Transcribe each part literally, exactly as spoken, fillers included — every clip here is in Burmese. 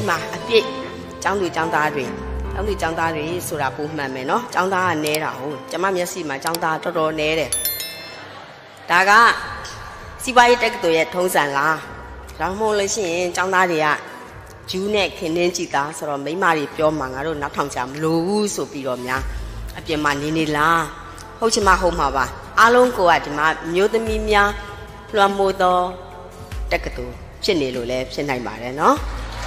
မှာအပြည့်ចောင်းသူចောင်းသားတွေចောင်းသူចောင်းသားတွေဆိုတာပုံမှန်မယ်နော်ចောင်းသားကနဲတာဟုတ်ကျမမျက်စိမှာចောင်းသားတော်တော်နဲတယ်ဒါကစီးပွားရေးတက္ကသိုလ်ရဲ့ထုံးစံလားဒါမှမဟုတ်လို့ရှိရင်ចောင်းသားတွေကဂျူးနဲ့ခင်နှင်းကြည့်တာဆိုတော့မိမတွေပြောမှာငါတို့နောက်ထောင်ချမလို့ဘူးဆိုပြီးတော့များအပြင်မှာနေနေလားဟုတ်ချင်မှဟုတ်မှာပါအားလုံးကိုကဒီမှာမျိုးသမီးများလွှမ်းမိုးသောတက္ကသိုလ်ဖြစ်နေလို့လည်းဖြစ်နိုင်ပါတယ်နော်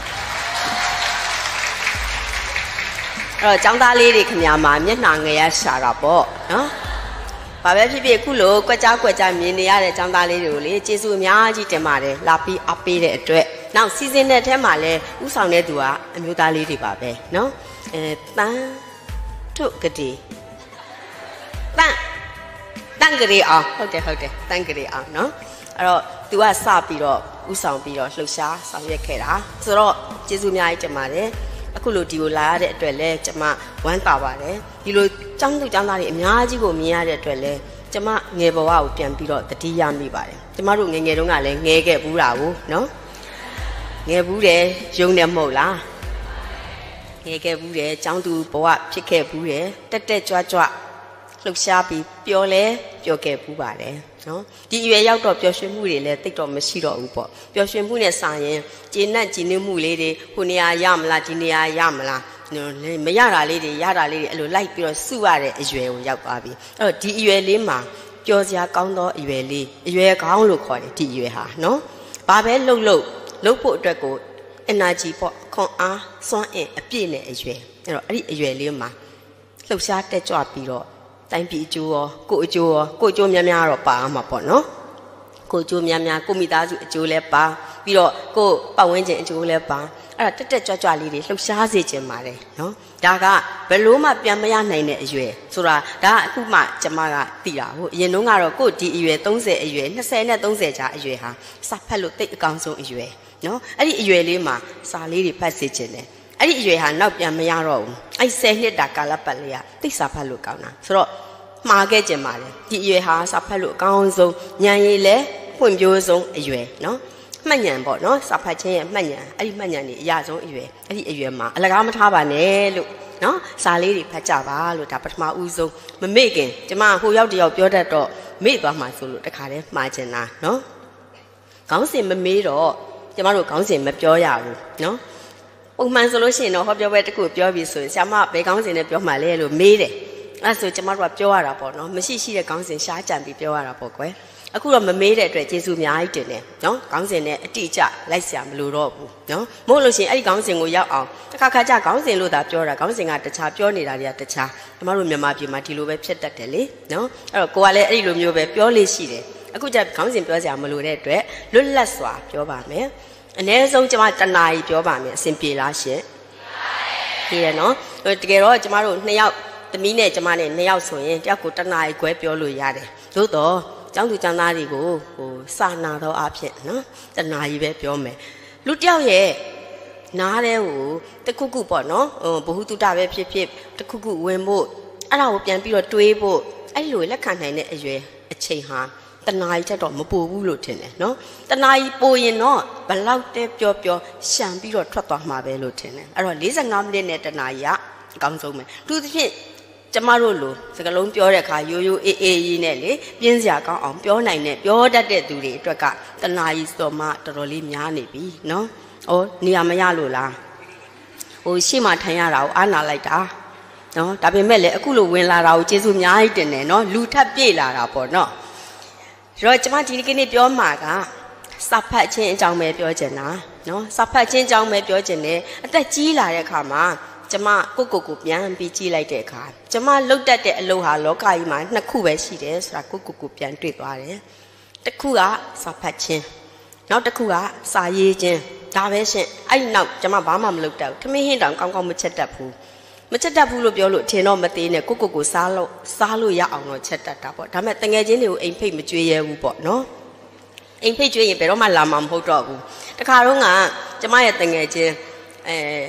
အဲ့တော့ចောင်းသားလေးတွေခင်ဗျာမှာမျက်နှာငယ်ရရှာတာပေါ့နော်ဘာပဲဖြစ်ဖြစ်ခုလိုကွက်ကြားကွက်ကြားမြင်နေရတဲ့ចောင်းသားလေးတွေကိုလေကျေးဇူးအများကြီးတင်ပါတယ်လာပြီးအားပေးတဲ့အတွက်နောက်စီစဉ်တဲ့ထဲမှာလည်းဥဆောင်တဲ့သူကအမျိုးသားလေးတွေပါပဲနော်အဲတန်းထုကတိတန်းတန်းကလေးအောင်ဟုတ်တယ်ဟုတ်တယ်တန်းကလေးအောင်နော်အဲ့တော့ तू ကစပြီးတော့ဥဆောင်ပြီးတော့လှုပ်ရှားဆောင်ရွက်ခဲ့တာဆိုတော့ကျေးဇူးအများကြီးတင်ပါတယ်အခုလိုဒီကိုလာရတဲ့အတွက်လည်းကျမဝမ်းသာပါတယ်ဒီလိုចောင်းသူចောင်းသားတွေအများကြီးကိုမြင်ရတဲ့အတွက်လည်းကျမငယ်ဘဝကိုပြန်ပြီးတော့တတိယမိပါတယ်ကျမတို့ငယ်ငယ်တုန်းကလည်းငဲခဲ့ဘူးတာကိုနော်ငယ်ဘူးတယ်ယုံတယ်မဟုတ်လားငယ်ခဲ့ဘူးတယ်ចောင်းသူဘဝဖြစ်ခဲ့ဘူးတယ်တက်တက်ကြွကြွလှုပ်ရှားပြီးပျော်လဲပျော်ခဲ့ဘူးပါတယ်နော်ဒီအရွယ်ရောက်တော့ပျော်ရွှင်မှုတွေလည်းတိတ်တော့မရှိတော့ဘူးပေါ့ပျော်ရွှင်မှုနဲ့စာရင်ကျေနပ်ကြည်နူးမှုလေးတွေဟိုနေရာရမလားဒီနေရာရမလားမရတာလေးတွေရတာလေးတွေအဲ့လိုလိုက်ပြီးတော့စုရတဲ့အရွယ်ကိုရောက်သွားပြီအဲ့တော့ဒီအရွယ်လေးမှာပျော်စရာကောင်းသောအရွယ်လေးအရွယ်ကောင်းလို့ခေါ်တယ်ဒီအရွယ်ဟာနော်ဘာပဲလှုပ်လှုပ်လှုပ်ဖို့အတွက်ကို energy ပေါ့ခွန်အားစွမ်းအင်အပြည့်နဲ့အရွယ်အဲ့တော့အဲ့ဒီအရွယ်လေးမှာလှုပ်ရှားတက်ကြွပြီးတော့တိုင်းပြည်အကျိုးရောကိုအကျိုးရောကိုအကျိုးများများတော့ပါမှာပေါ့နော်ကိုအကျိုးများများကိုမိသားစုအကျိုးလည်းပါပြီးတော့ကိုပတ်ဝန်းကျင်အကျိုးလည်းပါအဲ့ဒါတက်တက်ကြွကြွလေးတွေလှုပ်ရှားစေခြင်းပါတယ်နော်ဒါကဘယ်လို့မှပြန်မရနိုင်တဲ့အရွယ်ဆိုတာဒါကအခုမှကျမကသိတာဟုတ်အရင်တုန်းကတော့ကိုဒီအရွယ်30အရွယ်20နဲ့30ကြားအရွယ်ဟာစာဖတ်လို့တိတ်အကောင်းဆုံးအရွယ်နော်အဲ့ဒီအရွယ်လေးမှာစာလေးတွေဖတ်စေခြင်းတယ်အဲ့ဒီအရွယ်ဟာနောက်ပြန်မရတော့ဘူးအဲ့ဆယ်နှစ်တာကာလပတ်လေးကတိတ်စာဖတ်လို့ကောင်းတာဆိုတော့မှားခဲ့ကြပါလေဒီအရွယ်ဟာစာဖတ်လို့အကောင်းဆုံးဉာဏ်ရည်လည်းဖွံ့ဖြိုးဆုံးအရွယ်နော်မှတ်ဉာဏ်ပေါ့နော်စာဖတ်ခြင်းရဲ့မှတ်ဉာဏ်အဲ့ဒီမှတ်ဉာဏ်ကြီးအရာဆုံးအရွယ်အဲ့ဒီအရွယ်မှာအလကားမထားပါနဲ့လို့နော်စာလေးတွေဖတ်ကြပါလို့ဒါပထမဦးဆုံးမမေ့ခင်ကျမဟိုရောက်တယောက်ပြောတတ်တော့မေ့သွားမှဆိုလို့တခါတည်းမှားချင်တာနော်ခေါင်းစဉ်မမေးတော့ကျမတို့ခေါင်းစဉ်မပြောရဘူးနော်ပုံမှန်ဆိုလို့ရှိရင်တော့ဟောပြောပွဲတစ်ခုပြောပြီးဆိုရင်ဆရာမဘယ်ခေါင်းစဉ်နဲ့ပြောမှလဲလို့မေးတယ်အဲ့ဆိုကျမတို့ကပြောရတာပေါ့နော်မရှိရှိတဲ့ခေါင်းစဉ်ရှားကြံပြီးပြောရတာပေါ့ကွယ်အခုတော့မမေးတဲ့အတွက်ကျေးဇူးအများကြီးတင်တယ်နော်ခေါင်းစဉ်နဲ့အတိအကျလိုက်ဆရာမလိုတော့ဘူးနော်မဟုတ်လို့ရှိရင်အဲ့ဒီခေါင်းစဉ်ကိုရောက်အောင်တစ်ခါခါကျခေါင်းစဉ်လို့သာပြောတာခေါင်းစဉ်ကတခြားပြောနေတာတွေကတခြားကျမတို့မြန်မာပြည်မှာဒီလိုပဲဖြစ်တတ်တယ်လေနော်အဲ့တော့ကိုကလည်းအဲ့ဒီလိုမျိုးပဲပြောလို့ရှိတယ်အခုကျခေါင်းစဉ်ပြောစရာမလိုတဲ့အတွက်လွတ်လပ်စွာပြောပါမယ်အနည်းဆုံးကျမတနာရီပြောပါမယ်အဆင်ပြေလားရှင်ပြေတယ်နော်တကယ်တော့ကျမတို့နှစ်ယောက်သမီးနဲ့ကျမနဲ့နှစ်ယောက်ဆိုရင်တယောက်ကိုတနာရီခွဲပြောလို့ရတယ်သို့တော့ကျောင်းသူကျောင်းသားတွေကိုဟိုစာနာတော့အဖြစ်နော်တနာရီပဲပြောမယ်လူတယောက်ရဲ့နားတဲ့ဟိုတခုခုပေါ့နော်ဟိုဘ ഹു တုတပဲဖြစ်ဖြစ်တခုခုဝင်ဖို့အဲ့ဒါကိုပြန်ပြီးတော့တွေးဖို့အဲ့လိုလက်ခံနိုင်တဲ့အရွယ်အချိန်ဟာတနာရီချက်တော့မပူဘူးလို့ထင်တယ်နော်တနာရီပိုရင်တော့ဘလောက်တဲပြောပြောရှံပြီးတော့ထွက်သွားမှာပဲလို့ထင်တယ်အဲ့တော့၄၅မိနစ်နဲ့တနာရီကအကောင်းဆုံးပဲသူသဖြင့်ကျမတို့လိုစကားလုံးပြောတဲ့အခါရိုးရိုးအေးအေးကြီးနဲ့လေပြင်းစရာကောင်းအောင်ပြောနိုင်တဲ့ပြောတတ်တဲ့သူတွေအတွက်ကတနာရီဆိုမှတော်တော်လေးများနေပြီနော်။အော်နေရာမရလို့လား။ဟိုရှေ့မှာထိုင်ရတာကိုအားနာလိုက်တာနော်။ဒါပေမဲ့လည်းအခုလိုဝင်လာတာကိုကျေးဇူးအများကြီးတင်တယ်နော်။လူထပ်ပြေးလာတာပေါ့နော်။ဆိုတော့ကျမဒီကနေ့ပြောမှာကစာဖတ်ခြင်းအကြောင်းပဲပြောချင်တာနော်။စာဖတ်ခြင်းအကြောင်းပဲပြောချင်တယ်။အသက်ကြီးလာတဲ့အခါမှာကျမကိုကိုကိုပြန်ပြီးကြည့်လိုက်တဲ့အခါကျမလှုပ်တတ်တဲ့အလုပ်ဟာလောကကြီးမှာနှစ်ခုပဲရှိတယ်ဆိုတာကိုကိုကိုပြန်တွေ့သွားတယ်တစ်ခုကစာဖတ်ခြင်းနောက်တစ်ခုကစာရေးခြင်းဒါပဲရှင်အဲ့ဒီနောက်ကျမဘာမှမလုပ်တတ်ဘူးထမင်းဟင်းတောင်ကောင်းကောင်းမချက်တတ်ဘူးမချက်တတ်ဘူးလို့ပြောလို့ထင်တော့မသေးနဲ့ကိုကိုကိုစားလို့စားလို့ရအောင်တော့ချက်တတ်တာပေါ့ဒါမဲ့တငယ်ချင်းတွေကိုအိမ်ဖိတ်မကြွေးရဘူးပေါ့နော်အိမ်ဖိတ်ကြွေးရင်ဘယ်တော့မှလာမှာမဟုတ်တော့ဘူးတခါတော့ကကျမရဲ့တငယ်ချင်းအဲတ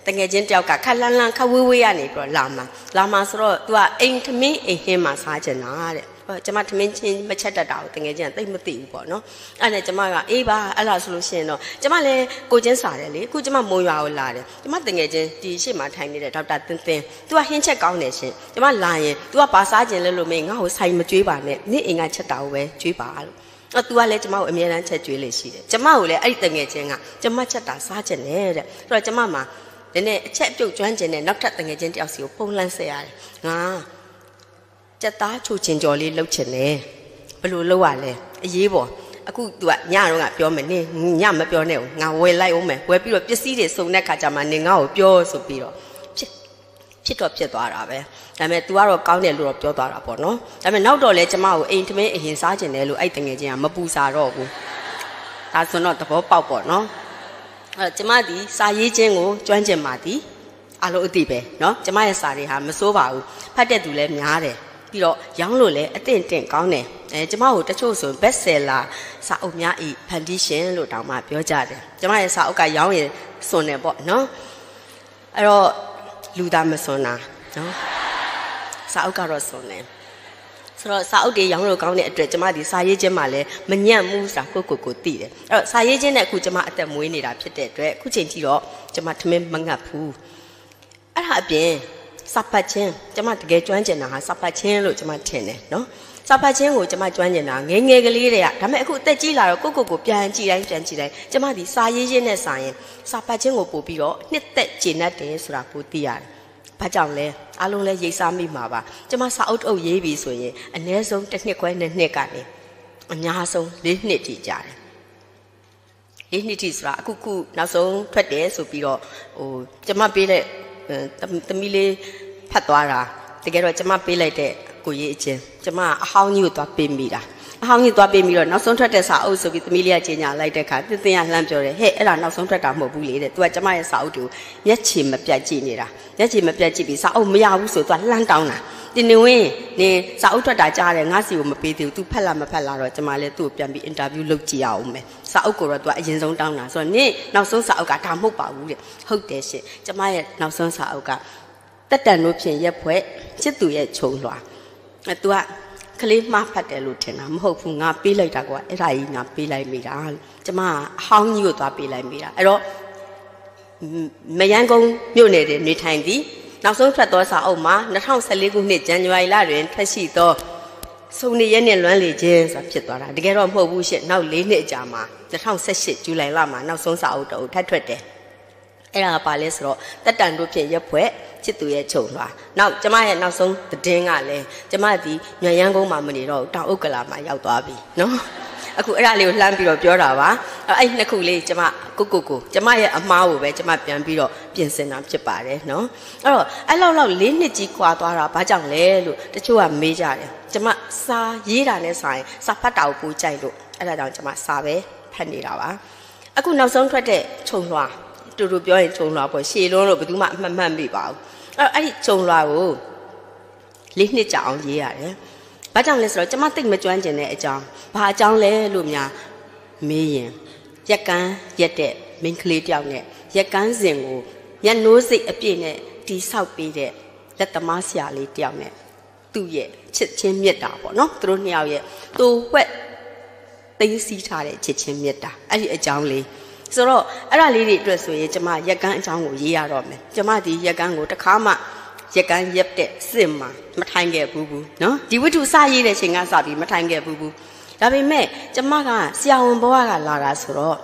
တငယ်ချင်းတယောက်ကခက်လန်းလန်းခက်ဝေးဝေးရနေပြီးတော့လာမှာလာမှာဆိုတော့ तू ကအိမ်ထမင်းအိမ်ဟင်းမှာစားချင်တာတဲ့ကျမထမင်းချင်းမချက်တတ်တာကိုတငယ်ချင်းကသိမသိဘူးပေါ့နော်အဲ့ဒါကျမကအေးပါအဲ့လားဆိုလို့ရှိရင်တော့ကျမလည်းကိုချင်းစားတယ်လေအခုကျမမုံရွာကိုလာတယ်ကျမတငယ်ချင်းဒီရှေ့မှာထိုင်နေတဲ့ဒေါက်တာတင်းတင်း तू ကဟင်းချက်ကောင်းတယ်ရှင်ကျမလာရင် तू ကဘာစားခြင်းလဲလို့မေးငါ့ကိုဆိုင်မကြွေးပါနဲ့နေ့အိမ်ကချက်တာကိုပဲကြွေးပါလို့အဲ့ तू ကလည်းကျမကိုအမြဲတမ်းချက်ကြွေးလေရှိတယ်ကျမကိုလည်းအဲ့ဒီတငယ်ချင်းကကျမချက်တာစားခြင်းနဲ့တဲ့အဲ့တော့ကျမမှာဒီနေ့အချက်ပြုတ်ကျွမ်းခြင်းနဲ့နောက်ထပ်တငယ်ချင်းတယောက်စီကိုပုံလှမ်းဆက်ရတယ်ငါကြက်သားချိုချင်ကြော်လေးလှုပ်ချင်တယ်ဘယ်လိုလှုပ်ရလဲအရေးပေါ်အခု तू ကညတော့ကပြောမယ်နင်ညမပြောနဲ့ငါဝယ်လိုက်အောင်မယ်ဝယ်ပြီးတော့ပစ္စည်းတွေစုံတဲ့ခါကျမှနင်ငါ့ကိုပြောဆိုပြီးတော့ဖြစ်ဖြစ်တော့ဖြစ်သွားတာပဲဒါပေမဲ့ तू ကတော့ကောင်းတယ်လို့တော့ပြောသွားတာပေါ့နော်ဒါပေမဲ့နောက်တော့လဲကျမကိုအိမ်ထမင်းအရင်စားချင်တယ်လို့အဲ့တငယ်ချင်းကမပူစားတော့ဘူးဒါဆိုတော့သဘောပေါက်ပေါ့နော်အဲ့ကျမဒီစာရေးခြင်းကိုကျွမ်းကျင်ပါသည်အလိုအသိပဲเนาะကျမရဲ့စာတွေဟာမစိုးပါဘူးဖတ်တဲ့သူလည်းများတယ်ပြီးတော့ရောင်းလို့လည်းအသင့်တင့်ကောင်းတယ်အဲကျမကိုတချို့ဆို best seller စာအုပ်များဤဖန်တီးရှင်လို့တောင်မှပြောကြတယ်ကျမရဲ့စာအုပ်ကရောင်းရင်စွန်တယ်ပေါ့เนาะအဲ့တော့လူသားမစွန်တာเนาะစာအုပ်ကတော့စွန်တယ်ဆိုတော့စာအုပ်တွေရောင်းလို့ကောင်းတဲ့အတွက်ကျမဒီစာရေးခြင်းမှာလည်းမညံ့မှုစာကိုကိုကိုသိတယ်အဲ့တော့စာရေးခြင်းနဲ့အခုကျမအသက်မွေးနေတာဖြစ်တဲ့အတွက်အခုချိန်ထိတော့ကျမထမင်းမငတ်ဘူးအဲ့ဒါအပြင်စာဖတ်ခြင်းကျမတကယ်ကျွမ်းကျင်တာဟာစာဖတ်ခြင်းလို့ကျမထင်တယ်နော်စာဖတ်ခြင်းကိုကျမကျွမ်းကျင်တာငယ်ငယ်ကလေးတည်းကဒါပေမဲ့အခုအသက်ကြီးလာတော့ကိုကိုကိုပြန်ကြည့်တိုင်းပြန်ကြည့်တိုင်းကျမဒီစာရေးခြင်းနဲ့စာရင်စာဖတ်ခြင်းကိုပို့ပြီးတော့နှစ်သက်ကျင့်တတ်တယ်ဆိုတာကိုသိရတယ်ဘာကြောင့်လဲအားလုံးလည်းရိပ်စားမိမှာပါကျမစာအုပ်အုပ်ရေးပြီဆိုရင်အနည်းဆုံးတစ်နှစ်ခွဲနှစ်နှစ်ကနေအများဆုံးလေးနှစ်ထိကြာတယ်လေးနှစ်ထိဆိုတာအခုခုနောက်ဆုံးထွက်တယ်ဆိုပြီးတော့ဟိုကျမပေးတဲ့သမီးလေးဖတ်သွားတာတကယ်တော့ကျမပေးလိုက်တဲ့ကိုရေးအချင်းကျမအဟောင်းကြီးကိုသွားပေးမိတာအဟောင်းကြီးသွားပေးပြီးတော့နောက်ဆုံးထွက်တဲ့စာအုပ်ဆိုပြီးသမီးလေးကကြေညာလိုက်တဲ့ခါတင်းတင်းကလှမ်းပြောတယ်ဟဲ့အဲ့ဒါနောက်ဆုံးထွက်တာမဟုတ်ဘူးလေတဲ့ तू ကကျမရဲ့စာအုပ်တွေကိုမျက်ခြေမပြတ်ကြည့်နေတာမျက်ခြေမပြတ်ကြည့်ပြီးစာအုပ်မရဘူးဆို तू လှမ်းတောင်းတာတင်နေဝင်းနင်စာအုပ်ထွက်တာကြားတယ်ငါစီကိုမပေးသေးဘူး तू ဖက်လာမဖက်လာတော့ကျမလည်းသူ့ကိုပြန်ပြီးအင်တာဗျူးလုပ်ကြည့်အောင်မယ်စာအုပ်ကိုတော့ तू အရင်ဆုံးတောင်းတာဆိုတော့နင်နောက်ဆုံးစာအုပ်ကဒါမဟုတ်ပါဘူးတဲ့ဟုတ်တယ်ရှင်ကျမရဲ့နောက်ဆုံးစာအုပ်ကတက်တန်တို့ဖြင့်ရက်ဖွဲ့ချစ်သူရဲ့ခြုံလွှာအဲ तू ကကလေးမှားဖတ်တယ်လို့ထင်တာမဟုတ်ဘူးငါပေးလိုက်တာကွာအဲ့ဒါကြီးငါပေးလိုက်မိတာကျမအဟောင်းကြီးကိုသွားပေးလိုက်မိတာအဲ့တော့မယန်းကုန်းမြို့နယ်တွင်နေထိုင်သည်နောက်ဆုံးထွက်သောစာအုပ်မှာ၂၀၁၄ခုနှစ်ဇန်နဝါရီလတွင်ထွက်ရှိသောစုံနေရက်နဲ့လွမ်းလေခြင်းဆိုတာဖြစ်သွားတာတကယ်တော့မဟုတ်ဘူးရှင့်နောက်၄နှစ်အကြာမှာ၂၀၁၈ဇူလိုင်လမှာနောက်ဆုံးစာအုပ်တအုပ်ထပ်ထွက်တယ်အဲ့ဒါပါလဲဆိုတော့တက်တန်တို့ဖြင့်ရက်ဖွဲ့ချစ်သူရဲ့ခြုံလွှာနောက်ကျမရဲ့နောက်ဆုံးသတင်းကလည်းကျမဒီမြန်ရန်ကုန်းမှာမနေတော့တောင်ဥက္ကလာမှာရောက်သွားပြီနော်အခုအဲ့ဒါလေးကိုလှမ်းပြီးတော့ပြောတာပါအဲ့နှစ်ခုလေးကျမကိုကိုကိုကျမရဲ့အမားကိုပဲကျမပြန်ပြီးတော့ပြင်ဆင်တာဖြစ်ပါတယ်နော်အဲ့တော့အဲ့လောက်လောက်လေးနှစ်ကြီးကွာသွားတာဘာကြောင့်လဲလို့တချို့ကမေးကြတယ်ကျမစာရေးတာနဲ့စာရင်စာဖတ်တာကိုပိုကြိုက်လို့အဲ့ဒါကြောင့်ကျမစာပဲဖတ်နေတာပါအခုနောက်ဆုံးထွက်တဲ့ခြုံလွှာတူတူပြောရင်ခြုံလွှာပေါ့ရှည်လုံးလို့ဘယ်သူမှအမှတ်မှတ်မိပါဘူးအဲ့အဲ့ဒီခြုံလွှာကိုလေးနှစ်ကြာအောင်ရေးရတယ်ဘာကြောင့်လဲဆိုတော့ကျမသိမကျွမ်းကျင်တဲ့အကြောင်းဘာအကြောင်းလဲလို့များမေးရင်ရက်ကန်းရက်တဲ့မိန်းကလေးတယောက်နဲ့ရက်ကန်းစင်ကိုညနိုးစိတ်အပြည့်နဲ့တီဆောက်ပေးတဲ့လက်သမားဆရာလေးတယောက်နဲ့သူ့ရဲ့ချစ်ချင်းမြတ်တာပေါ့နော်သူတို့နှစ်ယောက်ရဲ့တူဝက်သိမ်းစီးထားတဲ့ချစ်ချင်းမြတ်တာအဲ့ဒီအကြောင်းလေးဆိုတော့အဲ့ဒါလေးတွေအတွက်ဆိုရင်ကျမရက်ကန်းအကြောင်းကိုရေးရတော့မယ်ကျမဒီရက်ကန်းကိုတစ်ခါမှရက်ကန်းရက်တဲ့စစ်မှာမထိုင်ခဲ့ဘူးဘူးနော်ဒီဝတ္ထုစရေးတဲ့ချိန်ကစပြီးမထိုင်ခဲ့ဘူးဘူးဒါပေမဲ့ကျမကဆရာဝန်ဘဝကလာတာဆိုတော့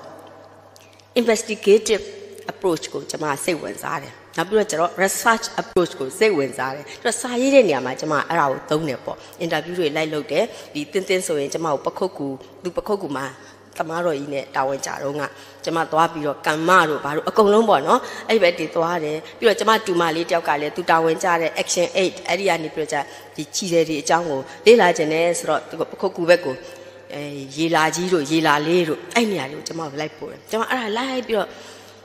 investigative approach ကိုကျမစိတ်ဝင်စားတယ်နောက်ပြီးတော့ကျတော့ research approach ကိုစိတ်ဝင်စားတယ်သူစာရေးတဲ့နေရာမှာကျမအဲ့ဒါကိုသုံးတယ်ပေါ့ interview တွေလိုက်လုပ်တယ်ဒီတင်းတင်းဆိုရင်ကျမကိုပခုတ်ကူသူပခုတ်ကူမှာတမားတော်ကြီးနဲ့တာဝန်ကြတော့ကကျမသွားပြီးတော့ကမ္မတို့ဘာတို့အကုန်လုံးပေါ့နော်အဲ့ဒီပဲတည်သွားတယ်ပြီးတော့ကျမတူမလေးတယောက်ကလည်းသူတာဝန်ကြတဲ့ action eight အဲ့ဒီကနေပြီးတော့ဒီချီတယ်ဒီအကြောင်းကိုလေ့လာခြင်းနဲ့ဆိုတော့ပခုတ်ကူဘက်ကိုအဲရေလာကြီးတို့ရေလာလေးတို့အဲ့နေရာလေးကိုကျမကိုလိုက်ပို့တယ်ကျမအဲ့ဒါလိုက်ပြီးတော့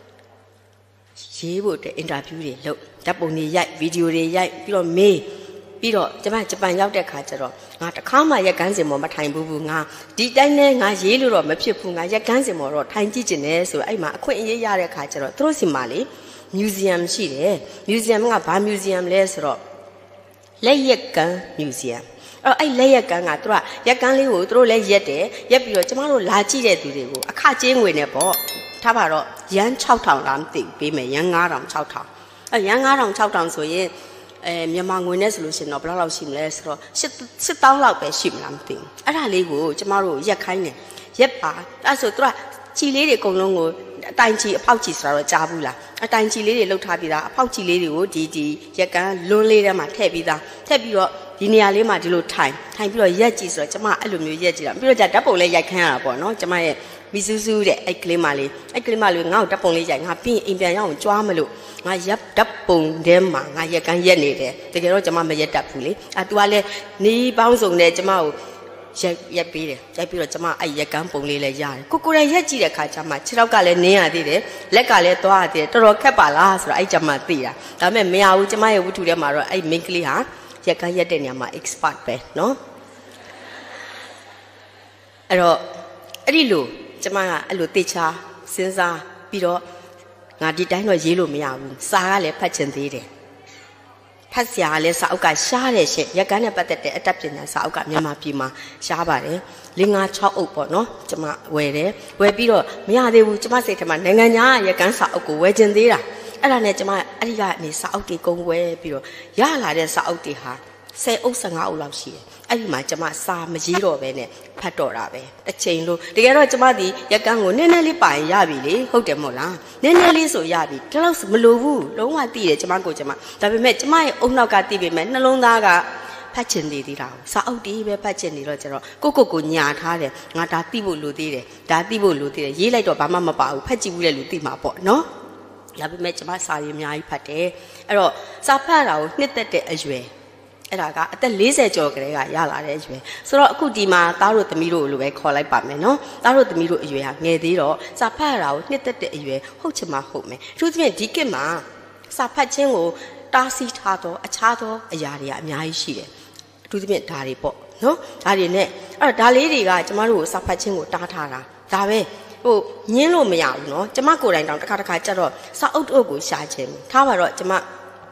ရေးဖို့တဲ့ interview တွေလုပ်ဓာတ်ပုံတွေရိုက်ဗီဒီယိုတွေရိုက်ပြီးတော့မေးပြီးတော့ကျမဂျပန်ရောက်တဲ့ခါကျတော့ငါတခါမှရက်ကန်းစင်ပေါ်မထိုင်ဘူးဘူးငါဒီတိုင်းနဲ့ငါရေးလို့တော့မဖြစ်ဘူးငါရက်ကန်းစင်ပေါ်တော့ထိုင်ကြည့်ကျင်တယ်ဆိုတော့အဲ့မှာအခွင့်အရေးရတဲ့ခါကျတော့သူတို့စီမှာလေ museum ရှိတယ် museum ကဘာ museum လဲဆိုတော့လက်ရက်ကန်း museum အဲ့အဲ့လက်ရက်ကန်းကသူကရက်ကန်းလေးကိုသူတို့လည်းရက်တယ်ရက်ပြီးတော့ကျမတို့လာကြည့်တဲ့သူတွေကိုအခကျင်းငွေနဲ့ပေါ့ထားပါတော့ရန်၆ထောင်လားမသိဘူးပေးမယ်ရန်၅ထောင်၆ထောင်အဲ့ရန်၅ထောင်၆ထောင်ဆိုရင်အဲမြန်မာငွေနဲ့ဆိုလို့ရှိရင်တော့ဘယ်လောက်လောက်ရှိမလဲဆိုတော့၈သောင်းလောက်ပဲရှိမလားမသိဘူးအဲ့ဒါလေးကိုကျမတို့ရက်ခိုင်းတယ်ရက်ပါအဲ့ဆိုသူကချီလေးတွေအကုန်လုံးကိုအတိုင်ချီအဖောက်ချီဆိုတာတော့ကြားဘူးလားအတိုင်ချီလေးတွေလှုပ်ထားပြီးသားအဖောက်ချီလေးတွေကိုဒီဒီရက်ကန်းလွန်းလေးထဲမှာထည့်ပြီးသားထည့်ပြီးတော့ဒီနေရာလေးမှာဒီလိုထိုင်ထိုင်ပြီးတော့ရက်ကြည့်ဆိုတော့ကျမအဲ့လိုမျိုးရက်ကြည့်တာပြီးတော့じゃဓာတ်ပုံလေးရိုက်ခန်းရတာပေါ့နော်ကျမရဲ့မီဆူဆူတဲ့အဲ့ကလေးမလေးအဲ့ကလေးမလေးငါ့ကိုဓာတ်ပုံလေးရိုက်ငါပြီးအိမ်ပြန်ရအောင်ကြွားမလို့ငါရက်ဓာတ်ပုံထဲမှာငါရက်ကန်းရက်နေတယ်တကယ်တော့ကျမမရက်တတ်ဘူးလေအဲ့ तू ကလည်းနေပေါင်းစုံနဲ့ကျမကိုရက်ရက်ပေးတယ်ရိုက်ပြီးတော့ကျမအဲ့ရက်ကန်းပုံလေးလည်းရတယ်ကိုကိုယ်လည်းရက်ကြည့်တဲ့ခါကျမှခြေထောက်ကလည်းနင်းရသေးတယ်လက်ကလည်းသွားရသေးတယ်တော်တော်ခက်ပါလားဆိုတော့အဲ့ကျမသိတာဒါပေမဲ့မရဘူးကျမရဲ့ဝတ္ထုထဲမှာတော့အဲ့မိန်းကလေးဟာရက်ကန်းရက်တဲ့နေရာမှာ expert ပဲเนาะအဲ့တော့အဲ့ဒီလိုကျမကအဲ့လိုတေချာစဉ်းစားပြီးတော့ငါဒီတိုင်းတော့ရေးလို့မရဘူးစာကလည်းဖတ်ချင်သေးတယ်ဖတ်စရာလည်းစာအုပ်ကရှားတယ်ရှင့်ရက်ကန်းနဲ့ပတ်သက်တဲ့အတတ်ပညာစာအုပ်ကမြန်မာပြည်မှာရှားပါတယ်၄၅၆အုပ်ပေါ့နော်ကျမဝယ်တယ်ဝယ်ပြီးတော့မရသေးဘူးကျမစိတ်ထဲမှာနိုင်ငံညာရက်ကန်းစာအုပ်ကိုဝယ်ချင်သေးတာအဲ့ဒါနဲ့ကျမအဲ့ဒီကနေစာအုပ်တွေကုန်ဝယ်ပြီးတော့ရလာတဲ့စာအုပ်တွေဟာဆယ်အုပ်၁၅အုပ်လောက်ရှိတယ်အဲ့ဒီမှာကျမစာမရေးတော့ပဲနဲ့ဖတ်တော့တာပဲတစ်ချိန်လို့တကယ်တော့ကျမဒီရက်ကန်းကိုနည်းနည်းလေးပိုင်ရပြီလေဟုတ်တယ်မို့လားနည်းနည်းလေးဆိုရပြီဒါတော့မလိုဘူးလုံးဝသိတယ်ကျမကိုကျမဒါပေမဲ့ကျမရဲ့အုံနောက်ကသိပေမဲ့နှလုံးသားကဖတ်ချင်သေးသေးတာစာအုပ်တီးပဲဖတ်ချင်နေတော့ကျတော့ကိုကိုကိုညာထားတယ်ငါဒါသိဖို့လိုသေးတယ်ဒါသိဖို့လိုသေးတယ်ရေးလိုက်တော့ဘာမှမပါဘူးဖတ်ကြည့်ဘူးလေလူသိမှာပေါ့နော်ဒါပေမဲ့ကျမစာရေးအများကြီးဖတ်တယ်အဲ့တော့စာဖတ်တာကိုနှစ်သက်တဲ့အရွယ်အဲ့ဒါကအသက်၄၀ကျော်ကလေးကရလာတဲ့အရွယ်ဆိုတော့အခုဒီမှာသားတို့သမီးတို့လိုပဲခေါ်လိုက်ပါမယ်နော်သားတို့သမီးတို့အရွယ်ဟာငယ်သေးတော့စာဖတ်ရတာကိုနှစ်သက်တဲ့အရွယ်ဟုတ်ချင်မှဟုတ်မယ်အထူးသဖြင့်ဒီခေတ်မှာစာဖတ်ခြင်းကိုတားဆီးထားတော့အခြားသောအရာတွေကအများကြီးရှိတယ်အထူးသဖြင့်ဒါတွေပေါ့နော်ဒါတွေနဲ့အဲ့တော့ဒါလေးတွေကကျမတို့ကိုစာဖတ်ခြင်းကိုတားထားတာဒါပဲဟိုညင်းလို့မရဘူးနော်ကျမကိုယ်တိုင်တောင်တစ်ခါတစ်ခါကြတော့စာအုပ်အုပ်ကိုရှာခြင်းထားပါတော့ကျမ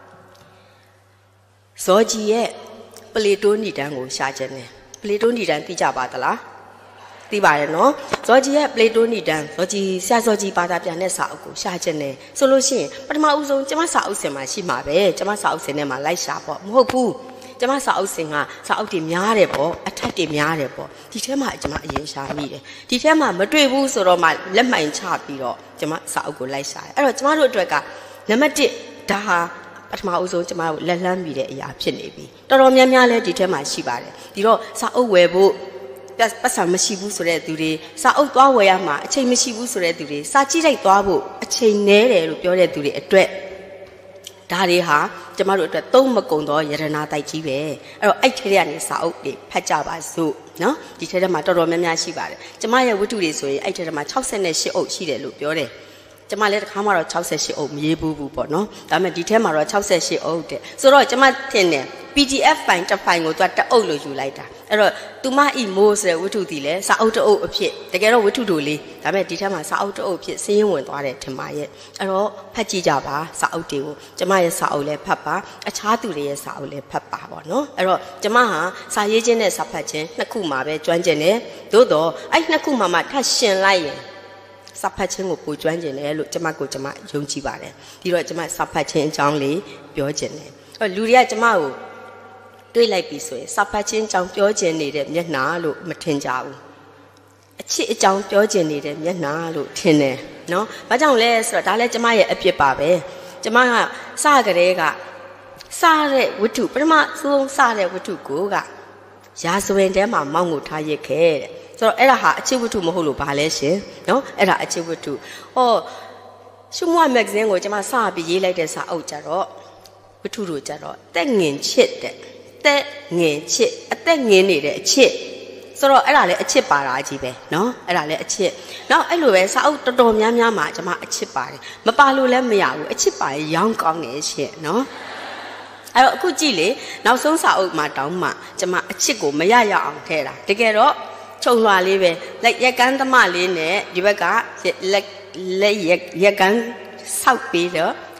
ဇော်ကြီးရဲ့ပလေတိုးနီတန်းကိုရှာခြင်းတယ်ပလေတိုးနီတန်းသိကြပါသလားသိပါတယ်နော်ဇော်ကြီးရဲ့ပလေတိုးနီတန်းဇော်ကြီးဆရာဇော်ကြီးဘာသာပြန်တဲ့စာအုပ်ကိုရှာခြင်းတယ်ဆိုလို့ရှိရင်ပထမဦးဆုံးကျမစာအုပ်စင်မှာရှိမှာပဲကျမစာအုပ်စင်ထဲမှာလိုက်ရှာပေါ့မဟုတ်ဘူးကျမစာအုပ်စင်ကစာအုပ်တွေများတယ်ပေါ့အထက်တွေများတယ်ပေါ့ဒီထဲမှာကျမအရင်ရှာမိတယ်ဒီထဲမှာမတွေ့ဘူးဆိုတော့မှလက်မှန်ချပြီးတော့ကျမစာအုပ်ကိုလိုက်ရှာတယ်အဲ့တော့ကျမတို့အတွက်ကနံပါတ်၁ဒါဟာပထမအဦးဆုံးကျမတို့လက်လန်းမိတဲ့အရာဖြစ်နေပြီတော်တော်များများလဲဒီထဲမှာရှိပါတယ်ဒီတော့စာအုပ်ဝယ်ဖို့ပတ်စံမရှိဘူးဆိုတဲ့သူတွေစာအုပ်သွားဝယ်ရမှာအချိန်မရှိဘူးဆိုတဲ့သူတွေစာကြည့်လိုက်သွားဖို့အချိန်နည်းတယ်လို့ပြောတဲ့သူတွေအတွက်ဒါတွေဟာကျမတို့အတွက်သုံးမကုန်သောယရနာတိုက်ကြီးပဲအဲ့တော့အဲ့ထဲကနေစာအုပ်တွေဖတ်ကြပါစို့နော်ဒီထဲထဲမှာတော်တော်များများရှိပါတယ်ကျမရဲ့ဝတ္ထုတွေဆိုရင်အဲ့ထဲထဲမှာ၆၈အုပ်ရှိတယ်လို့ပြောတယ်ကျမလည်းတစ်ခါမှတော့၆၈အုပ်မရေးဘူးဘူးပေါ့နော်ဒါပေမဲ့ဒီထဲမှာတော့၆၈အုပ်တဲ့ဆိုတော့ကျမထင်တယ် ပီ တီ အက်ဖ် ဖိုင်တစ်ဖိုင်ကိုသူကတအုပ်လို့ယူလိုက်တာအဲ့တော့သူမဤမိုးဆိုတဲ့ဝတ္ထုတီလဲစာအုပ်တအုပ်အဖြစ်တကယ်တော့ဝတ္ထုတို့လေးဒါပေမဲ့ဒီထဲမှာစာအုပ်တအုပ်အဖြစ်စင်းရင်ဝင်သွားတယ်ထင်ပါရဲ့အဲ့တော့ဖတ်ကြည့်ကြပါစာအုပ်တွေကိုကျမရဲ့စာအုပ်လည်းဖတ်ပါအခြားသူတွေရဲ့စာအုပ်လည်းဖတ်ပါပေါ့နော်အဲ့တော့ကျမဟာစာရေးခြင်းနဲ့စာဖတ်ခြင်းနှစ်ခုမှာပဲကျွမ်းကျင်တယ်သို့တော့အဲ့နှစ်ခုမှာမှထပ်ရှင်လိုက်ရင်စာဖတ်ခြင်းကိုပူကျွမ်းကျင်တယ်လို့ကျမကိုကျမယုံကြည်ပါတယ်ဒီတော့ကျမစာဖတ်ခြင်းအကြောင်းလေးပြောကျင်တယ်အဲ့လူတွေကကျမကိုတွေးလိုက်ပြီဆိုရင်စာဖတ်ခြင်းအကြောင်းပြောကျင်နေတဲ့မျက်နှာလို့မထင်ကြဘူးအချစ်အကြောင်းပြောကျင်နေတဲ့မျက်နှာလို့ထင်တယ်နော်ဘာကြောင့်လဲဆိုတော့ဒါလည်းကျမရဲ့အပြစ်ပါပဲကျမကစကြတဲ့ကစတဲ့ဝတ္ထုပထမဆုံးစတဲ့ဝတ္ထုကိုကရာဇဝင်ထဲမှာမောင်းကိုထားရခဲ့တဲ့ဆိုတော့အဲ့ဒါဟာအချစ်ဝတ္ထုမဟုတ်လို့ဘာလဲရှင်နော်အဲ့ဒါအချစ်ဝတ္ထုဟောရှုမွားမဂ္ဂဇင်းကိုကျွန်မစပြီးရေးလိုက်တဲ့စာအုပ်ကြတော့ဝတ္ထုတို့ကြတော့တက်ငင်ချစ်တဲ့တက်ငင်ချစ်အသက်ငင်နေတဲ့အချစ်ဆိုတော့အဲ့ဒါလည်းအချစ်ပါတာကြီးပဲနော်အဲ့ဒါလည်းအချစ်နောက်အဲ့လိုပဲစာအုပ်တော်တော်များများမှာကျွန်မအချစ်ပါတယ်မပါလို့လည်းမရဘူးအချစ်ပါရင်ရောင်းကောင်းတယ်ရှင်နော်အဲ့တော့အခုကြည့်လေနောက်ဆုံးစာအုပ်မှာတောင်းမှကျွန်မအချစ်ကိုမရရအောင်ထဲတာတကယ်တော့ခြုံလွှာလေးပဲလက်ရက်ကန်းသမလေးနဲ့ဒီဘက်ကလက်လက်ရက်ရက်ကန်းဆောက်ပြီးတော့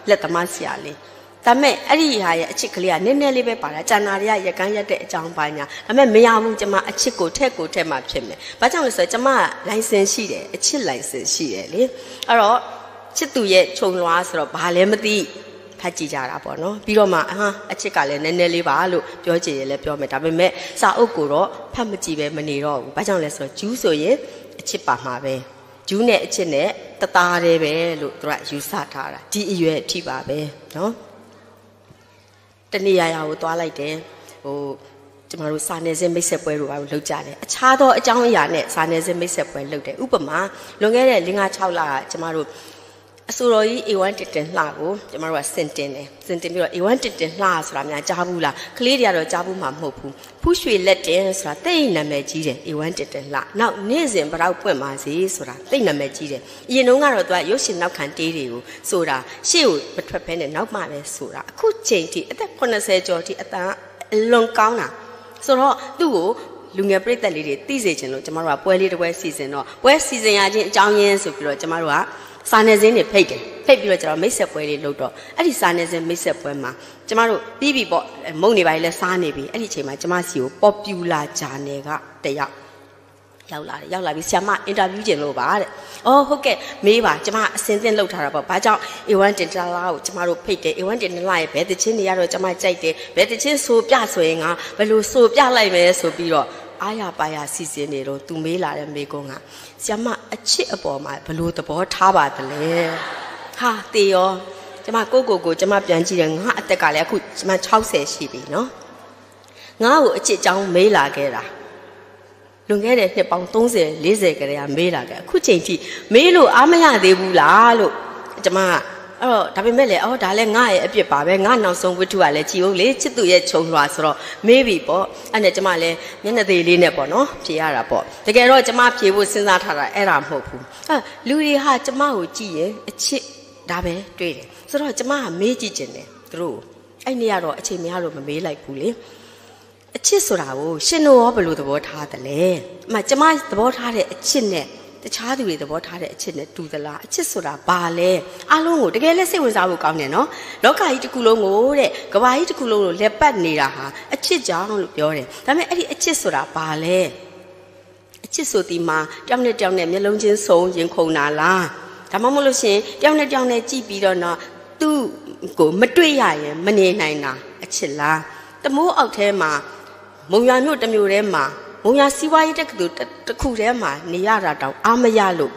လက်သမားဆရာလေးဒါပေမဲ့အဲ့ဒီဟာရဲ့အချစ်ကလေးကနည်းနည်းလေးပဲပါတာကျန်တာတွေကရကန်းရက်တဲ့အကြောင်းပိုင်းညာဒါပေမဲ့မရဘူးကျမအချစ်ကိုထက်ကိုထက်မှဖြစ်မယ်ဘာကြောင့်လဲဆိုတော့ကျမလိုင်စင်ရှိတယ်အချစ်လိုင်စင်ရှိတယ်လေအဲ့တော့ချစ်သူရဲ့ခြုံလွှားဆိုတော့ဘာလဲမသိဖတ်ကြည့်ကြတာပေါ့နော်ပြီးတော့မှဟာအချစ်ကလည်းနည်းနည်းလေးပါလို့ပြောချင်ရင်လည်းပြောမယ်ဒါပေမဲ့စာအုပ်ကိုတော့ဖတ်မကြည့်ပဲမနေတော့ဘူးဘာကြောင့်လဲဆိုတော့ဂျူးဆိုရင်အချစ်ပါမှာပဲဂျူးနဲ့အချစ်နဲ့တသားတည်းပဲလို့သူကယူဆထားတာဒီအရွယ်အထိပါပဲနော်တနေရာရာကိုသွားလိုက်တယ်ဟိုကျမတို့စာနယ်ဇင်းမိတ်ဆက်ပွဲတို့ဘာလို့လုပ်ကြတယ်အခြားသောအကြောင်းအရာနဲ့စာနယ်ဇင်းမိတ်ဆက်ပွဲလုပ်တယ်ဥပမာလွန်ခဲ့တဲ့၄-၅-၆လကကျမတို့အစိုးရကြီး အေ ဝမ်း တင်တင်လှကိုကျမတို့ကစင်တင်တယ်စင်တင်ပြီးတော့ အေ ဝမ်း တင်တင်လှဆိုတာများကြားဘူးလားကလေးတွေကတော့ကြားဘူးမှမဟုတ်ဘူးဖူးရွှေလက်တင်ဆိုတာတိတ်နာမည်ကြီးတယ် အေ ဝမ်း တင်တင်လှနောက်နေ့စဉ်ဘရောက်ပွင့်ပါစေဆိုတာတိတ်နာမည်ကြီးတယ်အရင်တုန်းကတော့သူကရုပ်ရှင်နောက်ခံတေးတွေကိုဆိုတာရှေ့ကိုမထွက်ဖဲနဲ့နောက်မှပဲဆိုတာအခုချိန်ထိအသက်eightyကျော်ထိအတန်းအလွန်ကောင်းတာဆိုတော့သူ့ကိုလူငယ်ပြည်သက်လေးတွေသိစေချင်လို့ကျမတို့ကပွဲလေးတစ်ပွဲစီစဉ်တော့ပွဲစီစဉ်ရခြင်းအကြောင်းရင်းဆိုပြီးတော့ကျမတို့ကစာနယ်ဇင်းတွေဖိတ်တယ်ဖိတ်ပြီးတော့ကျတော့မိတ်ဆက်ပွဲလေးလုပ်တော့အဲ့ဒီစာနယ်ဇင်းမိတ်ဆက်ပွဲမှာကျမတို့ပြီးပြီပေါ့မုံနေပါလေလဲစားနေပြီအဲ့ဒီအချိန်မှာကျမစီကို Popular Journal ကတယောက်ရောက်လာတယ်ရောက်လာပြီးဆရာမအင်တာဗျူးကျင်လို့ပါတဲ့အော်ဟုတ်ကဲ့မေးပါကျမအစင်းသင်းလှုပ်ထားတာပေါ့ဘာကြောင့် အေ ဝမ်း တင်တာလာကိုကျမတို့ဖိတ်တယ် အေ ဝမ်း တင်တာလာရဲ့ဘယ်တချင်းတွေရတော့ကျမကြိုက်တယ်ဘယ်တချင်းဆိုပြဆိုရင်ငါဘယ်လိုဆိုပြလိုက်မယ်ဆိုပြီးတော့အားရပါရစီစဉ်နေတော့သူမေးလာတဲ့မေကွန်းကဆရာမအချစ်အပေါ်မှာဘလို့သဘောထားပါသလဲဟာတေရောကျမကိုကိုကိုကျမပြန်ကြည့်တယ်ငါအသက်ကလည်းအခုကျမsixtyရှိပြီနော်ငါ့ကိုအချစ်ကြောင်းမေးလာခဲ့တာလွန်ခဲ့တဲ့နှစ်ပေါင်းthirty fortyကလေးကမေးလာခဲ့အခုချိန်ထိမေးလို့အားမရသေးဘူးလားလို့ကျမအဲ့တော့ဒါပေမဲ့လည်းအော်ဒါလည်းငါရဲ့အပြစ်ပါပဲငါနောက်ဆုံးဝိထုကလည်းကြည်ဦးလေချစ်သူရဲ့ခြုံလွှာဆိုတော့မေးပြီပေါ့အဲ့နဲ့ကျမလည်းမျက်နှာသေးလေးနဲ့ပေါ့နော်ဖြေရတာပေါ့တကယ်တော့ကျမဖြေဖို့စဉ်းစားထားတာအဲ့ဒါမဟုတ်ဘူးအဲ့လူတွေဟာကျမကိုကြည့်ရင်အချစ်ဒါပဲတွေ့တယ်ဆိုတော့ကျမကမေးကြည့်ခြင်းတယ်သူတို့အဲ့နေ့ကတော့အချိန်များလို့မမေးလိုက်ဘူးလေအချစ်ဆိုတာကိုရှင်တို့ရောဘယ်လိုသဘောထားသလဲအမှကျမသဘောထားတဲ့အချစ်နဲ့တခြားသူတွေသဘောထားတဲ့အချစ်နဲ့တူသလားအချစ်ဆိုတာဘာလဲအားလုံးကိုတကယ်လဲစိတ်ဝင်စားဖို့ကောင်းတယ်နော်လောကကြီးတစ်ခုလုံးကိုတဲ့ကမ္ဘာကြီးတစ်ခုလုံးကိုလက်ပတ်နေတာဟာအချစ်ကြောင့်လို့ပြောတယ်ဒါပေမဲ့အဲ့ဒီအချစ်ဆိုတာဘာလဲအချစ်ဆိုဒီမှာတယောက်နဲ့တယောက်နဲ့မျက်လုံးချင်းစုံရင်ခုန်တာလားဒါမှမဟုတ်လို့ရှင်တယောက်နဲ့တယောက်နဲ့ကြည့်ပြီးတော့နော်သူ့ကိုမတွေ့ရရင်မနေနိုင်တာအချစ်လားတမိုးအောက်ထဲမှာမုံရွာမြို့တစ်မြို့ထဲမှာမုံရစီးပွားရေးတက္ကသိုလ်တစ်ခုထဲမှာနေရတာတောင်အားမရလို့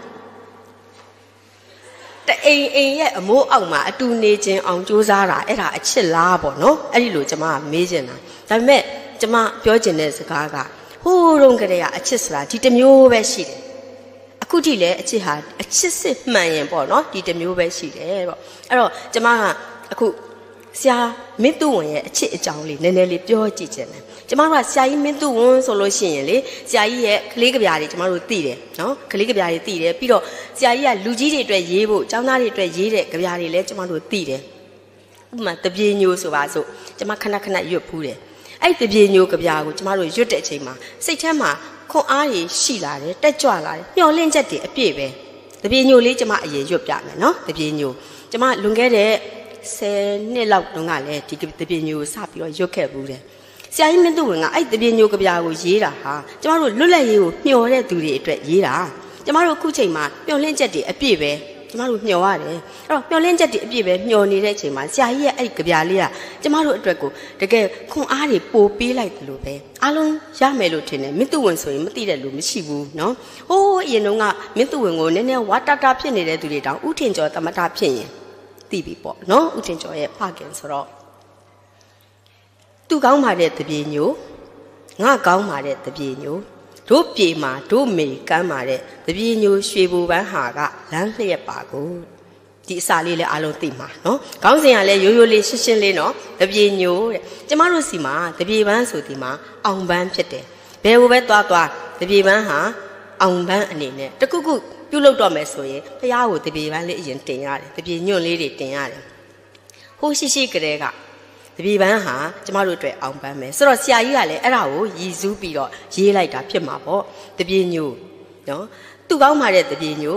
တအိမ်အိမ်ရဲ့အမိုးအောက်မှာအတူနေခြင်းအောင်ကြိုးစားတာအဲ့ဒါအချစ်လားပေါ့နော်အဲ့ဒီလိုကျမကမေးချင်တာဒါပေမဲ့ကျမပြောချင်တဲ့စကားကဟိုးတုန်းကတည်းကအချစ်ဆိုတာဒီတစ်မျိုးပဲရှိတယ်အခုထိလည်းအချစ်ဟာအချစ်စစ်မှန်ရင်ပေါ့နော်ဒီတစ်မျိုးပဲရှိတယ်ပေါ့အဲ့တော့ကျမကအခုဆရာမင်းသူဝင်ရဲ့အချစ်အကြောင်းလေးနည်းနည်းလေးပြောကြည့်ချင်တယ်ကျမတို့ကဆရာကြီးမင်းသူဝင်ဆိုလို့ရှိရင်လေဆရာကြီးရဲ့ကလေးကဗျာတွေကျမတို့သိတယ်နော်ကလေးကဗျာတွေသိတယ်ပြီးတော့ဆရာကြီးကလူကြီးတွေအတွက်ရေးဖို့ကျောင်းသားတွေအတွက်ရေးတဲ့ကဗျာတွေလည်းကျမတို့သိတယ်ဥပမာတပြေညိုဆိုပါစို့ကျမခဏခဏရွတ်ဖူးတယ်အဲ့တပြေညိုကဗျာကိုကျမတို့ရွတ်တဲ့အချိန်မှာစိတ်ထဲမှာခွန်အားတွေရှိလာတယ်တက်ကြွလာတယ်မျောလင့်ချက်တွေအပြည့်ပဲတပြေညိုလေးကျမအရင်ရွတ်ပြမယ်နော်တပြေညိုကျမလွန်ခဲ့တဲ့tenနှစ်လောက်တုန်းကလည်းဒီတပြေညိုကိုစပြီးတော့ရွတ်ခဲ့ဘူးတယ်ဆရာကြီးမင်းသူဝင်ကအဲ့တပြေညိုကဗျာကိုရေးတာဟာကျမတို့လွတ်လပ်ရေးကိုမျှော်တဲ့သူတွေအတွက်ရေးတာကျမတို့အခုချိန်မှာမျှော်လင့်ချက်တွေအပြည့်ပဲကျမတို့မျှော်ရတယ်အဲ့တော့မျှော်လင့်ချက်တွေအပြည့်ပဲမျှော်နေတဲ့အချိန်မှာဆရာကြီးရဲ့အဲ့ကဗျာလေးကကျမတို့အတွက်ကိုတကယ်ခွန်အားတွေပို့ပေးလိုက်တယ်လို့ပဲအားလုံးရမယ်လို့ထင်တယ်မင်းသူဝင်ဆိုရင်မသိတဲ့လူမရှိဘူးနော်ဟိုးအရင်တုန်းကမင်းသူဝင်ကိုနည်းနည်းဝါတာတာဖြစ်နေတဲ့သူတွေတောင်ဥထင်ကျော်သမထဖြစ်ရင်သိပြီပေါ့နော်ဥထင်ကျော်ရဲ့ဖခင်ဆိုတော့သူကောင်းပါတဲ့တပြေညိုငါကောင်းပါတဲ့တပြေညိုတို့ပြေမှာတို့မေကမ်းပါတဲ့တပြေညိုရွှေဘူပန်းဟာကလမ်းလျက်ပါကိုဒီအစာလေးလည်းအားလုံးသိမှာနော်ခေါင်းစဉ်ကလည်းရိုးရိုးလေးရှင်းရှင်းလေးနော်တပြေညိုတဲ့ကျမတို့စီမှာတပြေပန်းဆိုဒီမှာအောင်ပန်းဖြစ်တယ်ဘယ်ဟိုပဲသွားသွားတပြေပန်းဟာအောင်ပန်းအနေနဲ့တခုခုပြုတ်လောက်တော့မယ်ဆိုရင်ဖះကိုတပြေပန်းလေးအရင်တင်ရတယ်တပြေညွန့်လေးတွေတင်ရတယ်ဟိုရှိရှိကလေးကတပြေပန်းဟာကျမတို့အတွက်အောင်ပန်းမယ်ဆိုတော့ဆရာကြီးကလည်းအဲ့ဒါကိုရည်စူးပြီးတော့ရေးလိုက်တာဖြစ်မှာပေါ့တပြေညိုနော်သူကောင်းပါတဲ့တပြေညို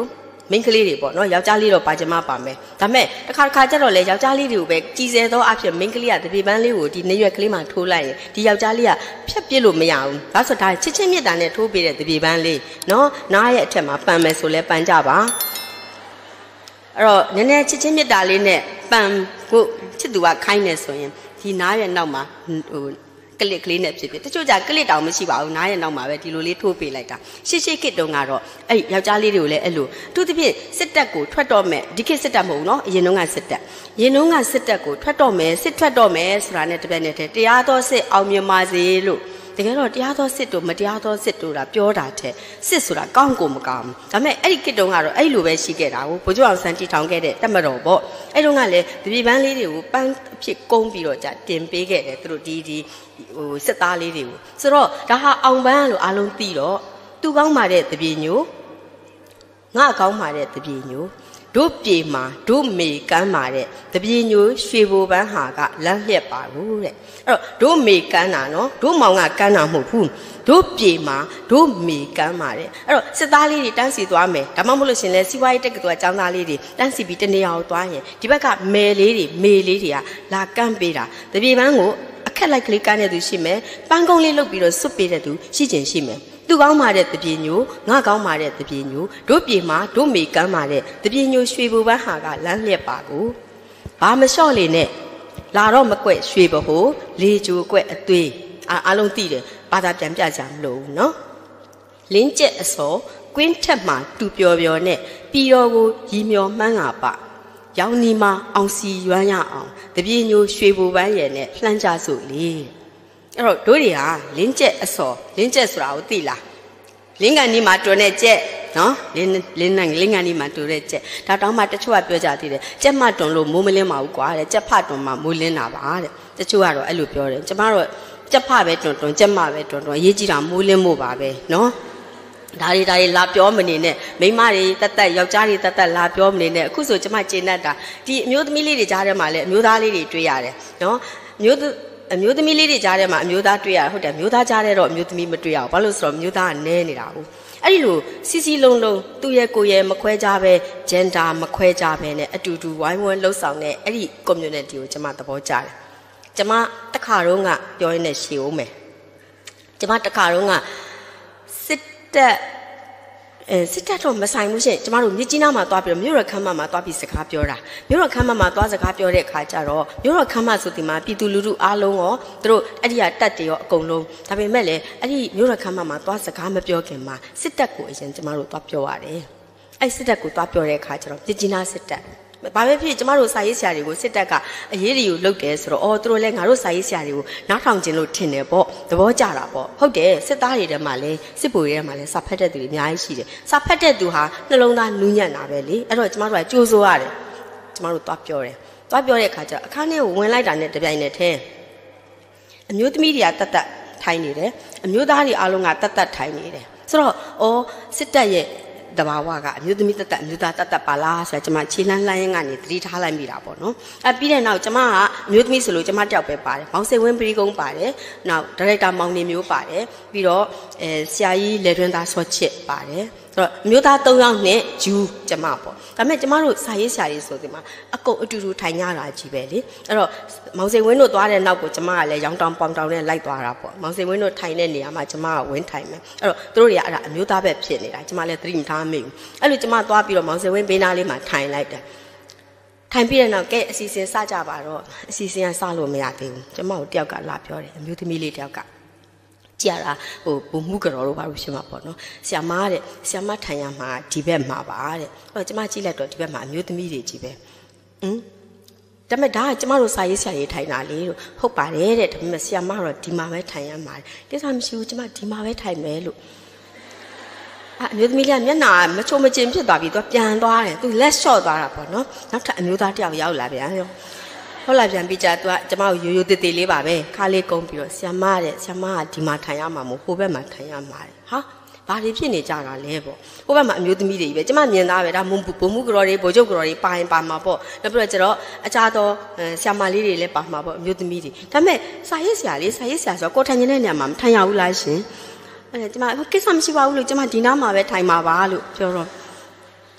မိန်းကလေးတွေပေါ့နော်ယောက်ျားလေးတော့ပါကြမပါမယ်ဒါပေမဲ့တစ်ခါတစ်ခါကျတော့လေယောက်ျားလေးတွေကိုပဲကြီးစဲသောအဖြစ်မိန်းကလေးကတပြေပန်းလေးကိုဒီနေရွက်ကလေးမှာထိုးလိုက်ရင်ဒီယောက်ျားလေးကဖြတ်ပြစ်လို့မရဘူးဒါဆိုဒါချစ်ချင်းမြတ်တာနဲ့ထိုးပေးတဲ့တပြေပန်းလေးနော်နားရဲ့အထက်မှာပန်မယ်ဆိုလဲပန်ကြပါအဲ့တော့နည်းနည်းချစ်ချင်းမြတ်တာလေးနဲ့ပန်ကိုချစ်သူကခိုင်းနေဆိုရင်ဒီနားရဲ့နောက်မှာဟိုကလစ်ကလေးနဲ့ဖြစ်ဖြစ်တချို့ကြကလစ်တောင်မရှိပါဘူးနားရဲ့နောက်မှာပဲဒီလိုလေးထိုးပေးလိုက်တာရှေ့ရှေ့ကစ်တုန်းကတော့အဲ့ယောက်ျားလေးတွေကိုလည်းအဲ့လိုအထူးသဖြင့်စစ်တပ်ကိုထွက်တော့မယ်ဒီခေတ်စစ်တပ်မဟုတ်ဘူးနော်အရင်တုန်းကစစ်တပ်ရင်တုန်းကစစ်တပ်ကိုထွက်တော့မယ်စစ်ထွက်တော့မယ်ဆိုတာနဲ့တပြက်နဲ့တည်းတရားတော်စစ်အောင်မြင်ပါစေလို့တကယ်တော့တရားတော်စစ်တို့မတရားတော်စစ်တို့တာပြောတာတဲ့စစ်ဆိုတာကောင်းကိုမကောင်းဘူးဒါပေမဲ့အဲ့ဒီခေတ်တုန်းကတော့အဲ့လိုပဲရှိခဲ့တာကိုဘိုးကျော်အောင်ဆန်းတီထောင်ခဲ့တဲ့တက်မတော်ပေါ့အဲ့တုန်းကလည်းတပြေပန်းလေးတွေကိုပန်းအဖြစ်ကုန်းပြီးတော့じゃတင်ပေးခဲ့တယ်သူတို့ဒီဒီဟိုစစ်သားလေးတွေကိုဆိုတော့ဒါဟာအောင်ပန်းလို့အားလုံးသိတော့သူကောင်းပါတဲ့တပြေညိုငါကောင်းပါတဲ့တပြေညိုတို့ပြေမှာတို့မေကမ်းပါတဲ့တပြေညိုရွှေဘိုပန်းဟာကလမ်းလျက်ပါဘူးတဲ့အဲ့တော့တို့မေကမ်းတာနော်တို့မောင်ကကမ်းတာမဟုတ်ဘူးတို့ပြေမှာတို့မေကမ်းပါတဲ့အဲ့တော့စစ်သားလေးတွေတန်းစီသွားမယ်ဒါမှမဟုတ်လို့ရှင်လဲစီးပွားရေးတက္ကသိုလ်အကျောင်းသားလေးတွေတန်းစီပြီးတနေရာကိုသွားရင်ဒီဘက်ကမယ်လေးတွေမေလေးတွေကလာကမ်းပေးတာတပြေပန်းကိုအခက်လိုက်ကလေးကမ်းတဲ့သူရှိမယ်ပန်းကုန်းလေးလုတ်ပြီးတော့စွတ်ပေးတဲ့သူရှိကျင်ရှိမယ်သူကောင်းပါတဲ့တပြေညိုငါကောင်းပါတဲ့တပြေညိုတို့ပြေမှာတို့မေကမ်းပါတဲ့တပြေညိုရွှေဘိုပန်းဟာကလမ်းလျက်ပါကိုဘာမလျှော့လေနဲ့လာတော့မကွက်ရွှေဘဟိုလေကြိုကွက်အသွေးအားလုံးသိတယ်ဘာသာပြန်ပြကြမလို့နော်လင်းကျက်အစောကွင်းထက်မှာတူပျော်ပျော်နဲ့ပြီးတော်ကိုရီမျောမှန်းတာပရောင်နီမှာအောင်စီရွမ်းရအောင်တပြေညိုရွှေဘိုပန်းရဲ့နဲ့လှမ်းကြစို့လေအဲ့တော့တို့တွေဟာလင်းကျက်အစောလင်းကျက်ဆိုတာကိုသိလားလင်းကန်ဒီမှာတွန်တဲ့ကျက်နော်လင်းလင်းနိုင်လင်းကန်ဒီမှာတွန်တဲ့ကျက်ဒါတောင်းမှတချို့ကပြောကြသေးတယ်ကျက်မတွန်လို့မိုးမလင်းပါဘူးကွာတဲ့ကျက်ဖတွန်မှမိုးလင်းတာပါတဲ့တချို့ကတော့အဲ့လိုပြောတယ်ကျမတို့ကျက်ဖပဲတွန်တွန်ကျက်မပဲတွန်တွန်ရေးကြည့်တာမိုးလင်းမို့ပါပဲနော်ဒါတွေဒါတွေလာပြောမနေနဲ့မိန်းမတွေတက်တက်ယောက်ျားတွေတက်တက်လာပြောမနေနဲ့အခုဆိုကျမကျေနပ်တာဒီအမျိုးသမီးလေးတွေကြားထဲမှာလည်းအမျိုးသားလေးတွေတွေ့ရတယ်နော်အမျိုးအမျိုးသမီးလေးတွေကြားထဲမှာအမျိုးသားတွေ့ရဟုတ်တယ်မျိုးသားကြားထဲတော့အမျိုးသမီးမတွေ့ရဘူးဘာလို့ဆိုတော့မျိုးသားကနဲနေတာဘူးအဲ့ဒီလိုစီစီလုံးလုံးသူ့ရဲ့ကိုယ်ရဲ့မခွဲကြပဲ gender မခွဲကြပဲနဲ့အတူတူဝိုင်းဝန်းလှုပ်ဆောင်တဲ့အဲ့ဒီ community ကိုကျမသဘောကျတယ်ကျမတခါတော့ကပြောရင်းနဲ့ရှေ့ဦးမယ်ကျမတခါတော့ကစစ်တပ်အဲစစ်တပ်တော့မဆိုင်ဘူးရှင်ကျမတို့မြစ်ကြီးနားမှာသွားပြီးတော့မြို့ရခမ်းမမှာသွားပြီးစကားပြောတာမြို့ရခမ်းမမှာသွားစကားပြောတဲ့အခါကျတော့မြို့ရခမ်းမဆိုဒီမှာပြည်သူလူထုအားလုံးရောသူတို့အဲ့ဒီကတက်တွေရောအကုန်လုံးဒါပေမဲ့လည်းအဲ့ဒီမြို့ရခမ်းမမှာသွားစကားမပြောခင်မှာစစ်တပ်ကိုအရင်ကျမတို့သွားပြောရတယ်အဲ့စစ်တပ်ကိုသွားပြောတဲ့အခါကျတော့မြစ်ကြီးနားစစ်တပ်ဘာပဲဖြစ်ကျမတို့စာရေးဆရာတွေကိုစစ်တပ်ကအရေးတွေကိုလုပ်တယ်ဆိုတော့အော်သူတို့လည်းငါတို့စာရေးဆရာတွေကိုနားထောင်ခြင်းလို့ထင်တယ်ပေါ့သဘောကျတာပေါ့ဟုတ်တယ်စစ်သားတွေထဲမှာလည်းစစ်ဗိုလ်တွေထဲမှာလည်းစာဖတ်တဲ့သူတွေအများကြီးရှိတယ်စာဖတ်တဲ့သူဟာနှလုံးသားနူးညံ့တာပဲလေအဲ့တော့ကျမတို့ကကြိုးစိုးရတယ်ကျမတို့သွားပြောတယ်သွားပြောတဲ့အခါကျတော့အခန်းထဲကိုဝင်လိုက်တာနဲ့တပြိုင်နက်တည်းအမျိုးသမီးတွေကတတ်တတ်ထိုင်နေတယ်အမျိုးသားတွေအားလုံးကတတ်တတ်ထိုင်နေတယ်ဆိုတော့အော်စစ်တပ်ရဲ့တဘာဝကအမျိုးသမီးတက်တက်အမျိုးသားတက်တက်ပါလားဆိုတော့ကျွန်မခြေလန်းလှမ်းရင်းကနေသတိထားလိုက်မိတာပေါ့နော်အဲပြီးတဲ့နောက်ကျွန်မကအမျိုးသမီးဆိုလို့ကျွန်မတယောက်ပဲပါတယ်မောင်စိတ်ဝင်းပရိကုန်းပါတယ်နောက်ဒါရိုက်တာမောင်နေမျိုးပါတယ်ပြီးတော့အဲဆရာကြီးလေတွင်သားစောချစ်ပါတယ်ဆိုတော့အမျိုးသား၃ယောက်နဲ့ယူကျွန်မပေါ့ဒါပေမဲ့ကျွန်မတို့စာရေးဆရာကြီးဆိုဒီမှာအကုန်အတူတူထိုင်ကြတာကြီးပဲလေအဲ့တော့မောင်စိတ်ဝင်းတို့သွားတဲ့နောက်ကိုကျွန်မကလည်းရောင်တောင်ပေါင်တောင်နဲ့လိုက်သွားတာပေါ့မောင်စိတ်ဝင်းတို့ထိုင်တဲ့နေရာမှာကျွန်မကဝင်းထိုင်မယ်အဲ့တော့သူတို့တွေကအဲ့ဒါအမျိုးသားပဲဖြစ်နေတာကျွန်မလည်းသတိမထားမိဘူးအဲ့လိုကျွန်မသွားပြီးတော့မောင်စိတ်ဝင်းဘေးနားလေးမှာထိုင်လိုက်တယ်ထိုင်ပြီးတဲ့နောက်ကဲအစီအစဉ်စကြပါတော့အစီအစဉ်ကစလို့မရသေးဘူးကျွန်မတို့တယောက်ကလာပြောတယ်အမျိုးသမီးလေးတယောက်ကကြရတာဟိုဘုံမှုကြော်တော့ဘာလို့ရှင်မှာပေါ့နော်ဆ iam မတဲ့ဆ iam မထိုင်ရမှာဒီဘက်မှာပါတဲ့အဲ့တော့ကျမကြည့်လိုက်တော့ဒီဘက်မှာအမျိုးသမီးတွေကြီးပဲဟင်ဒါပေမဲ့ဒါကကျမတို့စာရေးဆရာကြီးထိုင်တာလေလို့ဟုတ်ပါတယ်တဲ့ဒါပေမဲ့ဆ iam မတော့ဒီမှာပဲထိုင်ရမှာကိစ္စမရှိဘူးကျမဒီမှာပဲထိုင်မယ်လို့အမျိုးသမီးလေးကမျက်နှာမချုံမကျင်ဖြစ်သွားပြီးသူပြန်သွားတယ်သူလက်လျှော့သွားတာပေါ့နော်နောက်ထပ်အမျိုးသားတယောက်ရောက်လာပြန်ရောဟုတ်လားပြန်ပြီးကြသူကကျမတို့ရိုးရိုးတည်တည်လေးပါပဲခါလေးကုန်းပြီးတော့ဆ iam မတဲ့ဆ iam မကဒီမှာထိုင်ရမှာမို့ဟိုဘက်မှာထိုင်ရမှာတဲ့ဟာဘာတွေဖြစ်နေကြတာလဲပေါ့ဟိုဘက်မှာအမျိုးသမီးတွေပဲကျမမြင်သားပဲဒါဘုံဘုံမှုကြော်တွေဗိုလ်ချုပ်ကြော်တွေပါရင်ပါမှာပေါ့နောက်ပြီးတော့ကျတော့အခြားသောဆ iam မလေးတွေလည်းပါမှာပေါ့အမျိုးသမီးတွေဒါပေမဲ့စာရေးဆရာလေးစာရေးဆရာဆိုတော့ကိုထိုင်နေတဲ့နေရာမှာမထိုင်ရဘူးလားရှင်အဲ့ကျမကိစ္စမရှိပါဘူးလို့ကျမဒီနားမှာပဲထိုင်မှာပါလို့ပြောတော့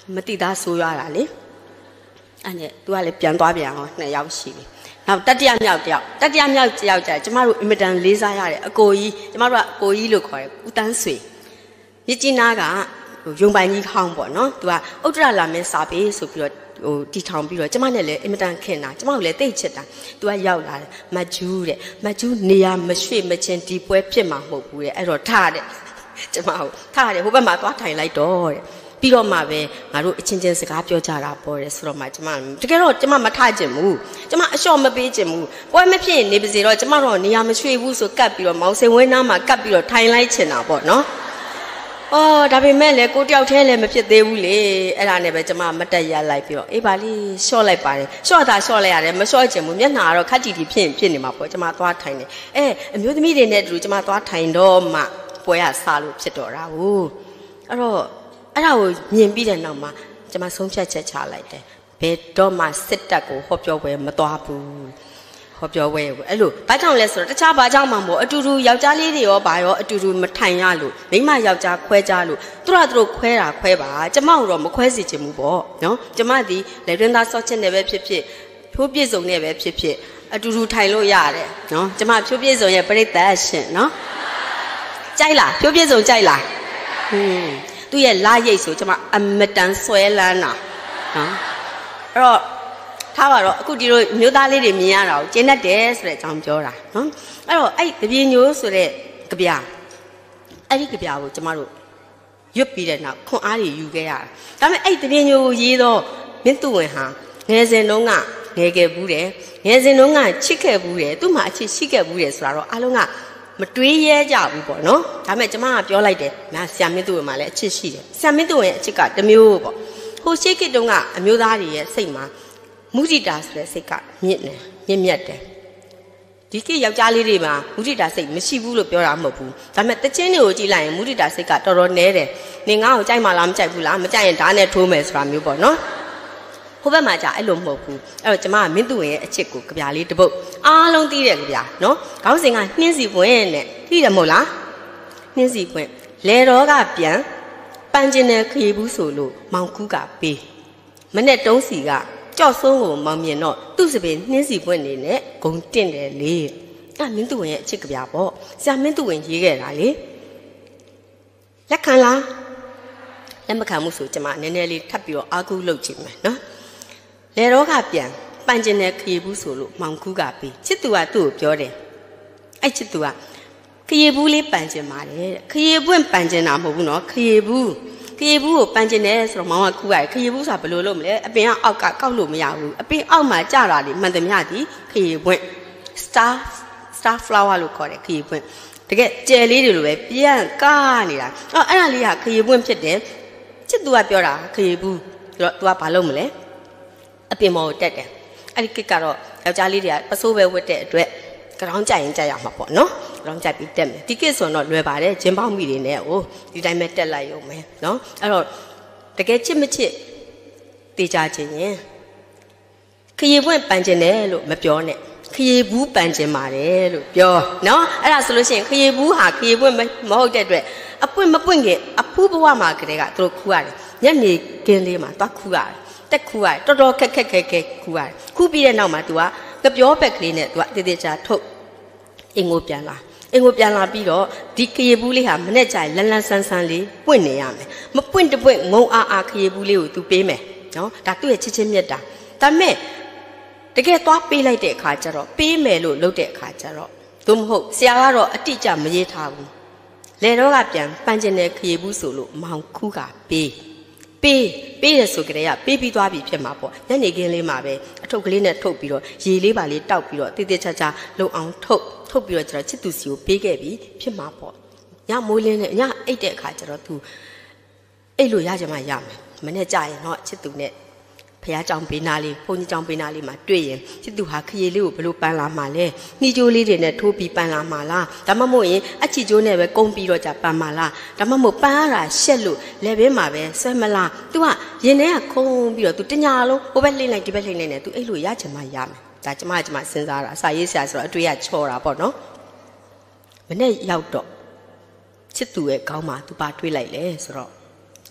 မတိသားဆိုးရတာလေအဲ့နဲ့ तू ကလည်းပြန်သွားပြန်အောင်နှစ်ယောက်ရှိပြီနောက်တတိယမြောက်တယောက်တတိယမြောက်တယောက်ကျကျမတို့အင်မတန်လေးစားရတဲ့အကိုကြီးကျမတို့ကအကိုကြီးလို့ခေါ်တယ်ဦးတန်းဆွေမြစ်ကြီးနားကရုံပိုင်ကြီးခေါင်းပေါ့နော် तू ကဥတ္တရလာမင်းစာပေဆိုပြီးတော့ဟိုတီထောင်ပြီးတော့ကျမနဲ့လည်းအင်မတန်ခင်တာကျမကိုလည်းတိတ်ချစ်တာ तू ကရောက်လာတယ်မတ်ကျူးတဲ့မတ်ကျူးနေရာမရွှေ့မချင်းဒီပွဲဖြစ်မှာမဟုတ်ဘူးတဲ့အဲ့တော့ထားတဲ့ကျမကိုထားတယ်ဟိုဘက်မှာသွားထိုင်လိုက်တော့တဲ့ပြီးတော့မှပဲငါတို့အချင်းချင်းစကားပြောကြတာပေါ့တယ်ဆိုတော့မှကျမတကယ်တော့ကျမမထကျင်ဘူးကျမအလျှော့မပေးကျင်ဘူးပွဲမဖြစ်နေပါစေတော့ကျမတော့နေရာမရွှေ့ဘူးဆိုကပ်ပြီးတော့မောင်စိန်ဝင်းနားမှာကပ်ပြီးတော့ထိုင်လိုက်ချင်တာပေါ့နော်အော်ဒါပေမဲ့လည်းကိုတယောက်တည်းလည်းမဖြစ်သေးဘူးလေအဲ့ဒါနဲ့ပဲကျမမတက်ရလိုက်ပြီးတော့အေးပါလေလျှော့လိုက်ပါတယ်လျှော့တာလျှော့လိုက်ရတယ်မလျှော့ချင်ဘူးမျက်နှာကတော့ခက်တီတီဖြစ်ဖြစ်နေမှာပေါ့ကျမသွားထိုင်တယ်အဲအမျိုးသမီးတွေနဲ့တူကျမသွားထိုင်တော့မှပွဲရစားလို့ဖြစ်တော့တာဟုတ်အဲ့တော့အဲ့ဒါကိုမြင်ပြီးတဲ့နောက်မှာကျမဆုံးဖြတ်ချက်ချလိုက်တယ်ဘယ်တော့မှစစ်တပ်ကိုဟောပြောပွဲမသွားဘူးဟောပြောပွဲကိုအဲ့လိုဘာကြောင့်လဲဆိုတော့တခြားဘာကြောင့်မှမဟုတ်အတူတူယောက်ျားလေးတွေရောဘာရောအတူတူမထိုင်ရလို့မိန်းမယောက်ျားခွဲကြလို့သူတို့ကသူတို့ခွဲတာခွဲပါကျမတို့တော့မခွဲစီချင်ဘူးပေါ့နော်ကျမဒီလေရင်သားဆော့ချစ်နေပဲဖြစ်ဖြစ်ဖြိုးပြည့်စုံနေပဲဖြစ်ဖြစ်အတူတူထိုင်လို့ရတယ်နော်ကျမဖြိုးပြည့်စုံရဲ့ပြိတ္တရှင်နော်ကြိုက်လားဖြိုးပြည့်စုံကြိုက်လားဟွန်းသူရဲ့လာရိတ်ဆိုကျမအမတန်ဆွဲလန်းတာနော်အဲ့တော့ထားပါတော့အခုဒီလိုမျိုးသားလေးတွေမြင်ရတာကိုကျင်းတတ်တယ်ဆိုတဲ့အကြောင်းပြောတာနော်အဲ့တော့အဲ့တပြေညိုးဆိုတဲ့ကြပြအဲ့ဒီကြပြကိုကျမတို့ရွတ်ပြီးတဲ့နောက်ခွန်အားတွေယူခဲ့ရတာဒါပေမဲ့အဲ့တပြေညိုးကိုရေးတော့မင်းသူဝင်ဟာငယ်စဉ်တုန်းကငယ်ခဲ့ဘူးတယ်ငယ်စဉ်တုန်းကချစ်ခဲ့ဘူးတယ်သူ့မှာအချစ်ရှိခဲ့ဘူးတယ်ဆိုတာတော့အားလုံးကမတွေးရဲကြဘူးပေါ့နော်ဒါပေမဲ့ကျမကပြောလိုက်တယ်ငါဆရာမင်းသူဝင်မှာလည်းအချစ်ရှိတယ်ဆရာမင်းသူဝင်ရဲ့အချစ်ကတမျိုးပေါ့ဟိုရှိခေတ်တုန်းကအမျိုးသားတွေရဲ့စိတ်မှာမုဒိတာဆိုတဲ့စိတ်ကမြင့်တယ်မြင့်မြတ်တယ်ဒီခေတ်ယောက်ျားလေးတွေမှာမုဒိတာစိတ်မရှိဘူးလို့ပြောတာမဟုတ်ဘူးဒါပေမဲ့တချင်းတွေကိုကြည့်လိုက်ရင်မုဒိတာစိတ်ကတော်တော်နည်းတယ်နေငါ့ကိုကြိုက်မှလားမကြိုက်ဘူးလားမကြိုက်ရင်ဓာတ်နဲ့ထိုးမယ်ဆိုတာမျိုးပေါ့နော်ဟိုဘက်မှာကြာအဲ့လိုမဟုတ်ဘူးအဲ့တော့ကျမကမင်းသူဝင်ရဲ့အချစ်ကိုကြပြလေးတစ်ပုတ်အားလုံးသိတဲ့ကြပြနော်ခေါင်းစဉ်ကနှင်းစီပွင့်နဲ့သိတယ်မဟုတ်လားနှင်းစီပွင့်လေတော်ကပြန်ပန်းကျင်တဲ့ခရီးဘူးဆိုလို့မောင်ကူးကပေးမနဲ့တုံးစီကကြောက်ဆုံးကိုမောင်မြင်တော့သူ့စပင်နှင်းစီပွင့်နေနဲ့ဂုံတင့်တယ်လေအဲ့မင်းသူဝင်ရဲ့အချစ်ကြပြပေါ့ဆရာမင်းသူဝင်ရေးခဲ့တာလေလက်ခံလားလက်မခံမှုဆိုကျမနည်းနည်းလေးထပ်ပြီးတော့အာကူလုပ်ချင်မယ်နော်လေတော့ကပြန်ပန်းကျင်တဲ့ခရီးဘူးဆိုလို့မောင်ကူးကပေးချစ်သူကသူ့ကိုပြောတယ်အဲ့ချစ်သူကခရီးဘူးလေးပန်းကျင်ပါတယ်ခရီးပွင့်ပန်းကျင်တာမဟုတ်ဘူးနော်ခရီးဘူးခရီးဘူးကိုပန်းကျင်တယ်ဆိုတော့မောင်ကကူးရတယ်ခရီးဘူးဆိုတာဘယ်လိုလုပ်မလဲအပင်ကအောက်ကကောက်လို့မရဘူးအပင်အောက်မှာကျတာလေမှန်သမျှဒီခရီးပွင့် star star flower လို့ခေါ်တယ်ခရီးပွင့်တကယ်ကျယ်လေးတွေလိုပဲပြန်ကားနေတာအော်အဲ့ဒါလေးကခရီးပွင့်ဖြစ်တယ်ချစ်သူကပြောတာခရီးဘူးဆိုတော့ तू ကဘာလုပ်မလဲအပင်မော်ကိုတက်တယ်အဲ့ဒီကိတ်ကတော့ယောက်ျားလေးတွေကပစိုးပဲဝတ်တဲ့အတွက်ကြောင်ကြိုက်ရင်ကြိုက်ရမှာပေါ့နော်ကြောင်ကြိုက်ပြီးတက်မယ်ဒီကိတ်ဆိုတော့လွယ်ပါတယ်ဂျင်းပေါက်မိတွေနဲ့ဟိုဒီတိုင်းပဲတက်လိုက်ရုံပဲနော်အဲ့တော့တကယ်ချစ်မချစ်တေချာချင်းရင်ခရီးပွင့်ပန်းကျင်တယ်လို့မပြောနဲ့ခရီးဘူးပန်းကျင်ပါတယ်လို့ပြောနော်အဲ့ဒါဆိုလို့ရှိရင်ခရီးဘူးဟာခရီးပွင့်မဟုတ်တဲ့အတွက်အပွင့်မပွင့်ခင်အဖူးဘဝမှာကလေးကသူတို့ခူရတယ်ညနေခင်းလေးမှာသွားခူရတယ်တက်ခူရတယ်တော်တော်ခက်ခက်ခဲခဲခူရတယ်ခူပြီးတဲ့နောက်မှာ तू ကပြောပက်ကလေးနဲ့ तू ကတေးသေးချာထုတ်အင်ကိုပြန်လာအင်ကိုပြန်လာပြီးတော့ဒီခရီးဘူးလေးဟာမနဲ့ကြိုင်လန်းလန်းဆန်းဆန်းလေးပွင့်နေရမယ်မပွင့်တပွင့်ငုံအားအားခရီးဘူးလေးကို तू ပေးမယ်နော်ဒါသူ့ရဲ့ချစ်ချင်းမြတ်တာဒါပေမဲ့တကယ်သွားပေးလိုက်တဲ့အခါကျတော့ပေးမယ်လို့လုပ်တဲ့အခါကျတော့သို့မဟုတ်ဆရာကတော့အတိအကျမရေးထားဘူးလေတော့ကပြန်ပန်းကျင်တဲ့ခရီးဘူးဆိုလို့မောင်ခူးကပေးပေးပေးရဆိုကြတဲ့ကပေးပြီးသွားပြီဖြစ်မှာပေါ့ညနေခင်းလေးမှာပဲအထုပ်ကလေးနဲ့ထုတ်ပြီးတော့ရေလေးပါလေးတောက်ပြီးတော့တေးသေးချာချာလုံအောင်ထုတ်ထုတ်ပြီးတော့ကျတော့ချစ်သူစီကိုပေးခဲ့ပြီးဖြစ်မှာပေါ့ညမိုးလင်းနဲ့ညအိတ်တဲ့အခါကျတော့ तू အိတ်လို့ရကြမှာရမယ်မနေ့ကြရင်တော့ချစ်သူနဲ့ဖះကြောင်ပေးနာလေးဘုန်းကြီးကြောင်ပေးနာလေးမှာတွေ့ရင်ချစ်သူဟာခရီးလေးကိုဘလို့ပန်းလာမှာလဲနှီးကြိုးလေးတွေနဲ့ထိုးပြီးပန်းလာမှာလားဒါမှမဟုတ်ရင်အချီကျိုးနဲ့ပဲကုန်းပြီးတော့じゃပန်းမှာလားဒါမှမဟုတ်ပန်းရတာရှက်လို့လက်ဘင်းမှာပဲဆွဲမလား तू ကရင်ထဲကခုံးပြီးတော့ तू တညာလုံးဟိုဘက်လှိမ့်လိုက်ဒီဘက်လှိမ့်လိုက်နေ तू အဲ့လိုရချင်မှရမယ်ဒါကျမကျမစဉ်းစားတာအစာရေးဆရာဆိုတော့အတွေ့အချော်တာပေါ့နော်မနေ့ရောက်တော့ချစ်သူရဲ့ခေါင်းမှာ तू ပါတွေးလိုက်လေဆိုတော့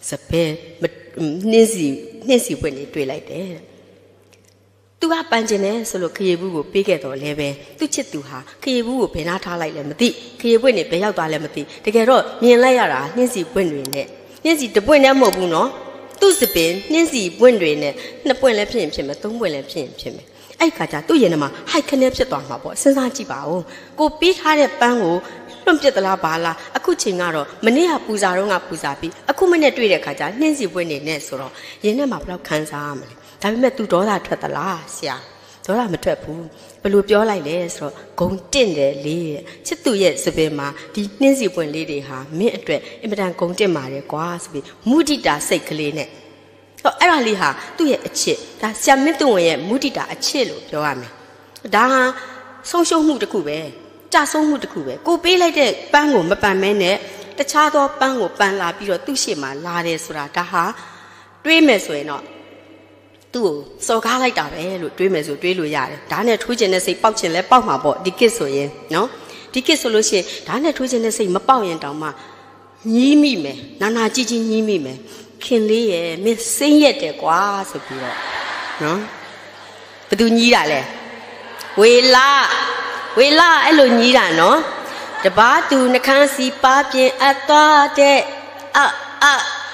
စပယ်နှင်းစီနှင်းစီပွင့်နေတွေ့လိုက်တယ်သူကပန်းကျင်တယ်ဆိုလို့ခရီးဘူးကိုပေးခဲ့တော့လဲပဲသူချစ်သူဟာခရီးဘူးကိုဘယ်နာထားလိုက်လဲမသိခရီးပွင့်နေဘယ်ရောက်သွားလဲမသိတကယ်တော့မြင်လိုက်ရတာနှင်းစီပွင့်တွေနဲ့နှင်းစီတပွင့်နဲ့မဟုတ်ဘူးနော်သူ့စပင်နှင်းစီပွင့်တွေနဲ့နှစ်ပွင့်လည်းဖြစ်ရင်ဖြစ်မယ်သုံးပွင့်လည်းဖြစ်ရင်ဖြစ်မယ်အဲ့ခါကျသူ့ရင်ထဲမှာဟိုက်ခနဲ့ဖြစ်သွားမှာပေါ့စဉ်းစားကြည့်ပါဦးကိုပေးထားတဲ့ပန်းကိုလွန့်ပြစ်သလားဘာလားအခုချိန်ကတော့မနေ့ကပူဇာတော့ကပူဇာပြီးအခုမနေ့တွေ့တဲ့ခါကျနှင်းစီပွင့်နေနဲ့ဆိုတော့ရင်ထဲမှာဘယ်လောက်ခံစားရမလဲဒါပေမဲ့သူဒေါသထွက်သလားဆရာဒေါသမထွက်ဘူးဘယ်လိုပြောလိုက်လဲဆိုတော့ဂုံတင့်တယ်လေချစ်သူရဲ့စပင်မှာဒီနှင်းစီပွင့်လေးတွေဟာမင်းအတွက်အင်မတန်ဂုံတင့်ပါတယ်ကွာဆိုပြီးမုဒိတာစိတ်ကလေးနဲ့ဟောအဲ့ဒါလေးဟာသူ့ရဲ့အချစ်ဒါဆရာမင်းသူဝင်ရဲ့မုဒိတာအချစ်လို့ပြောရမယ်ဒါဟာဆုံးရှုံးမှုတစ်ခုပဲကြဆုံးမှုတစ်ခုပဲကိုပေးလိုက်တဲ့ပန်းကိုမပန်မဲနဲ့တခြားသောပန်းကိုပန်လာပြီးတော့သူ့ရှေ့မှာလာတယ်ဆိုတာဒါဟာတွေးမယ်ဆိုရင်တော့သူ့ကိုစော်ကားလိုက်တာပဲလို့တွေးမယ်ဆိုတွေးလို့ရတယ်ဒါနဲ့ထိုးချင်တဲ့စိတ်ပေါက်ချင်လဲပေါက်မှာပေါ့ဒီကစ်ဆိုရင်နော်ဒီကစ်ဆိုလို့ရှိရင်ဒါနဲ့ထိုးချင်တဲ့စိတ်မပေါက်ရင်တောင်မှညီးမိမယ်နာနာကြီးကြီးညီးမိမယ်ခင်လေးရဲ့မင်းစိမ့်ရက်တယ်ကွာဆိုပြီးတော့နော်ဘယ်သူညီးတာလဲဝေလာဝေလာအဲ့လိုညီးတာနော်တပားသူနှခမ်းစီပါပြင်းအပ်သွားတဲ့အအ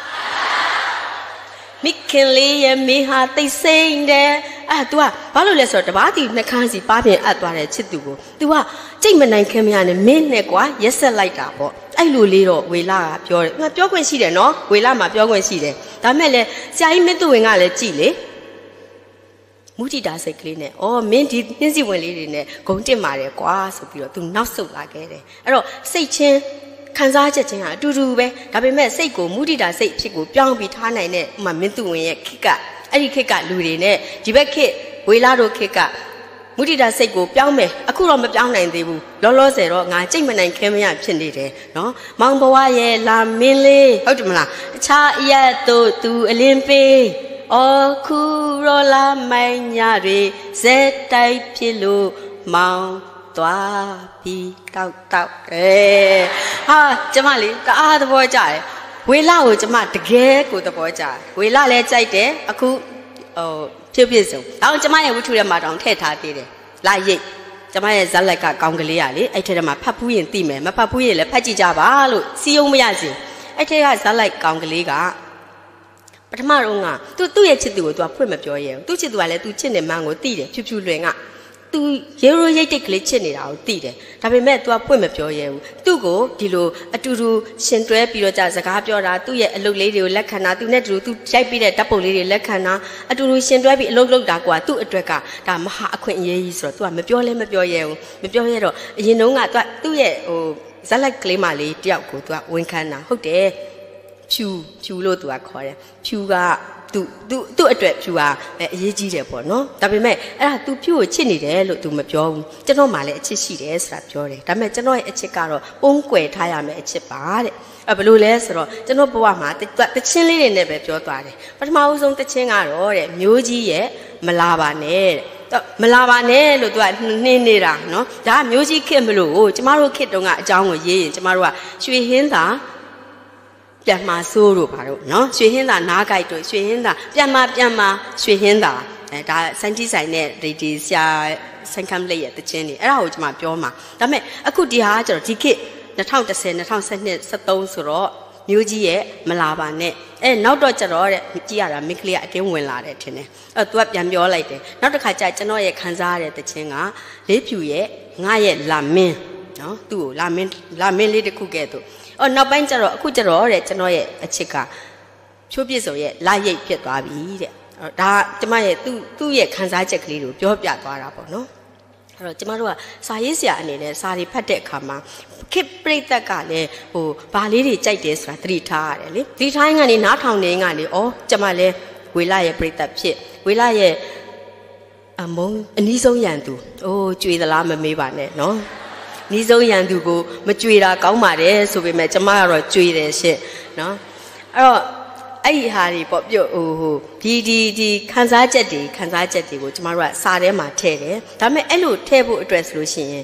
မိခင်လေးရဲ့မိဟာသိစိမ့်တယ်အဲ့ तू ကဘာလို့လဲဆိုတော့တပားသူနှခမ်းစီပါပြင်းအပ်သွားတဲ့ချစ်သူကို तू ကကြိတ်မနိုင်ခင်မရနဲ့မင်းနဲ့ကွာရက်ဆက်လိုက်တာပေါ့အဲ့လိုလေးတော့ဝေလာကပြောတယ်ငါပြောခွင့်ရှိတယ်နော်ဝေလာမှာပြောခွင့်ရှိတယ်ဒါမဲ့လေဆရာကြီးမင်းသူဝင်ကလည်းကြည်လေမုဒိတာစိတ်ကလေးနဲ့အော်မင်းဒီနှင်းစီဝင်လေးတွေနဲ့ဂုံတက်ပါတယ်ကွာဆိုပြီးတော့ तू နောက်ဆုတ်လာခဲ့တယ်အဲ့တော့စိတ်ချင်းခံစားချက်ချင်းဟာအတူတူပဲဒါပေမဲ့စိတ်ကိုမုဒိတာစိတ်ဖြစ်ကိုပြောင်းပြီးထားနိုင်တဲ့ဥမာမင်းသူဝင်ရဲ့ခစ်ကအဲ့ဒီခစ်ကလူတွေနဲ့ဒီဘက်ခစ်ဝေလာတို့ခစ်ကမုဒိတာစိတ်ကိုပြောင်းမယ်အခုတော့မပြောင်းနိုင်သေးဘူးလောလောဆယ်တော့ငါကြိတ်မနိုင်ခဲမရဖြစ်နေတယ်နော်မောင်ဘဝရဲ့လာမင်းလေးဟုတ်တယ်မလားတခြားအရက်တို့သူအလင်းပေးအော်ခုရောလာမိုင်းညတွေဇက်တိုက်ဖြစ်လို့မောင်သွားပြီးတောက်တောက်တယ်ဟာကျမလေးတအားသဘောကျတယ်ဝေလာကိုကျမတကယ်ကိုသဘောကျတယ်ဝေလာလည်းကြိုက်တယ်အခုဟိုဖြစ်ဖြစ်ဆုံးအော်ကျမရဲ့ဝတ္ထုထဲမှာတောင်ထည့်ထားသေးတယ်လာရိတ်ကျမရဲ့ဇက်လက်ကကောင်းကလေးရလေအဲ့ထဲထဲမှာဖတ်ဖူးရင်သိမယ်မဖတ်ဖူးရင်လည်းဖတ်ကြည့်ကြပါလို့စီယုံမရစီအဲ့ထဲကဇက်လက်ကောင်းကလေးကပထမတော့ကသူသူ့ရဲ့ချစ်သူကိုသူကဖွင့်မပြောရဲဘူးသူ့ချစ်သူကလည်းသူချစ်နေမှန်းကိုသိတယ်ဖြူဖြူလွင်ကသူရေရိုရိတ်တိတ်ကလေးချစ်နေတာကိုသိတယ်ဒါပေမဲ့ तू ကပွင့်မပြောရဲဘူးသူ့ကိုဒီလိုအတူတူရှင်တွဲပြီးတော့ကြာစကားပြောတာသူ့ရဲ့အလုပ်လေးတွေကိုလက်ခံတာသူနဲ့တူတူရိုက်ပြီးတဲ့ဓာတ်ပုံလေးတွေလက်ခံတာအတူတူရှင်တွဲပြီးအလုပ်လုပ်တာကွာသူ့အတွက်ကဒါမဟာအခွင့်အရေးကြီးဆိုတော့ तू ကမပြောလဲမပြောရဲဘူးမပြောရဲတော့အရင်တုန်းက तू သူ့ရဲ့ဟိုဇက်လက်ကလေးမလေးတယောက်ကို तू ကဝန်ခံတာဟုတ်တယ်ဖြူဖြူလို့ तू ကခေါ်တယ်ဖြူကသူသူသူ့အတွက်ဖြူဟာအရေးကြီးတယ်ပေါ့နော်ဒါပေမဲ့အဲ့ဒါ तू ဖြူကိုချစ်နေတယ်လို့ तू မပြောဘူးကျွန်တော်မှလည်းအချစ်ရှိတယ်ဆိုတာပြောတယ်ဒါပေမဲ့ကျွန်တော်ရဲ့အချစ်ကတော့ပုံကွယ်ထားရမယ်အချစ်ပါတဲ့အဲ့ဘယ်လိုလဲဆိုတော့ကျွန်တော်ဘဝမှာတချင်းလေးတွေနဲ့ပဲပြောသွားတယ်ပထမဦးဆုံးတချင်းကတော့တဲ့မျိုးကြီးရဲ့မလာပါနဲ့တဲ့မလာပါနဲ့လို့ तू ကနှင်းနေတာနော်ဒါကမျိုးကြီးခစ်မလို့ကျမတို့ခစ်တုန်းကအကြောင်းကိုရေးရင်ကျမတို့ကရွှေဟင်းသာပြန်มาဆိုးတို့ပါတော့เนาะရွှေဟင်းသာနားကြိုက်တို့ရွှေဟင်းသာပြန်มาပြန်มาရွှေဟင်းသာအဲဒါစန်တီဆိုင်နဲ့ဒီဒီဆရာစန်ကမ်လေးရဲ့တခြင်းနေအဲ့ဒါကိုကျွန်မပြောမှာဒါပေမဲ့အခုဒီဟာကကျတော့ဒီခေတ်၂၀၁၀ ၂၀၁၂ ၁၃ဆိုတော့မျိုးကြီးရဲ့မလာပါနဲ့အဲနောက်တော့ကျတော့တဲ့ကြည့်ရတာမိကလေးကအတင်းဝင်လာတယ်ထင်တယ်အဲ तू ကပြန်ပြောလိုက်တယ်နောက်တစ်ခါကျကျွန်တော်ရဲ့ခန်းစားရတဲ့တခြင်းကလေးဖြူရဲ့ငါရဲ့လာမင်းเนาะသူ့ကိုလာမင်းလာမင်းလေးတစ်ခုကဲ့သို့အော်နောက်ပိုင်းကျတော့အခုကျတော့တဲ့ကျွန်တော်ရဲ့အချစ်ကချိုးပြစ်စုံရဲ့လာရိတ်ဖြစ်သွားပြီတဲ့ဒါကျမရဲ့သူ့သူ့ရဲ့ခန်းစားချက်ကလေးကိုပြောပြသွားတာပေါ့နော်အဲ့တော့ကျမတို့ကစာရေးဆရာအနေနဲ့စာတွေဖတ်တဲ့အခါမှာခေပရိသတ်ကလည်းဟိုဘာလေးတွေကြိုက်တယ်ဆိုတာသတိထားရတယ်လေသတိထားရင်ကနေနားထောင်နေရင်ကနေဩကျမလည်းဝေလာရဲ့ပရိသတ်ဖြစ်ဝေလာရဲ့အမုံအနီးဆုံးရန်သူအိုးကြွေသလားမမေးပါနဲ့နော်နီးဆုံးရန်သူကိုမကြွေတာကောင်းပါတယ်ဆိုပေမဲ့ကျမကတော့ကြွေတယ်ရှင့်နော်အဲ့တော့အဲ့ဒီဟာတွေပေါ့ပြုတ်ဟိုဟိုဒီဒီဒီခန်းစားချက်တွေခန်းစားချက်တွေကိုကျမတို့ကစာထဲမှာထည့်တယ်ဒါပေမဲ့အဲ့လိုထည့်ဖို့အတွက်ဆိုလို့ရှိရင်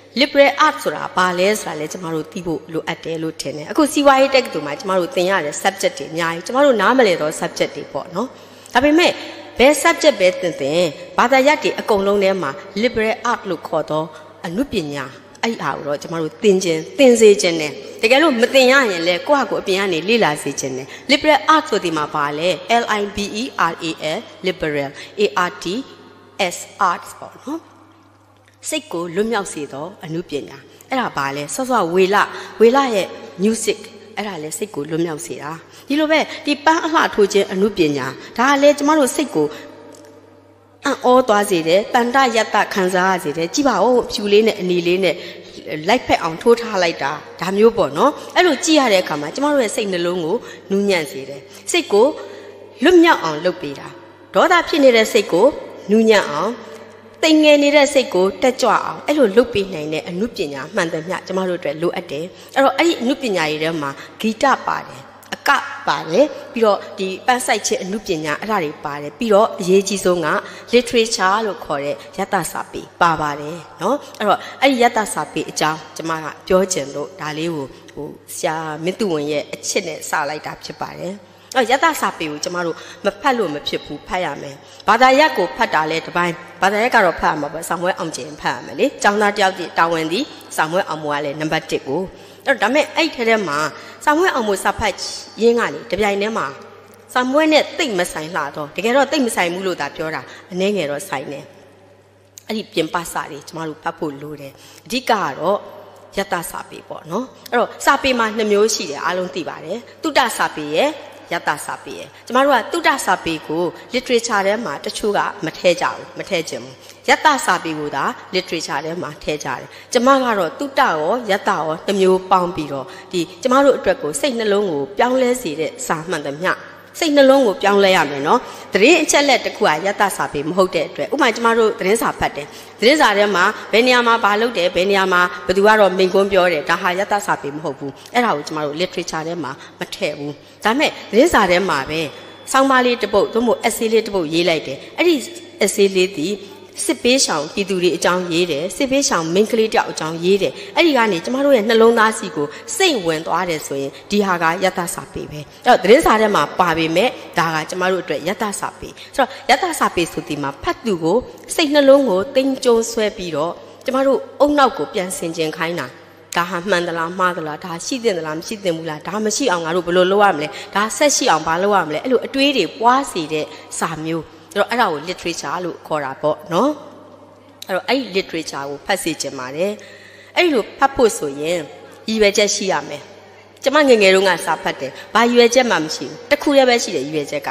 liberal art ဆိုတာဘာလဲဆိုတာလဲကျမတို့သိဖို့လိုအပ်တယ်လို့ထင်တယ်အခုစီးပွားရေးတက္ကသိုလ်မှာကျမတို့သင်ရတဲ့ subject တွေအများကြီးကျမတို့နားမလည်တော့ subject တွေပေါ့နော်ဒါပေမဲ့ဘယ် subject ပဲသင်သင်ဘာသာရပ်တွေအကုန်လုံးထဲမှာ liberal art လို့ခေါ်တော့အနုပညာအဲ့အားကိုတော့ကျမတို့သင်ခြင်းသင်စေခြင်းနဲ့တကယ်လို့မသင်ရရင်လည်းကိုယ့်ဟာကိုယ်အပြင်ကနေလေ့လာစေခြင်းနဲ့ liberal art ဆိုဒီမှာပါလဲ L I B E R A L liberal A R T S arts ပေါ့နော်စိတ်ကိုလွတ်မြောက်စေတော့အနုပညာအဲ့ဒါပါလဲဆော့ဆော့ဝေလဝေလရဲ့ music အဲ့ဒါလဲစိတ်ကိုလွတ်မြောက်စေတာဒီလိုပဲဒီပန်းအလှထိုးခြင်းအနုပညာဒါကလဲကျမတို့စိတ်ကိုအံ့ဩသွားစေတယ်တန်တရတ္တခံစားရစေတယ်ကြည့်ပါဦးဖြူလေးနဲ့အနီလေးနဲ့လိုက်ဖက်အောင်ထိုးထားလိုက်တာဒါမျိုးပေါ့နော်အဲ့လိုကြည့်ရတဲ့အခါမှာကျမတို့ရဲ့စိတ်နှလုံးကိုနူးညံ့စေတယ်စိတ်ကိုလွတ်မြောက်အောင်လုပ်ပေးတာဒေါသဖြစ်နေတဲ့စိတ်ကိုနူးညံ့အောင်တိမ်ငယ်နေတဲ့စိတ်ကိုတက်ကြွအောင်အဲ့လိုလုပ်ပေးနိုင်တဲ့အနုပညာမှန်သမျှကျမတို့အတွက်လိုအပ်တယ်အဲ့တော့အဲ့ဒီအနုပညာတွေထဲမှာဂီတပါတယ်အကပါတယ်ပြီးတော့ဒီပန်းဆိုင်ခြင်းအနုပညာအဲ့ဒါတွေပါတယ်ပြီးတော့အရေးကြီးဆုံးက literature လို့ခေါ်တဲ့ယတ္တစာပေပါပါတယ်เนาะအဲ့တော့အဲ့ဒီယတ္တစာပေအကြောင်းကျမကပြောချင်လို့ဒါလေးကိုဟိုဆရာမင်းသူဝင်ရဲ့အချစ်နဲ့စလိုက်တာဖြစ်ပါတယ်အဲ့ယတ္တစာပေကိုကျမတို့မဖတ်လို့မဖြစ်ဘူးဖတ်ရမယ်ဘာသာရပ်ကိုဖတ်တာလဲတစ်ပိုင်းဘာသာရပ်ကတော့ဖတ်ရမှာပဲဆောင်းပွဲအောင်ကျင်ဖတ်ရမယ်လေကျောင်းသားတယောက်တည်းတာဝန်သည်ဆောင်းပွဲအောင်မွားလဲနံပါတ်တစ်ကိုအဲ့တော့ဒါမဲ့အဲ့ထဲထဲမှာဆောင်းပွဲအောင်မွားစဖတ်ရင်းကလေတပြိုင်တည်းမှာဆောင်းပွဲနဲ့တိတ်မဆိုင်လှတော့တကယ်တော့တိတ်မဆိုင်ဘူးလို့သာပြောတာအနည်းငယ်တော့ဆိုင်နေအဲ့ဒီပြင်ပစာတွေကျမတို့ဖတ်ဖို့လိုတယ်အဓိကကတော့ယတ္တစာပေပေါ့နော်အဲ့တော့စာပေမှာနှစ်မျိုးရှိတယ်အားလုံးသိပါတယ်တုတ္တစာပေရဲ့ယတ္တစာပေရဲ့ကျမတို့ကတုတ္တစာပေကို literature ထဲမှာတချို့ကမထဲကြဘူးမထဲချင်ဘူးယတ္တစာပေကိုသာ literature ထဲမှာထဲကြတယ်ကျမကတော့တုတ္တရောယတ္တရောတစ်မျိုးပေါင်းပြီးတော့ဒီကျမတို့အတွက်ကိုစိတ်နှလုံးကိုပြောင်းလဲစေတဲ့စာမှန်သမျှစိတ်နှလုံးကိုပြောင်းလဲရမယ်နော်သတင်းအချက်လက်တစ်ခုကယတ္တစာပေမဟုတ်တဲ့အတွက်ဥပမာကျမတို့သတင်းစာဖတ်တယ်သတင်းစာထဲမှာဘယ်နေရာမှာဘာလုပ်တယ်ဘယ်နေရာမှာဘယ်သူကတော့မိန့်ခွန်းပြောတယ်ဒါဟာယတ္တစာပေမဟုတ်ဘူးအဲ့ဒါကိုကျမတို့ literature ထဲမှာမထည့်ဘူးဒါမဲ့သတင်းစာထဲမှာပဲဆောင်းပါးလေးတစ်ပုဒ်သို့မဟုတ် essay လေးတစ်ပုဒ်ရေးလိုက်တယ်အဲ့ဒီ essay လေးဒီစစ်ပေးဆောင်ပြည်သူတွေအကြောင်းရေးတယ်စစ်ပေးဆောင်မိန်းကလေးတယောက်အကြောင်းရေးတယ်အဲ့ဒီကနေကျမတို့ရဲ့နှလုံးသားစီကိုစိတ်ဝင်သွားတယ်ဆိုရင်ဒီဟာကယတ္တစာပေပဲအဲ့တော့သတင်းစာထဲမှာပါပေမဲ့ဒါကကျမတို့အတွက်ယတ္တစာပေဆိုတော့ယတ္တစာပေဆိုဒီမှာဖတ်သူကိုစိတ်နှလုံးကိုတင်းကျုံဆွဲပြီးတော့ကျမတို့အုံနောက်ကိုပြန်ဆင်ခြင်ခိုင်းတာဒါဟာမှန်သလားမှားသလားဒါရှိသင့်သလားမရှိသင့်ဘူးလားဒါမရှိအောင်ငါတို့ဘယ်လိုလုပ်ရမလဲဒါဆက်ရှိအောင်ဘာလုပ်ရမလဲအဲ့လိုအတွေးတွေပွားစေတဲ့စာမျိုးအဲ့တော့အဲ့ဒါကို literature လို့ခေါ်တာပေါ့နော်အဲ့တော့အဲ့ဒီ literature ကိုဖတ်စေချင်ပါတယ်အဲ့ဒီလိုဖတ်ဖို့ဆိုရင်ရည်ရွယ်ချက်ရှိရမယ်ကျမငယ်ငယ်တုန်းကစာဖတ်တယ်ဘာရည်ရွယ်ချက်မှမရှိဘူးတစ်ခုတည်းပဲရှိတယ်ရည်ရွယ်ချက်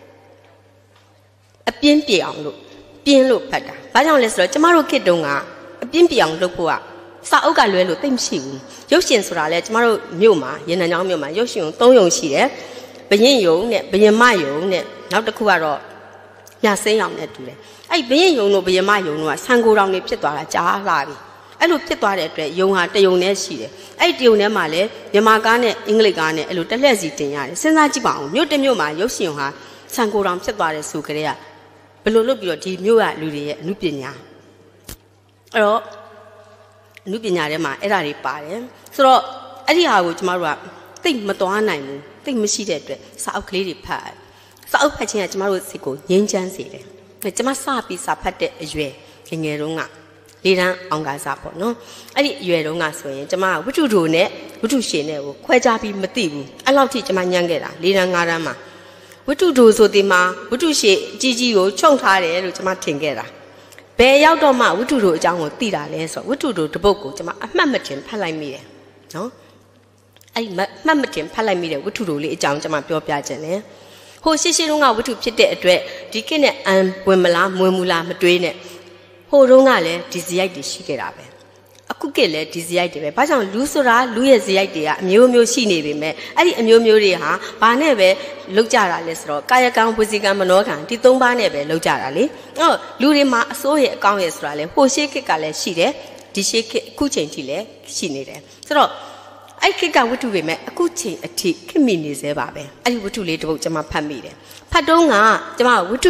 ကအပြင်းပြေအောင်လို့ပြင်းလို့ဖတ်တာဘာကြောင့်လဲဆိုတော့ကျမတို့ခေတ်တုန်းကအပြင်းပြေအောင်လုပ်ဖို့ကစာအုပ်ကလွဲလို့သိမ့်မရှိဘူးရုပ်ရှင်ဆိုတာလဲကျမတို့မြို့မှာရန်နံကျောင်းမြို့မှာရုပ်ရှင်သုံးယုံရှိတယ်ဘရင်ယုံနဲ့ဘရင်မယုံနဲ့နောက်တစ်ခုကတော့ညစိမ်းအောင်နဲ့တူတယ်အဲ့ဘရင်ယုံတို့ဘရင်မယုံတို့ကဆန်ကိုတောင်နေဖြစ်သွားတာကြားလာပြီအဲ့လိုဖြစ်သွားတဲ့အတွက်ယုံဟာတယုံနဲ့ရှိတယ်အဲ့တယုံထဲမှာလည်းမြန်မာကားနဲ့အင်္ဂလိပ်ကားနဲ့အဲ့လိုတစ်လှည့်စီတင်ရတယ်စဉ်းစားကြည့်ပါဦးမြို့တစ်မြို့မှာရုပ်ရှင်ဟာဆန်ကိုတောင်ဖြစ်သွားတယ်ဆိုကြတဲ့ကဘယ်လိုလုပ်ပြီးတော့ဒီမြို့ကလူတွေရဲ့အမှုပညာအဲ့တော့အမှုပညာထဲမှာအဲ့ဒါတွေပါတယ်ဆိုတော့အဲ့ဒီဟာကိုကျမတို့ကသိမသွားနိုင်ဘူးသိမရှိတဲ့အတွက်စာအုပ်ကလေးတွေဖတ်စာအုပ်ဖတ်ခြင်းကကျမတို့စိတ်ကိုငြိမ်းချမ်းစေတယ်ကျမစပြီးစာဖတ်တဲ့အရွယ်ငယ်ငယ်တုန်းကလေးတန်းအောင်ကစားပေါ့နော်အဲ့ဒီအရွယ်တုန်းကဆိုရင်ကျမဝတ္ထုတို့နဲ့ဝတ္ထုရှင်နဲ့ကိုခွဲခြားပြီးမသိဘူးအဲ့လောက်ထိကျမညံ့ခဲ့တာလေးတန်းငါးတန်းမှာဝတ္ထုတို့ဆိုဒီမှာဝတ္ထုရှင်အကြီးကြီးကိုခြုံထားတယ်လို့ကျမထင်ခဲ့တာဘယ်ရောက်တော့မှဝတ္ထုတို့အကြောင်းကိုသိတာလဲဆိုဝတ္ထုတို့တပုတ်ကိုကျမအမှတ်မတင်ဖတ်လိုက်မိတယ်နော်အဲ့ဒီမှတ်မတင်ဖတ်လိုက်မိတဲ့ဝတ္ထုတို့လေးအကြောင်းကျမပြောပြခြင်းတယ်ဟိုရှိရှိတုန်းကဝတ္ထုဖြစ်တဲ့အတွက်ဒီကိနဲ့အံဝင်မလားမွေးမူလားမတွေးနဲ့ဟိုတုန်းကလည်းဒီဇယိုက်တွေရှိခဲ့တာပဲအခုကလည်းဒီဇယိုက်တွေပဲဘာကြောင့်လူဆိုတာလူရဲ့ဇယိုက်တွေကအမျိုးမျိုးရှိနေပေမဲ့အဲ့ဒီအမျိုးမျိုးတွေဟာဘာနဲ့ပဲလောက်ကြတာလဲဆိုတော့ကာယကံဝစီကံမနောကံဒီသုံးပါးနဲ့ပဲလောက်ကြတာလေအဲ့တော့လူတွေမှာအစိုးရဲ့အကောင်းရဲ့ဆိုတာလဲဟိုရှေးခေတ်ကလည်းရှိတယ်ဒီရှေးခေတ်အခုချိန်ထိလည်းရှိနေတယ်ဆိုတော့အဲ့ခေတ်ကဝတ္ထုပေမဲ့အခုချိန်အထိခင်မိနေသေးပါပဲအဲ့ဒီဝတ္ထုလေးတစ်ပုဒ်ကျွန်မဖတ်မိတယ်ဖတ်တော့ကကျွန်မဝတ္ထုရှည်လို့ထင်လို့ဖတ်ခဲ့တာဝတ္ထုတို့လို့မသိဘူးခေါင်းစဉ်ကဝတ္ထုတို့လို့မသိဘူးခေါင်းစဉ်ကဝတ္ထုရှည်လို့ထင်လို့ဖတ်ခဲ့တာဘာကြောင့်လဲဆိုတော့ကျမဝတ္ထု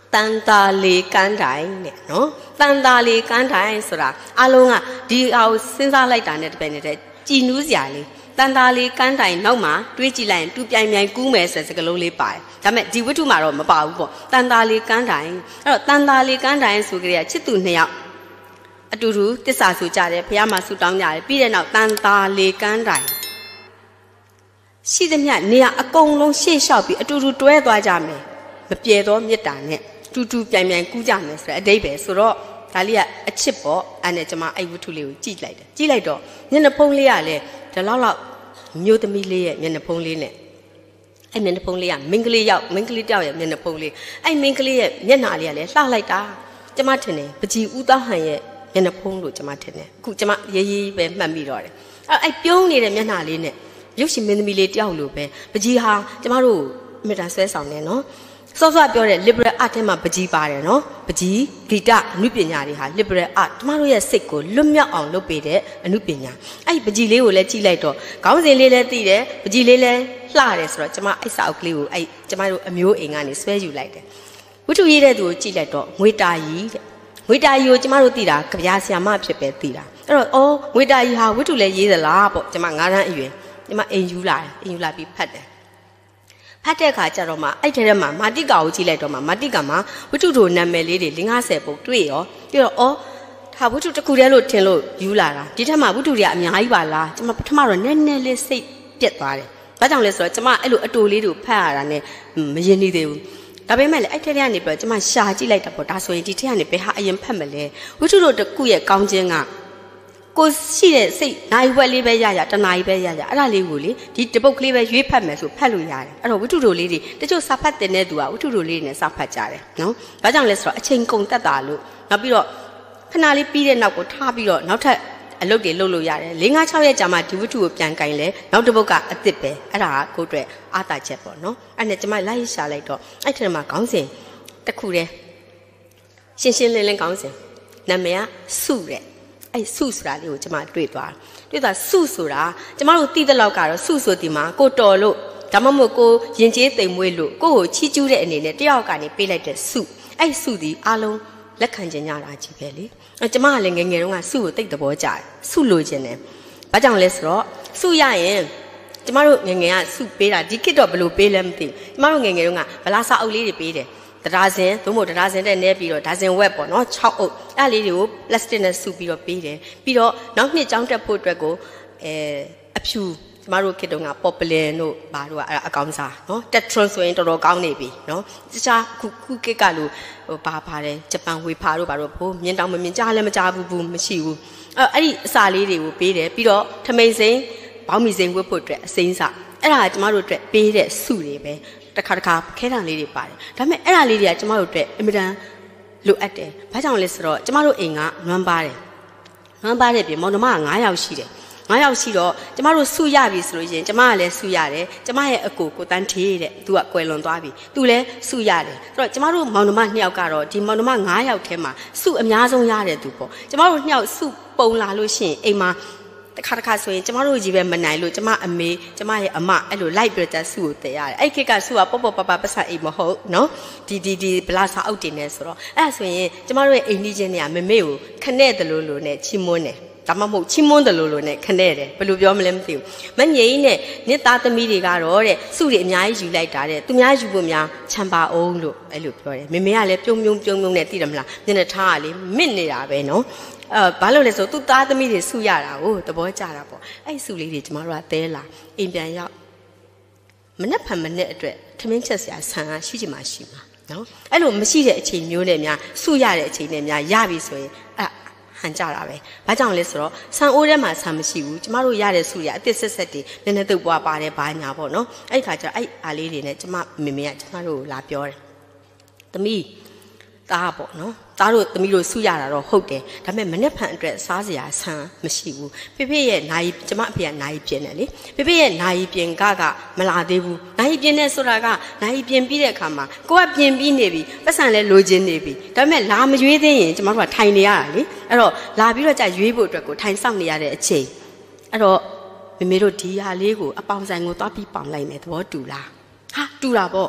တန်တာလေကန်းတိုင်နဲ့နော်တန်တာလေကန်းတိုင်ဆိုတာအလုံးကဒီအောင်စဉ်းစားလိုက်တာနဲ့တပည့်နေတဲ့ကြည်နူးစရာလေးတန်တာလေကန်းတိုင်နောက်မှာတွေးကြည့်လိုက်ရင်တူပြိုင်ပြိုင်ကူးမယ်ဆိုတဲ့စကားလုံးလေးပါတယ်ဒါပေမဲ့ဒီဝတ္ထုမှာတော့မပါဘူးပေါ့တန်တာလေကန်းတိုင်အဲ့တော့တန်တာလေကန်းတိုင်ဆိုကြတဲ့ချစ်သူနှစ်ယောက်အတူတူတစ္ဆာဆိုကြတယ်ဘုရားမှာဆုတောင်းကြတယ်ပြီးတဲ့နောက်တန်တာလေကန်းတိုင်ရှိသမျှနေရာအကုန်လုံးရှေ့လျှောက်ပြီးအတူတူတွဲသွားကြမယ်မပြေသောမေတ္တာနဲ့တူတူပြိုင်ပြိုင်ကူးကြမယ်ဆိုတဲ့အဓိပ္ပာယ်ဆိုတော့ဒါလေးကအချစ်ပေါ့အဲ့နဲ့ကျွန်မအဲ့ဝတ္ထုလေးကိုကြည့်လိုက်တယ်ကြည့်လိုက်တော့မျက်နှာဖုံးလေးကလည်းဒီလောက်လောက်မျိုးသမီးလေးရဲ့မျက်နှာဖုံးလေးနဲ့အဲ့မျက်နှာဖုံးလေးကမင်းကလေးရောက်မင်းကလေးတောက်ရဲ့မျက်နှာဖုံးလေးအဲ့မင်းကလေးရဲ့မျက်နှာလေးကလည်းလှလိုက်တာကျွန်မထင်တယ်ပကြီးဦးသားဟန်ရဲ့မျက်နှာဖုံးလို့ကျွန်မထင်တယ်အခုကျွန်မရေးရေးပဲမှတ်မိတော့တယ်အဲ့အဲ့ပြုံးနေတဲ့မျက်နှာလေးနဲ့ရုပ်ရှင်မင်းသမီးလေးတယောက်လိုပဲပကြီးဟာကျွန်မတို့အမြဲတမ်းဆွဲဆောင်နေနော်စောစောပြောတဲ့ liberal art ထဲမှာပကြီးပါတယ်နော်ပကြီးဂီတအနုပညာတွေဟာ liberal art ကျမတို့ရဲ့စိတ်ကိုလွတ်မြောက်အောင်လုပ်ပေးတဲ့အနုပညာအဲ့ဒီပကြီးလေးကိုလည်းကြည့်လိုက်တော့ခေါင်းစဉ်လေးလည်းသိတယ်ပကြီးလေးလည်းလှတယ်ဆိုတော့ကျမအဲ့စာအုပ်ကလေးကိုအဲ့ကျမတို့အမျိုးအိမ်ကနေဆွဲယူလိုက်တယ်ဝတ္ထုရေးတဲ့သူကိုကြည့်လိုက်တော့ငွေတာကြီးတဲ့ငွေတာကြီးကိုကျမတို့သိတာကြပြာဆရာမဖြစ်ပဲသိတာအဲ့တော့အော်ငွေတာကြီးဟာဝတ္ထုလည်းရေးသလားပေါ့ကျမငါးတန်းအရွယ်ကျမအိမ်ယူလာတယ်အိမ်ယူလာပြီးဖတ်တယ်ဖတ်တဲ့အခါကျတော့မှအဲ့ထဲမှာမာတိကာကိုကြည့်လိုက်တော့မှမာတိကာမှာဝတ္ထုတို့နာမည်လေးတွေ၄၅၀ပုံတွေ့ရောပြီးတော့အော်ဒါဝတ္ထုတစ်ခုတည်းလို့ထင်လို့ယူလာတာဒီထက်မှဝတ္ထုတွေကအများကြီးပါလားကျွန်မပထမတော့နည်းနည်းလေးစိတ်ပြက်သွားတယ်ဘာကြောင့်လဲဆိုတော့ကျွန်မအဲ့လိုအတူလေးတို့ဖတ်ရတာနဲ့မရင်နေသေးဘူးဒါပေမဲ့လည်းအဲ့ထဲကနေပြီးတော့ကျွန်မရှာကြည့်လိုက်တာပေါ့ဒါဆိုရင်ဒီထဲကနေဘယ်ဟာအရင်ဖတ်မလဲဝတ္ထုတို့တစ်ခုရဲ့ကောင်းခြင်းကကိုရှိတဲ့စိတ်နိုင်ဝက်လေးပဲရရတနာကြီးပဲရရအဲ့ဒါလေးကိုလေဒီတပုတ်ကလေးပဲရွေးဖတ်မယ်ဆိုဖတ်လို့ရတယ်အဲ့တော့ဝတ္ထုတို့လေးတွေတချို့စာဖတ်တဲ့တဲ့သူကဝတ္ထုတို့လေးတွေနဲ့စာဖတ်ကြတယ်နော်ဘာကြောင့်လဲဆိုတော့အချိန်ကုန်တက်တာလို့နောက်ပြီးတော့ခဏလေးပြီးတဲ့နောက်ကိုထားပြီးတော့နောက်ထပ်အလုပ်တွေလုပ်လို့ရတယ်၄၅၆ရက်ကြာမှဒီဝတ္ထုကိုပြန်ကင်လဲနောက်တစ်ပုတ်ကအစ်စ်ပဲအဲ့ဒါကကိုယ့်အတွက်အားသာချက်ပေါ့နော်အဲ့နဲ့ကျွန်မလိုက်ရှာလိုက်တော့အဲ့ထဲမှာခေါင်းစဉ်တစ်ခုတည်းရှင်းရှင်းလင်းလင်းခေါင်းစဉ်နာမည်ကစုတဲ့အဲ့စုဆိုတာလေးကိုကျမတွေ့သွားတွေ့သွားစုဆိုတာကျမတို့သိတဲ့လောက်ကတော့စုဆိုဒီမှာကိုတော်လို့ဒါမှမဟုတ်ကိုရင်ကျေးသိမ်မွေးလို့ကိုကိုချီးကျူးတဲ့အနေနဲ့တယောက်ကနေပေးလိုက်တဲ့စုအဲ့စုဒီအားလုံးလက်ခံကျင်ကြတာကြီးပဲလေအဲ့ကျမကလည်းငယ်ငယ်တုန်းကစုကိုတိတ်သဘောကျတယ်စုလိုချင်တယ်ဘာကြောင့်လဲဆိုတော့စုရရင်ကျမတို့ငယ်ငယ်ကစုပေးတာဒီခေတ်တော့ဘယ်လိုပေးလဲမသိကျမတို့ငယ်ငယ်တုန်းကဗလာစာအုပ်လေးတွေပေးတယ်ဒါဇင်သို့မဟုတ်ဒါဇင်တဲ့နဲပြီးတော့ဒါဇင်ဝက်ပေါ့နော်၆အုပ်အဲ့လေးတွေကို plastic နဲ့စုပြီးတော့ပေးတယ်ပြီးတော့နောက်နှစ်ကျောင်းတက်ဖို့အတွက်ကိုအဲအဖြူကျမတို့ခေတ်တုန်းက popular တို့ဘာတို့ကအဲ့အကောင်စားနော် tetron ဆိုရင်တော်တော်ကောင်းနေပြီနော်တခြားခုခုခေတ်ကလို့ဟိုဘာပါတယ်ဂျပန်ဝေဖာတို့ဘာတို့ဘိုးမြင်တောင်မမြင်ကြားလည်းမကြားဘူးဘူးမရှိဘူးအဲ့အဲ့ဒီအစာလေးတွေကိုပေးတယ်ပြီးတော့ထမိန်စိန်ဘောင်းမီစိန်ဝတ်ဖို့အတွက်အစိမ်းစာအဲ့ဒါကကျမတို့အတွက်ပေးတဲ့စုတွေပဲတခါတခါခဲတံလေးတွေပါတယ်ဒါပေမဲ့အဲ့ဒါလေးတွေကကျမတို့အတွက်အင်မတန်လိုအပ်တယ်ဘာကြောင့်လဲဆိုတော့ကျမတို့အိမ်ကနွမ်းပါတယ်နွမ်းပါတဲ့ပြင်မောင်နှမက9ယောက်ရှိတယ်9ယောက်ရှိတော့ကျမတို့စုရပြီဆိုလို့ရှိရင်ကျမကလည်းစုရတယ်ကျမရဲ့အကိုကိုတန်းထေးတဲ့သူကကွယ်လွန်သွားပြီသူလည်းစုရတယ်ဆိုတော့ကျမတို့မောင်နှမ2ယောက်ကတော့ဒီမောင်နှမ9ယောက်ထဲမှာစုအများဆုံးရတဲ့သူပေါ့ကျမတို့2ယောက်စုပုံလာလို့ရှိရင်အိမ်မှာတခါတခါဆိုရင်ကျမတို့ကြီးပဲမနိုင်လို့ကျမအမေကျမရဲ့အမအဲ့လိုလိုက်ပြတဲ့စုကိုတည်ရတယ်အဲ့ခေတ်ကစုကပေါ့ပေါ့ပပပတ်ဆက်အိမ်မဟုတ်နော်ဒီဒီဒီဗလာစာအုပ်တင်နေဆိုတော့အဲ့ဆိုရင်ကျမတို့ရဲ့အိမ်ကြီးချင်းတွေကမမေကိုခနဲ့တလို့လို့နဲ့ချီးမွမ်းတယ်ဒါမှမဟုတ်ချီးမွမ်းတယ်လို့လို့နဲ့ခနဲ့တယ်ဘယ်လိုပြောမလဲမသိဘူးမငိမ့်နဲ့နှစ်သားသမီးတွေကတော့တဲ့စုတွေအများကြီးယူလိုက်တာတဲ့သူများယူဖို့များချမ်းပါအောင်လို့အဲ့လိုပြောတယ်မမေကလည်းပြုံးပြုံးပြုံးပြုံးနဲ့သိတယ်မလားမျက်နှာထားကလေမစ်နေတာပဲနော်အဲဘာလို့လဲဆိုသူသားသမီးတွေစုရတာကိုသဘောကျတာပေါ့အဲ့စုလေးတွေကျမတို့ကတဲလာအိမ်ပြန်ရောက်မနဲ့ဖန်မနဲ့အတွက်ထမင်းချက်စရာဆန်ကရှိချင်မှရှိမှာနော်အဲ့လိုမရှိတဲ့အချိန်မျိုးနဲ့များစုရတဲ့အချိန်နဲ့များရပြီဆိုရင်အဲ့ဟန်ကြတာပဲဘာကြောင့်လဲဆိုတော့ဆန်အိုးထဲမှာဆန်မရှိဘူးကျမတို့ရတဲ့စုရအတစ်ဆက်ဆက်တွေနည်းနည်းတုပ်ပွားပါတယ်ဘာညာပေါ့နော်အဲ့ခါကျအဲ့အားလေးတွေနဲ့ကျမမေမေကကျမတို့ကိုလာပြောတယ်သမီးသားပေါ့နော်သားတို့သမီးတို့စုရတာတော့ဟုတ်တယ်ဒါပေမဲ့မနေ့ဖန်အတွက်စားစရာဆန်မရှိဘူးဖေဖေရဲ့နိုင်ကျမအဖေကနိုင်ပြင်းတယ်လေဖေဖေရဲ့နိုင်ပြင်းကကမလာသေးဘူးနိုင်ပြင်းနဲ့ဆိုတာကနိုင်ပြင်းပြီးတဲ့အခါမှာကိုကပြင်းပြီးနေပြီပတ်စံလဲလိုချင်နေပြီဒါပေမဲ့လာမရွေးသေးရင်ကျမတို့ကထိုင်နေရတာလေအဲ့တော့လာပြီးတော့ကြာရွေးဖို့အတွက်ကိုထိုင်ဆောင်နေရတဲ့အချိန်အဲ့တော့မေမေတို့ဒီဟာလေးကိုအပေါင်ဆိုင်ကိုသွားပြီးပေါင်လိုက်မယ်သဘောတူလားဟာတူတာပေါ့ကျ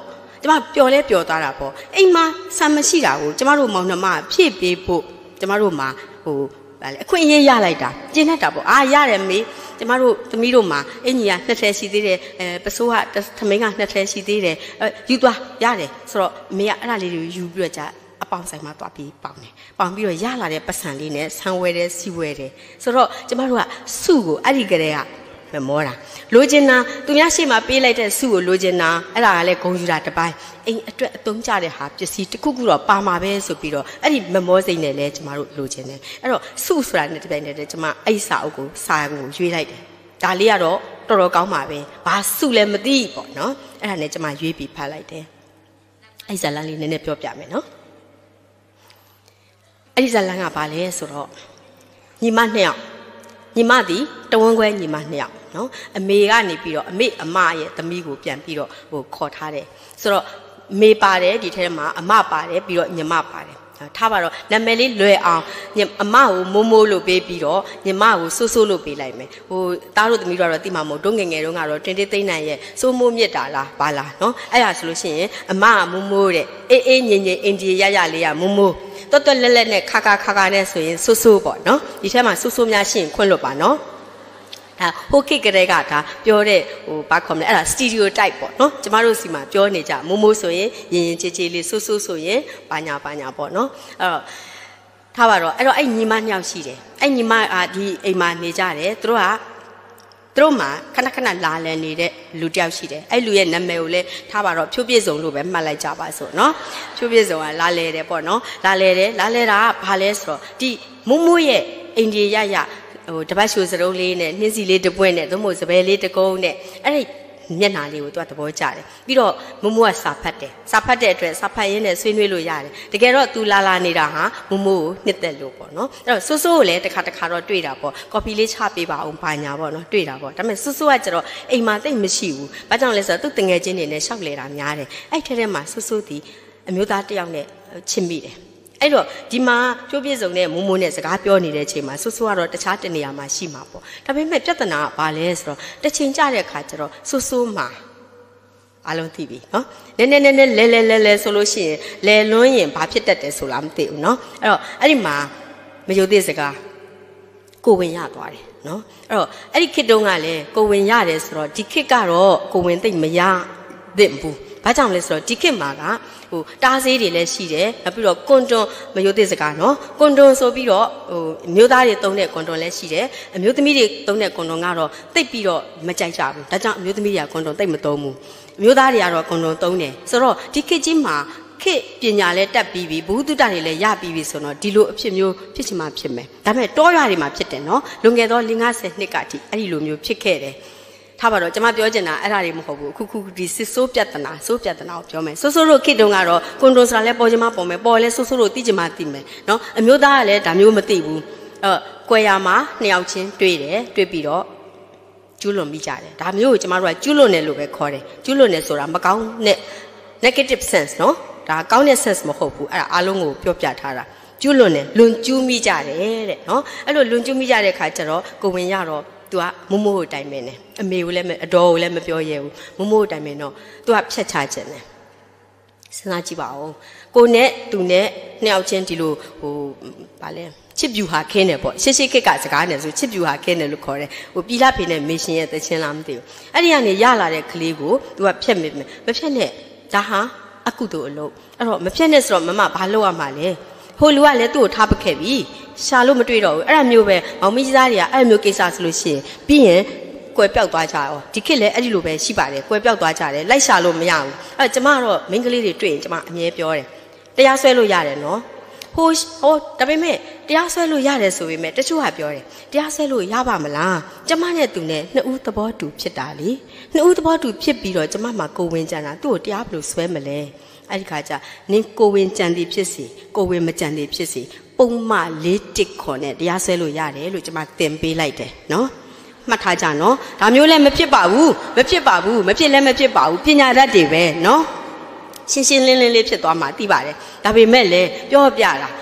ကျမပျော်လဲပျော်သွားတာပေါ့အိမ်မှာဆံမရှိတာကိုကျမတို့မောင်နှမဖြည့်ပေးဖို့ကျမတို့မှာဟိုဗာလေအခွင့်အရေးရလိုက်တာကျင်းတတ်တာပေါ့အာရတယ်မေကျမတို့သမီးတို့မှာအင်ကြီးကနှစ်ထည့်ရှိသေးတယ်အဲပစိုးကသမင်းကနှစ်ထည့်ရှိသေးတယ်အဲယူသွားရတယ်ဆိုတော့အမေကအဲ့ဒါလေးတွေယူပြီးတော့ကြာအပေါင်ဆိုင်မှာတွားပြီးပေါင်တယ်ပေါင်ပြီးတော့ရလာတဲ့ပတ်စံလေးနဲ့ဆံဝဲတယ်စီဝဲတယ်ဆိုတော့ကျမတို့ကစုကိုအဲ့ဒီကလေးကမမောတာလိုချင်တာသူများရှေ့မှာပေးလိုက်တဲ့စုကိုလိုချင်တာအဲ့ဒါကလည်းဂုံယူတာတစ်ပိုင်းအိမ်အတွက်အသုံးကျတဲ့ဟာပစ္စည်းတစ်ခုခုတော့ပါမှာပဲဆိုပြီးတော့အဲ့ဒီမမောစိတ်နဲ့လည်းကျမတို့လိုချင်တယ်အဲ့တော့စုဆိုတာနဲ့တစ်ပိုင်းနဲ့ကျမအဲ့စာအုပ်ကိုစာကိုရွေးလိုက်တယ်ဒါလေးကတော့တော်တော်ကောင်းပါပဲဘာစုလည်းမသိပေါ့နော်အဲ့ဒါနဲ့ကျမရွေးပြီးဖတ်လိုက်တယ်အဲ့ဇာလန်လေးနည်းနည်းပြောပြမယ်နော်အဲ့ဒီဇာလန်ကဘာလဲဆိုတော့ညီမနှစ်ယောက်ညီမသည်တဝန်းခွဲညီမနှစ်ယောက်နော်အမေကနေပြီးတော့အမေအမရဲ့သမီးကိုပြန်ပြီးတော့ဟိုခေါ်ထားတယ်ဆိုတော့မေပါတယ်ဒီထဲမှာအမပါတယ်ပြီးတော့ညီမပါတယ်ထားပါတော့နာမည်လေးလွယ်အောင်အမကိုမိုးမိုးလို့ပေးပြီးတော့ညီမကိုစိုးစိုးလို့ပေးလိုက်မယ်ဟိုသားတို့သမီးတို့ကတော့တိမမို့ဒုငယ်ငယ်တုန်းကတော့တင်းတင်းသိမ့်နိုင်ရဲ့စိုးမိုးမြစ်တာလားဘာလားနော်အဲ့ဒါဆိုလို့ရှိရင်အမကမိုးမိုးတဲ့အေးအေးငြိမ်ငြိမ်အင်ဒီရရလေးရမိုးမိုးတော်တော်လက်လက်နဲ့ခါခါခါခါနဲ့ဆိုရင်စိုးစိုးပေါ့နော်ဒီထဲမှာစိုးစိုးများရှိရင်ခွင့်လွတ်ပါနော်ဒါဟိုကိကတဲ့ကဒါပြောတဲ့ဟိုဘာခေါ်မလဲအဲ့ဒါ stereotype ပေါ့နော်ကျမတို့စီမှာပြောနေကြမိုးမိုးဆိုရင်ရင်ရင်ချေချေလေးဆူဆူဆိုရင်ဘာညာဘာညာပေါ့နော်အဲ့တော့ထားပါတော့အဲ့တော့အဲ့ညီမနှစ်ယောက်ရှိတယ်အဲ့ညီမအာဒီအိမ်မှာနေကြတယ်သူတို့ကသူတို့မှာခဏခဏလာလည်နေတဲ့လူတယောက်ရှိတယ်အဲ့လူရဲ့နာမည်ကိုလည်းထားပါတော့ဖြိုးပြည့်စုံလို့ပဲမှတ်လိုက်ကြပါစို့နော်ဖြိုးပြည့်စုံကလာလည်တယ်ပေါ့နော်လာလည်တယ်လာလည်တာကဘာလဲဆိုတော့ဒီမိုးမိုးရဲ့အိန္ဒိယရဟိုတပတ်ရှိုးစရုံးလေးနဲ့နှင်းစီလေးတပွင့်နဲ့သို့မဟုတ်စပယ်လေးတကုန်းနဲ့အဲ့ဒီမျက်နှာလေးကိုသူကသဘောကျတယ်ပြီးတော့မမိုးကစာဖတ်တယ်စာဖတ်တဲ့အတွက်စာဖတ်ရင်းနဲ့ဆွေးနွေးလို့ရတယ်တကယ်တော့သူလာလာနေတာဟာမမိုးကိုနှစ်သက်လို့ပေါ့နော်အဲ့တော့စိုးစိုးကိုလည်းတစ်ခါတစ်ခါတော့တွေ့တာပေါ့ကော်ဖီလေးချပေးပါအောင်ဘာညာပေါ့နော်တွေ့တာပေါ့ဒါပေမဲ့စိုးစိုးကကျတော့အိမ်မှာတိတ်မရှိဘူးဘာကြောင့်လဲဆိုတော့သူတငယ်ချင်းတွေနဲ့ရှောက်လေတာများတယ်အဲ့ထဲထဲမှာစိုးစိုးဒီအမျိုးသားတစ်ယောက်နဲ့ချစ်မိတယ်အဲ့တော့ဒီမှာကျိုးပြည့်စုံတဲ့မိုးမိုးနဲ့စကားပြောနေတဲ့အချိန်မှာဆူဆူကတော့တခြားတနေရာမှာရှိမှာပေါ့ဒါပေမဲ့ပြဿနာကဘာလဲဆိုတော့တစ်ချိန်ကြတဲ့အခါကျတော့ဆူဆူမှာအားလုံးသိပြီနော်နည်းနည်းနည်းနည်းလဲလဲလဲလဲဆိုလို့ရှိရင်လဲလွန်းရင်ဘာဖြစ်တတ်တယ်ဆိုလားမသိဘူးနော်အဲ့တော့အဲ့ဒီမှာမယုံသေးစကားကိုဝင်ရသွားတယ်နော်အဲ့တော့အဲ့ဒီခေတ်တုန်းကလည်းကိုဝင်ရတယ်ဆိုတော့ဒီခေတ်ကတော့ကိုဝင်သိမ့်မရသင့်ဘူးဘာကြောင့်လဲဆိုတော့ဒီခေတ်မှာကဟိုတားဆေးတွေလည်းရှိတယ်နောက်ပြီးတော့ကွန်တွန်မယိုသေးစကားနော်ကွန်တွန်ဆိုပြီးတော့ဟိုအမျိုးသားတွေသုံးတဲ့ကွန်တွန်လည်းရှိတယ်အမျိုးသမီးတွေသုံးတဲ့ကွန်တွန်ကတော့တိတ်ပြီးတော့မကြိုက်ကြဘူးဒါကြောင့်အမျိုးသမီးတွေကကွန်တွန်တိတ်မသုံးဘူးအမျိုးသားတွေကတော့ကွန်တွန်သုံးတယ်ဆိုတော့ဒီခေတ်ကြီးမှာခေတ်ပညာလည်းတက်ပြီးပြီဘုဟုတ္တတွေလည်းရပြီးပြီဆိုတော့ဒီလိုအဖြစ်မျိုးဖြစ်ချင်မှဖြစ်မယ်ဒါပေမဲ့တောရွာတွေမှာဖြစ်တယ်နော်လွန်ခဲ့သော၄၅၀နှစ်ကတည်းကအဲ့ဒီလိုမျိုးဖြစ်ခဲ့တယ်ထားပါတော့ကျွန်မပြောချင်တာအဲ့ဒါတွေမဟုတ်ဘူးအခုခုဒီစစ်ဆိုးပြဿနာဆိုးပြဿနာကိုပြောမယ်ဆိုးဆိုးတို့ခေတ်တုန်းကတော့ကွန်တွန်ဆိုတာလည်းပေါ်ချင်မှပေါ်မယ်ပေါ်လဲဆိုးဆိုးတို့သိချင်မှသိမယ်နော်အမျိုးသားကလည်းဒါမျိုးမသိဘူးအဲ့ကွယ်ရမှာနှစ်ယောက်ချင်းတွေ့တယ်တွေ့ပြီးတော့ကျူးလွန်မိကြတယ်ဒါမျိုးကိုကျွန်မတို့ကကျူးလွန်တယ်လို့ပဲခေါ်တယ်ကျူးလွန်တယ်ဆိုတာမကောင်းတဲ့ negative sense နော်ဒါကောင်းတဲ့ sense မဟုတ်ဘူးအဲ့ဒါအားလုံးကိုပြောပြထားတာကျူးလွန်တယ်လွန်ကျူးမိကြတယ်တဲ့နော်အဲ့လိုလွန်ကျူးမိကြတဲ့ခါကျတော့ကိုဝင်ရတော့သူကမိုးမိုးကိုတိုင်မင်းတယ်အမေကိုလည်းအတော်ကိုလည်းမပြောရဲဘူးမိုးမိုးကိုတိုင်မင်းတော့သူကဖြတ်ချခြင်းတယ်စဉ်းစားကြည့်ပါဦးကိုနဲ့သူနဲ့နှစ်ယောက်ချင်းဒီလိုဟိုဗာလဲချစ်ပြူဟာခင်းတယ်ပေါ့ရှေ့ရှေ့ခက်ကစကားနဲ့ဆိုချစ်ပြူဟာခင်းတယ်လို့ခေါ်တယ်ဟိုပြည်လာဖေနဲ့မေရှင်ရဲ့တခြင်းလားမသိဘူးအဲ့ဒီကနေရလာတဲ့ကလေးကိုသူကဖြတ်မိမယ်မဖြတ်နဲ့ဒါဟာအကုသိုလ်အလုပ်အဲ့တော့မဖြတ်နဲ့ဆိုတော့မမဘာလုပ်ရမှာလဲဟိုလူကလည်းသူ့ကိုထားပခဲ့ပြီရှာလို့မတွေ့တော့ဘူးအဲ့ဒါမျိုးပဲမောင်မကြီးသားတွေကအဲ့လိုမျိုးကိစ္စဆိုလို့ရှိရင်ပြီးရင်ကွယ်ပြောက်သွားကြရောဒီခေတ်လည်းအဲ့ဒီလိုပဲရှိပါတယ်ကွယ်ပြောက်သွားကြတယ်လိုက်ရှာလို့မရဘူးအဲ့ကျမကတော့မိန်းကလေးတွေတွေ့ရင်ကျမအမြဲပြောတယ်တရားစွဲလို့ရတယ်နော်ဟိုဟိုဒါပေမဲ့တရားစွဲလို့ရတယ်ဆိုပေမဲ့တချို့ကပြောတယ်တရားစွဲလို့ရပါမလားကျမနဲ့သူနဲ့နှစ်ဦးသဘောတူဖြစ်တာလေနှစ်ဦးသဘောတူဖြစ်ပြီးတော့ကျမမှာကိုဝင်ကြံတာသူ့ကိုတရားဘယ်လိုစွဲမလဲအဲ့ဒီခါကျနင်းကိုဝင်ကြံသည်ဖြစ်စီကိုဝင်မကြံသည်ဖြစ်စီပုံမှန်လေးတစ်ခေါ်နဲ့တရားစွဲလို့ရတယ်လို့ကျွန်မသင်ပေးလိုက်တယ်နော်မှတ်ထားကြနော်ဒါမျိုးလည်းမဖြစ်ပါဘူးမဖြစ်ပါဘူးမဖြစ်လည်းမဖြစ်ပါဘူးပညာတတ်တွေပဲနော်ရှင်းရှင်းလင်းလင်းလေးဖြစ်သွားမှသိပါတယ်ဒါပေမဲ့လည်းပြောပြတာ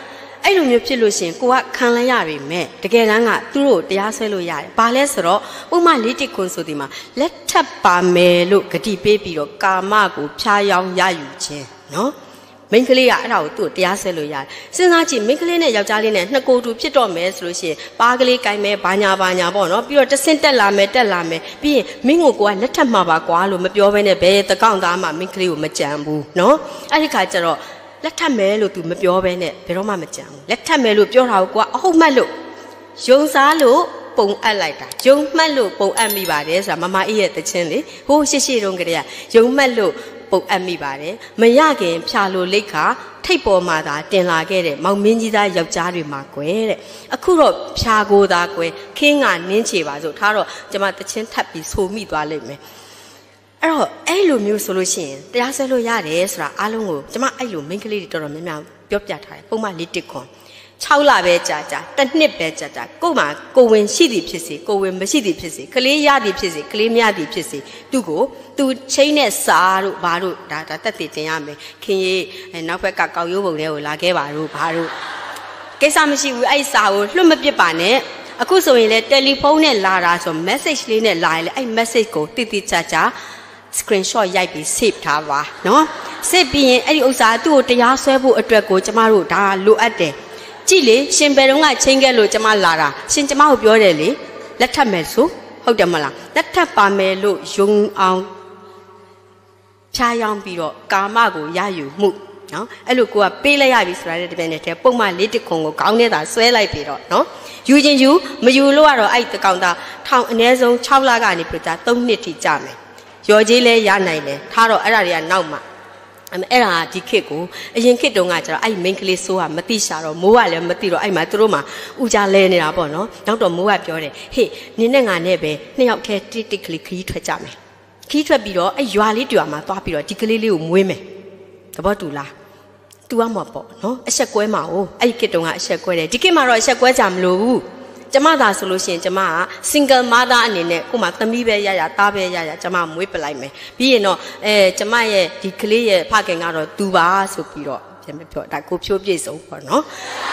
အဲ့လိုမျိုးဖြစ်လို့ရှင်ကိုကခံလိုက်ရပြီမဲ့တကယ်တမ်းကသူတို့တရားဆွဲလို့ရတယ်။ဘာလဲဆိုတော့ဥမာလေးတစ်ခွန်းဆိုဒီမှာလက်ထပ်ပါမယ်လို့ဂတိပေးပြီးတော့ကာမကိုဖျားယောင်းရယူခြင်းနော်။မိန်းကလေးကအဲ့ဒါကိုသူ့တရားဆွဲလို့ရတယ်။စဉ်းစားကြည့်မိန်းကလေးနဲ့ယောက်ျားလေးနဲ့နှစ်ကိုယ်တူဖြစ်တော့မယ်ဆိုလို့ရှိရင်ပါးကလေးကိုင်မယ်ဘာညာဘာညာပေါ့နော်။ပြီးတော့တဆင့်တက်လာမယ်တက်လာမယ်ပြီးရင်မင်းကိုကိုကလက်ထပ်မှာပါကွာလို့မပြောဘဲနဲ့ဘယ်တကောင့်သားမှမိန်းကလေးကိုမကြံဘူးနော်။အဲ့ဒီခါကျတော့လက်ထပ်မယ်လို့ तू မပြောဘဲနဲ့ဘယ်တော့မှမကြံဘူးလက်ထပ်မယ်လို့ပြောတာကိုကအဟုတ်မှတ်လို့ယုံစားလို့ပုံအပ်လိုက်တာယုံမှတ်လို့ပုံအပ်မိပါတယ်ဆိုတာမမအေးရဲ့တခြင်းလေဟိုးရှိရှိတုန်းကတည်းကယုံမှတ်လို့ပုံအပ်မိပါတယ်မရခင်ဖြာလို့လိတ်ခါထိတ်ပေါ်မှာသာတင်လာခဲ့တဲ့မောင်မင်းကြီးသားယောက်ျားတွေမှာကွယ်တဲ့အခုတော့ဖြာကိုသာကွယ်ခင်းကနင်းချေပါဆိုထားတော့ကျမတခြင်းထပ်ပြီးဆိုမိသွားလိမ့်မယ်အဲ့တော့အဲ့လိုမျိုးဆိုလို့ရှိရင်တရားဆွဲလို့ရတယ်ဆိုတာအားလုံးကိုကျမအဲ့လိုမိန်းကလေးတွေတော်တော်များများပြောပြထားတယ်ပုံမှန်လေးတစ်ခွန်၆လပဲကြာကြာတစ်နှစ်ပဲကြာကြာကို့မှာကိုဝင်ရှိသည်ဖြစ်စေကိုဝင်မရှိသည်ဖြစ်စေကလေးရသည်ဖြစ်စေကလေးမရသည်ဖြစ်စေသူ့ကိုသူချင်းနဲ့စာတို့ဘာတို့ဒါဒါတက်တည်တင်ရမယ်ခင်ကြီးနောက်ဘက်ကကောက်ရိုးပုံတွေကိုလာခဲ့ပါတို့ဘာတို့ကိစ္စမရှိဘူးအဲ့စာကိုလွတ်မပစ်ပါနဲ့အခုဆိုရင်လေတယ်လီဖုန်းနဲ့လာတာဆို message လေးနဲ့လာရင်လေအဲ့ message ကိုတိတိကျကျscreenshot ရိုက်ပြီး save ထားပါနော် save ပြီးရင်အဲ့ဒီဥစ္စာသူ့ကိုတရားစွဲဖို့အတွက်ကိုကျမတို့ဒါလိုအပ်တယ်ကြည့်လေရှင်ဘယ်တော့ကချင်းခဲ့လို့ကျမလာတာရှင်ကျမကိုပြောတယ်လေလက်ထပ်မယ်ဆိုဟုတ်တယ်မလားလက်ထပ်ပါမယ်လို့ယုံအောင်ဖြားယောင်းပြီးတော့ကာမကိုရယူမှုနော်အဲ့လိုကိုကပေးလိုက်ရပြီဆိုတာတဲ့တပည့်နဲ့တည်းပုံမှန်လေးတစ်ခုံကိုခေါင်းထဲသာဆွဲလိုက်ပြီးတော့နော်ယူချင်းယူမယူလို့ကတော့အဲ့တကောင်သားထောင်အနည်းဆုံး၆လကနေပြတာ၃နှစ်ထိကြာမယ်ရော်ကြီးလဲရနိုင်တယ်ထားတော့အဲ့ဒါတွေကနောက်မှအဲ့ဒါဒီခေတ်ကိုအရင်ခေတ်တုန်းကကျတော့အဲ့မိန်းကလေးဆိုးကမတိရှာတော့မိုးကလည်းမတိတော့အဲ့မှာသူတို့မှဦးကြလဲနေတာပေါ့နော်နောက်တော့မိုးကပြောတယ်ဟေ့နင်းနဲ့ငါနဲ့ပဲနှစ်ယောက်ထဲတိတိကလေးခရီးထွက်ကြမယ်ခရီးထွက်ပြီးတော့အဲ့ရွာလေးတူမှာသွားပြီးတော့ဒီကလေးလေးကိုမွေးမယ်သဘောတူလားတူရမှာပေါ့နော်အဆက်ကွဲမှာ哦အဲ့ဒီခေတ်တုန်းကအဆက်ကွဲတယ်ဒီခေတ်မှာတော့အဆက်ကွဲကြမလို့ဘူးကျမသာဆိုလို့ရှိရင်ကျမက single mother အနေနဲ့ကိုမှသမီးပဲရရသားပဲရရကျမမွေးပလိုက်မယ်ပြီးရင်တော့အဲကျမရဲ့ဒီကလေးရဲ့ဖခင်ကတော့သူပါဆိုပြီးတော့ပြန်ပြောဒါကိုဖြိုးပြည့်စုံပေါ့နော်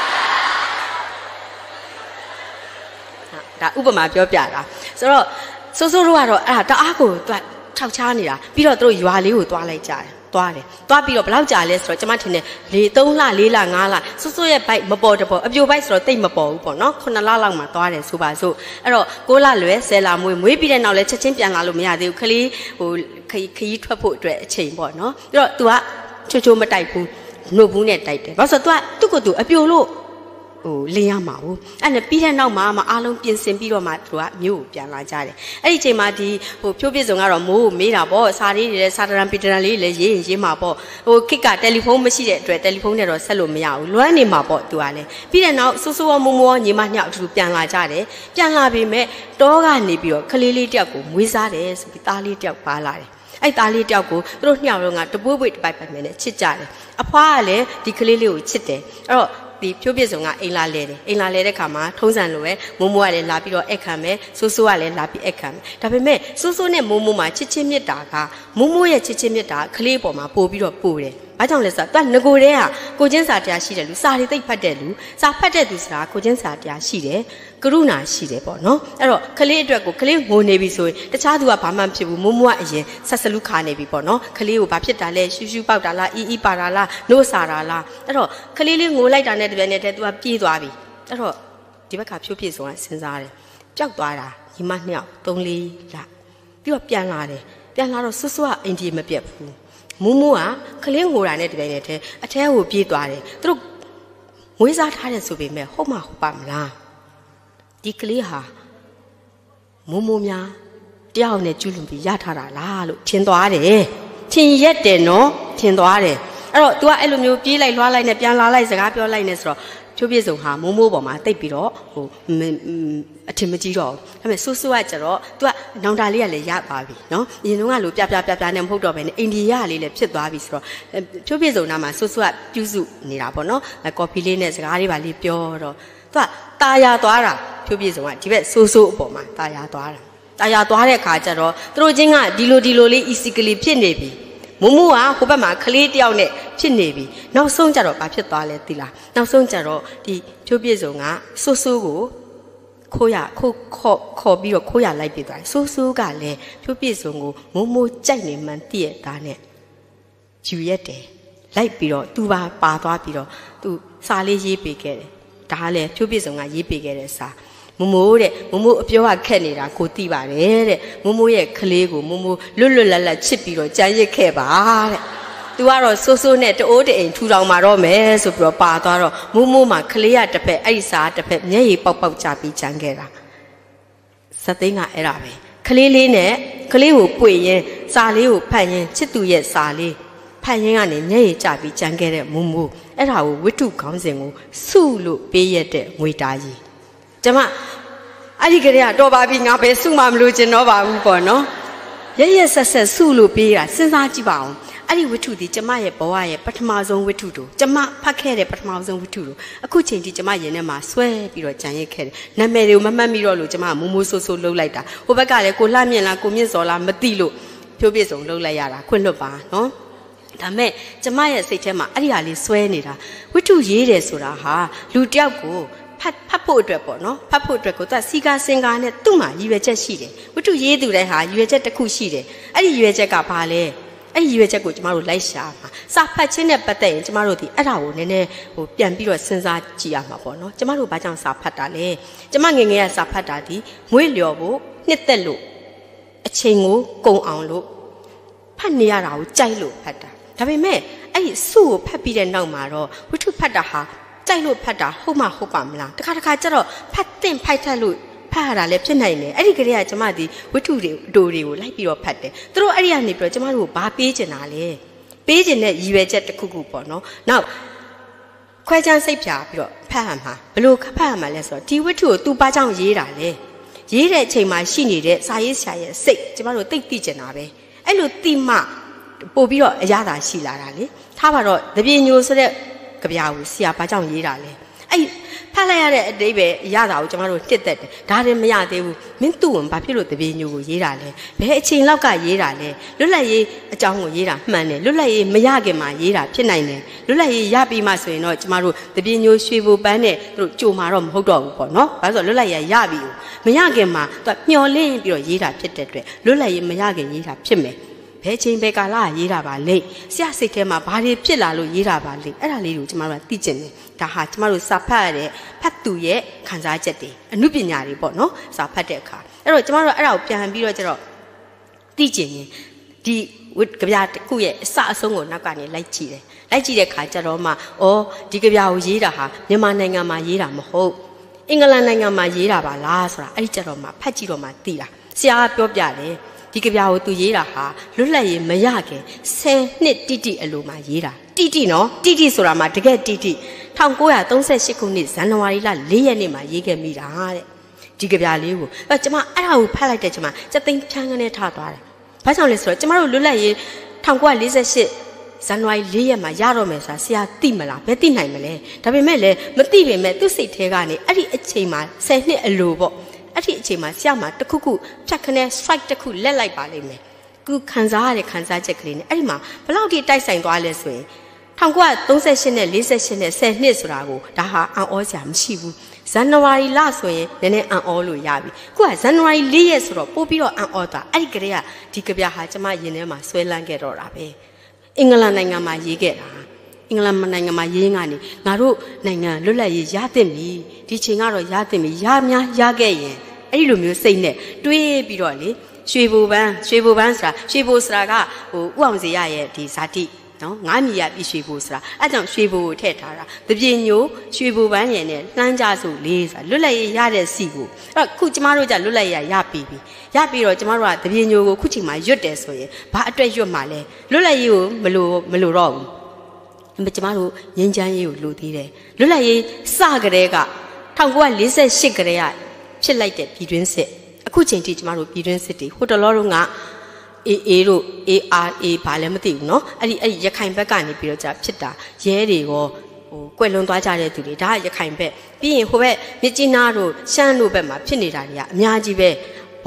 ဒါဥပမာပြောပြတာဆိုတော့စိုးစိုးတို့ကတော့အဲ့ဒါတအားကိုသူထောက်ချားနေတာပြီးတော့သူတို့ရွာလေးကိုတွားလိုက်ကြတယ်သွားတယ်သွားပြီးတော့ဘယ်လောက်ကြာလဲဆိုတော့ကျမထင်တယ်၄၃လ၄လ၅လစွတ်စွတ်ရဲ့ဘိုက်မပေါ်တပေါ်အပြိုဘိုက်ဆိုတော့တိတ်မပေါ်ဘူးပေါ့နော်ခုနှစ်လလောက်မှသွားတယ်ဆိုပါစို့အဲ့တော့၉လလွယ်၁၀လမွေးမွေးပြီးတဲ့နောက်လဲချက်ချင်းပြန်လာလို့မရသေးဘူးခလေးဟိုခရီးခရီးထွက်ဖို့အတွက်အချိန်ပေါ့နော်ပြီးတော့ तू ကချိုချိုမတိုက်ဘူးနှုတ်ဘူးနဲ့တိုက်တယ်ဘာလို့ဆိုတော့ तू ကသူ့ကို तू အပြိုလို့ဟိုလင်းရမှာဘူးအဲ့နဲ့ပြီးတဲ့နောက်မှာမအားလုံးပြင်ဆင်ပြီးတော့မှသူကမြို့ကိုပြန်လာကြတယ်အဲ့ဒီအချိန်မှာဒီဟိုဖြိုးပြည့်စုံကတော့မိုးကိုမေးတာပေါ့စာရေးတွေလည်းစာတရန်ပီတရန်လေးလည်းရေးရင်ရေးမှာပေါ့ဟိုခစ်ကတယ်လီဖုန်းမရှိတဲ့အတွက်တယ်လီဖုန်းနဲ့တော့ဆက်လို့မရဘူးလွမ်းနေမှာပေါ့သူကလည်းပြီးတဲ့နောက်စိုးစိုးဝမိုးမိုးညီမညောက်အတူတူပြန်လာကြတယ်ပြန်လာပြီမဲ့တောကနေပြီးတော့ခလေးလေးတယောက်ကိုမွေးစားတယ်ဆိုပြီးသားလေးတယောက်ပါလာတယ်အဲ့သားလေးတယောက်ကိုသူတို့ညှောက်တော့ကတပွေးပွေးတပိုက်ပိုက်မယ်နဲ့ချစ်ကြတယ်အဖွားကလည်းဒီကလေးလေးကိုချစ်တယ်အဲ့တော့ဒီဖြိုးပြည့်စုံကအိမ်လာလဲတယ်အိမ်လာလဲတဲ့ခါမှာထုံးစံလိုပဲမိုးမိုးကလည်းလာပြီးတော့အိတ်ခံမယ်စိုးစိုးကလည်းလာပြီးအိတ်ခံမယ်ဒါပေမဲ့စိုးစိုးနဲ့မိုးမိုးမှာချစ်ချင်းမြတ်တာကမိုးမိုးရဲ့ချစ်ချင်းမြတ်တာကလေးပေါ်မှာပို့ပြီးတော့ပို့တယ်ဘာကြောင့်လဲဆိုတော့သူကငကိုတဲ့ဟာကိုချင်းစာတရားရှိတယ်လူစာတွေသိပ်ဖတ်တဲ့လူစာဖတ်တဲ့သူဆိုတာကိုချင်းစာတရားရှိတယ်ကရုဏာရှိတယ်ပေါ့နော်အဲ့တော့ကလေးအတွက်ကိုကလေးငိုနေပြီဆိုရင်တခြားသူကဘာမှမဖြစ်ဘူးမိုးမိုးကအရင်ဆက်စလူခါနေပြီပေါ့နော်ကလေးကိုဘာဖြစ်တာလဲရှူးရှူးပေါက်တာလားအီအီပါတာလားနို့စာတာလားအဲ့တော့ကလေးလေးငိုလိုက်တာနဲ့တပြိုင်နက်တည်းသူကပြေးသွားပြီအဲ့တော့ဒီဘက်ကဖြိုးပြည့်စုံကစဉ်းစားတယ်ပျောက်သွားတာညီမနှစ်ယောက်သုံးလေးလပြီးတော့ပြန်လာတယ်ပြန်လာတော့ဆွတ်ဆွတ်အိမ်ကြီးမပြတ်ဘူးမူးမူးကကလေးငိုတာနဲ့တပြိုင်နက်တည်းအထဲကိုပြေးသွားတယ်သူတို့မွေးစားထားတယ်ဆိုပေမဲ့ဟုတ်မှဟုတ်ပါမလားဒီကလေးဟာမိုးမိုးများတယောက်နဲ့ကျူးလွန်ပြီးရထားတာလားလို့ထင်သွားတယ်ထင်ရက်တယ်နော်ထင်သွားတယ်အဲ့တော့ तू ကအဲ့လိုမျိုးပြေးလိုက်လွှားလိုက်နဲ့ပြန်လာလိုက်စကားပြောလိုက်နဲ့ဆိုတော့ဖြိုးပြည့်စုံဟာမိုးမိုးပေါ်မှာတိတ်ပြီးတော့ဟိုအထင်မကြီးတော့ဘူးဒါပေမဲ့ဆူဆူကကျတော့ तू ကနောင်တာလေးကလည်းရသွားပြီနော်အရင်တုန်းကလိုပြပြပြပြနဲ့မဟုတ်တော့ဘဲနဲ့အိန္ဒိယလေးလည်းဖြစ်သွားပြီဆိုတော့ဖြိုးပြည့်စုံနာမှာဆူဆူကပြုစုနေတာပေါ့နော်ကော်ဖီလေးနဲ့စကားလေးပါလေးပြောတော့ तू ကตาရသွားတာဖြိုးပြည့်စုံကဒီဘက်ဆိုးဆိုးအပေါ်မှာตาရသွားတာตาရသွားတဲ့အခါကျတော့သူတို့ချင်းကဒီလိုဒီလိုလေး easy ကလေးဖြစ်နေပြီမူမူကဟိုဘက်မှာကလေးတယောက်နဲ့ဖြစ်နေပြီနောက်ဆုံးကြတော့ဘာဖြစ်သွားလဲသိလားနောက်ဆုံးကြတော့ဒီဖြိုးပြည့်စုံကဆိုးဆိုးကိုခိုးရခိုးခေါ်ခေါ်ပြီးတော့ခိုးရလိုက်ပြီးသွားတယ်ဆိုးဆိုးကလည်းဖြိုးပြည့်စုံကိုမိုးမိုးကြိုက်နေမှန်းသိရတာနဲ့ယူရက်တယ်လိုက်ပြီးတော့သူပါပါသွားပြီးတော့သူစာလေးရေးပေးခဲ့တယ်ဒါကလည်းဖြိုးပြည့်စုံကရေးပေးခဲ့တဲ့စာမမိုးတဲ့မမိုးအပြောကခက်နေတာကိုသိပါတယ်တဲ့မမိုးရဲ့ကလေးကိုမမိုးလွတ်လွတ်လပ်လပ်ချစ်ပြီးတော့ကြမ်းရစ်ခဲ့ပါတဲ့သူကတော့ဆိုးဆိုးနဲ့တအိုးတအိမ်ထူထောင်มาတော့မယ်ဆိုပြီးတော့ပါသွားတော့မိုးမိုးမှာကလေးရတစ်ဖက်အဲ့ဒီစာတစ်ဖက်မျက်ရည်ပေါက်ပေါက်ကြပြီးကြမ်းခဲ့တာစသိန်းကအဲ့ဒါပဲကလေးလေးနဲ့ကလေးကိုပွေရင်စာလေးကိုဖတ်ရင်ချစ်သူရဲ့စာလေးဖတ်ရင်ကနေမျက်ရည်ကျပြီးကြမ်းခဲ့တဲ့မိုးမိုးအဲ့ဒါကိုဝိတုခေါင်းစဉ်ကိုစုလို့ပေးရတဲ့ငွေတာကြီးကျမအဲ့ဒီကလေးကတော့ပါပြီငါပဲစုမှမလို့ကျင်တော့ပါဘူးပေါ့နော်ရရဆက်ဆက်စုလို့ပေးတာစဉ်းစားကြည့်ပါဦးအဲ့ဒီဝိထုဒီကျမရဲ့ဘဝရဲ့ပထမဆုံးဝိထုတို့ကျမဖတ်ခဲ့တဲ့ပထမဆုံးဝိထုတို့အခုချိန်ထိကျမရင်ထဲမှာဆွဲပြီးတော့ကြံရစ်ခဲ့တယ်နာမည်တွေကိုမမှတ်မိတော့လို့ကျမမိုးမိုးဆိုးဆိုးလှုပ်လိုက်တာဟိုဘက်ကလည်းကိုလှမြင့်လားကိုမြင့်စော်လားမသိလို့ဖြိုးပြည့်စုံလှုပ်လိုက်ရတာခွင့်လွတ်ပါနော်ဒါမဲ့ကျမရဲ့စိတ်ထဲမှာအဲ့ဒီဟာလေးဆွဲနေတာဝိထုရေးတယ်ဆိုတာဟာလူတယောက်ကိုဖတ်ဖတ်ဖို့အတွက်ပေါ့နော်ဖတ်ဖို့အတွက်ကိုသူကစီကာစင်ကာနဲ့သူ့မှာရည်ရွယ်ချက်ရှိတယ်ဝိထုရေးသူတိုင်းဟာရည်ရွယ်ချက်တစ်ခုရှိတယ်အဲ့ဒီရည်ရွယ်ချက်ကဘာလဲအဲ့ဒီရည်ရွယ်ချက်ကိုကျမတို့လိုက်ရှာမှာစာဖတ်ခြင်းနဲ့ပတ်သက်ရင်ကျမတို့ဒီအဲ့ဒါကိုနည်းနည်းဟိုပြန်ပြီးတော့စဉ်းစားကြည့်ရမှာပေါ့နော်ကျမတို့ဘာကြောင့်စာဖတ်တာလဲကျမငယ်ငယ်ကစာဖတ်တာဒီမွေးလျော်ဖို့နှစ်သက်လို့အချိန်ကိုကုန်အောင်လို့ဖတ်နေရတာကိုကြိုက်လို့ဖတ်တာဒါပေမဲ့အဲ့ဒီစုကိုဖတ်ပြီးတဲ့နောက်မှာတော့ဝိထုဖတ်တာဟာကြိုက်လို့ဖတ်တာဟုတ်မှဟုတ်ပါမလားတခါတခါကျတော့ဖတ်တင်ဖိုက်ထက်လို့ဖတ်ရတာလည်းဖြစ်နိုင်တယ်အဲ့ဒီကလေးကကျမဒီဝိထုတွေအတူတွေကိုလိုက်ပြီးတော့ဖတ်တယ်သူတို့အဲ့ဒီကနေပြီးတော့ကျမတို့ဘာပေးချင်တာလဲပေးချင်တဲ့ရည်ရွယ်ချက်တစ်ခုခုပေါ့နော်နောက်ခွဲခြားစိတ်ဖြာပြီးတော့ဖတ်ရမှာဘယ်လိုဖတ်ရမှာလဲဆိုတော့ဒီဝိထုကိုသူဘာကြောင့်ရေးတာလဲရေးတဲ့အချိန်မှာရှိနေတဲ့စာရေးဆရာရဲ့စိတ်ကျမတို့သိသိချင်တာပဲအဲ့လိုတိမှပို့ပြီးတော့အရသာရှိလာတာလေထားပါတော့တပြေညိုဆိုတဲ့ကြပြာကိုဆရာဘာကြောင့်ရေးတာလဲအဲ့ဖတ်လိုက်ရတဲ့အတိတ်ပဲရတာကိုကျမတို့တစ်သက်တယ်ဒါရင်မရသေးဘူးမင်းသူ့ဝင်ဘာဖြစ်လို့တပြေညိုကိုရေးတာလဲဘယ်အချိန်လောက်ကရေးတာလဲလွတ်လပ်ရေးအကြောင်းကိုရေးတာမှန်တယ်လွတ်လပ်ရေးမရခင်မှာရေးတာဖြစ်နိုင်တယ်လွတ်လပ်ရေးရပြီးမှဆိုရင်တော့ကျမတို့တပြေညိုရွှေဘူပန်းနဲ့သူတို့ကြိုမှာတော့မဟုတ်တော့ဘူးပေါ့နော်ဘာလို့ဆိုလွတ်လပ်ရေးရပြီမရခင်မှာသူမျော်လင့်ပြီးတော့ရေးတာဖြစ်တဲ့အတွက်လွတ်လပ်ရေးမရခင်ရေးတာဖြစ်မယ်ဘယ်ချိန်ဘယ်ကာလရေးတာပါလေဆရာစိတ်ထဲမှာဘာတွေဖြစ်လာလို့ရေးတာပါလေအဲ့ဒါလေးကိုကျမတို့ကသိကျင်တယ်ဒါဟာကျမတို့စာဖတ်ရတဲ့ဖတ်သူရဲ့ခံစားချက်တွေအမှုပညာတွေပေါ့နော်စာဖတ်တဲ့အခါအဲ့တော့ကျမတို့အဲ့ဒါကိုပြန်ပြီးတော့ကျတော့သိကျင်ရင်ဒီဝိကဗျာတစ်ခုရဲ့အစအဆုံးကိုနောက်ကနေလိုက်ကြည့်တယ်လိုက်ကြည့်တဲ့အခါကျတော့မှဩဒီကဗျာကိုရေးတာဟာမြန်မာနိုင်ငံမှာရေးတာမဟုတ်အင်္ဂလန်နိုင်ငံမှာရေးတာပါလားဆိုတာအဲ့ဒီကျတော့မှဖတ်ကြည့်တော့မှသိတာဆရာကပြောပြတယ်ဒီကဗျာကိုသူရေးတာဟာလွတ်လပ်ရေးမရခင်ဆယ်နှစ်တိတိအလိုမှာရေးတာတိတိနော်တိတိဆိုတာမှတကယ်တိတိ၁၉၃၈ခုနှစ်ဇန်နဝါရီလ၄ရက်နေ့မှာရေးခဲ့မိတာတဲ့ဒီကဗျာလေးကိုအဲကျမအဲ့ဒါကိုဖတ်လိုက်တဲ့ကျမစက်သိန်းဖြန်းကနေထားသွားတယ်ဘာကြောင့်လဲဆိုတော့ကျမတို့လွတ်လပ်ရေး၁၉၄၈ဇန်နဝါရီ၄ရက်မှာရတော့မယ်ဆိုတာဆရာသိမလားဘယ်သိနိုင်မလဲဒါပေမဲ့လည်းမသိပေမဲ့သူ့စိတ်ထဲကနေအဲ့ဒီအချိန်မှာဆယ်နှစ်အလိုပေါ့အဲ့ဒီအချိန်မှာဆရာမတခုခုဖြတ်ခနဲ့ strike တခုလက်လိုက်ပါလိမ့်မယ်ခုခံစားရတဲ့ခံစားချက်ကလေးနဲ့အဲ့ဒီမှာဘယ်လောက်ထိတိုက်ဆိုင်သွားလဲဆိုရင်၁၉၃၈နဲ့၄၈နဲ့ဆယ်နှစ်ဆိုတာကိုဒါဟာအံ့ဩစရာမရှိဘူးဇန်နဝါရီလဆိုရင်နည်းနည်းအံ့ဩလို့ရပြီခုကဇန်နဝါရီ၄ရက်ဆိုတော့ပို့ပြီးတော့အံ့ဩတာအဲ့ဒီကလေးကဒီကဗျာဟာကျမရင်ထဲမှာဆွဲလန်းခဲ့တော့တာပဲအင်္ဂလန်နိုင်ငံမှာရေးခဲ့တာအင်္ဂလန်နိုင်ငံမှာရေးငါနေငါတို့နိုင်ငံလွတ်လပ်ရေးရသင့်ပြီဒီချိန်ကတော့ရသင့်ပြီရများရခဲ့ရင်အဲ့ဒီလိုမျိုးစိတ်နဲ့တွေးပြီးတော့လေရွှေဘူပန်းရွှေဘူပန်းဆိုတာရွှေဘူဆိုတာကဟိုဥအောင်စေရရဲ့ဒီဇာတိနော်ငါးမီရပြီးရွှေဘူဆိုတာအဲ့ကြောင့်ရွှေဘူကိုထည့်ထားတာတပြေညိုရွှေဘူပန်းရဲ့နဲ့လှမ်းကြဆိုလေးဆိုတာလွတ်လပ်ရေးရတဲ့စီကိုအဲ့ခုကျမတို့ကလွတ်လပ်ရေးရပြီပြီရပြီးတော့ကျမတို့ကတပြေညိုကိုခုချိန်မှာရွတ်တယ်ဆိုရင်ဘာအတွက်ရွတ်မှာလဲလွတ်လပ်ရေးကိုမလို့မလို့တော့ဘူးကျမတို့ငင်းချမ်းရေးကိုလိုသေးတယ်လွတ်လပ်ရေးစကြတဲ့က၁၉၄၈ကတည်းကဖြစ်လိုက်တဲ့ပြည်တွင်းစစ်အခုချိန်ထိကျမတို့ပြည်တွင်းစစ်တွေဟိုတလောတော့ကအေးအေးတို့ အေးအာအေးဘာလည်းမသိဘူးเนาะအဲ့ဒီအဲ့ဒီရခိုင်ဘက်ကနေပြီးတော့ကြာဖြစ်တာရဲတွေရောဟိုကွက်လွန်သွားကြတဲ့သူတွေဒါကရခိုင်ဘက်ပြီးရင်ဟိုဘက်မြစ်ကြီးနားတို့ရှမ်းတို့ဘက်မှာဖြစ်နေတာတွေကအများကြီးပဲဘုံ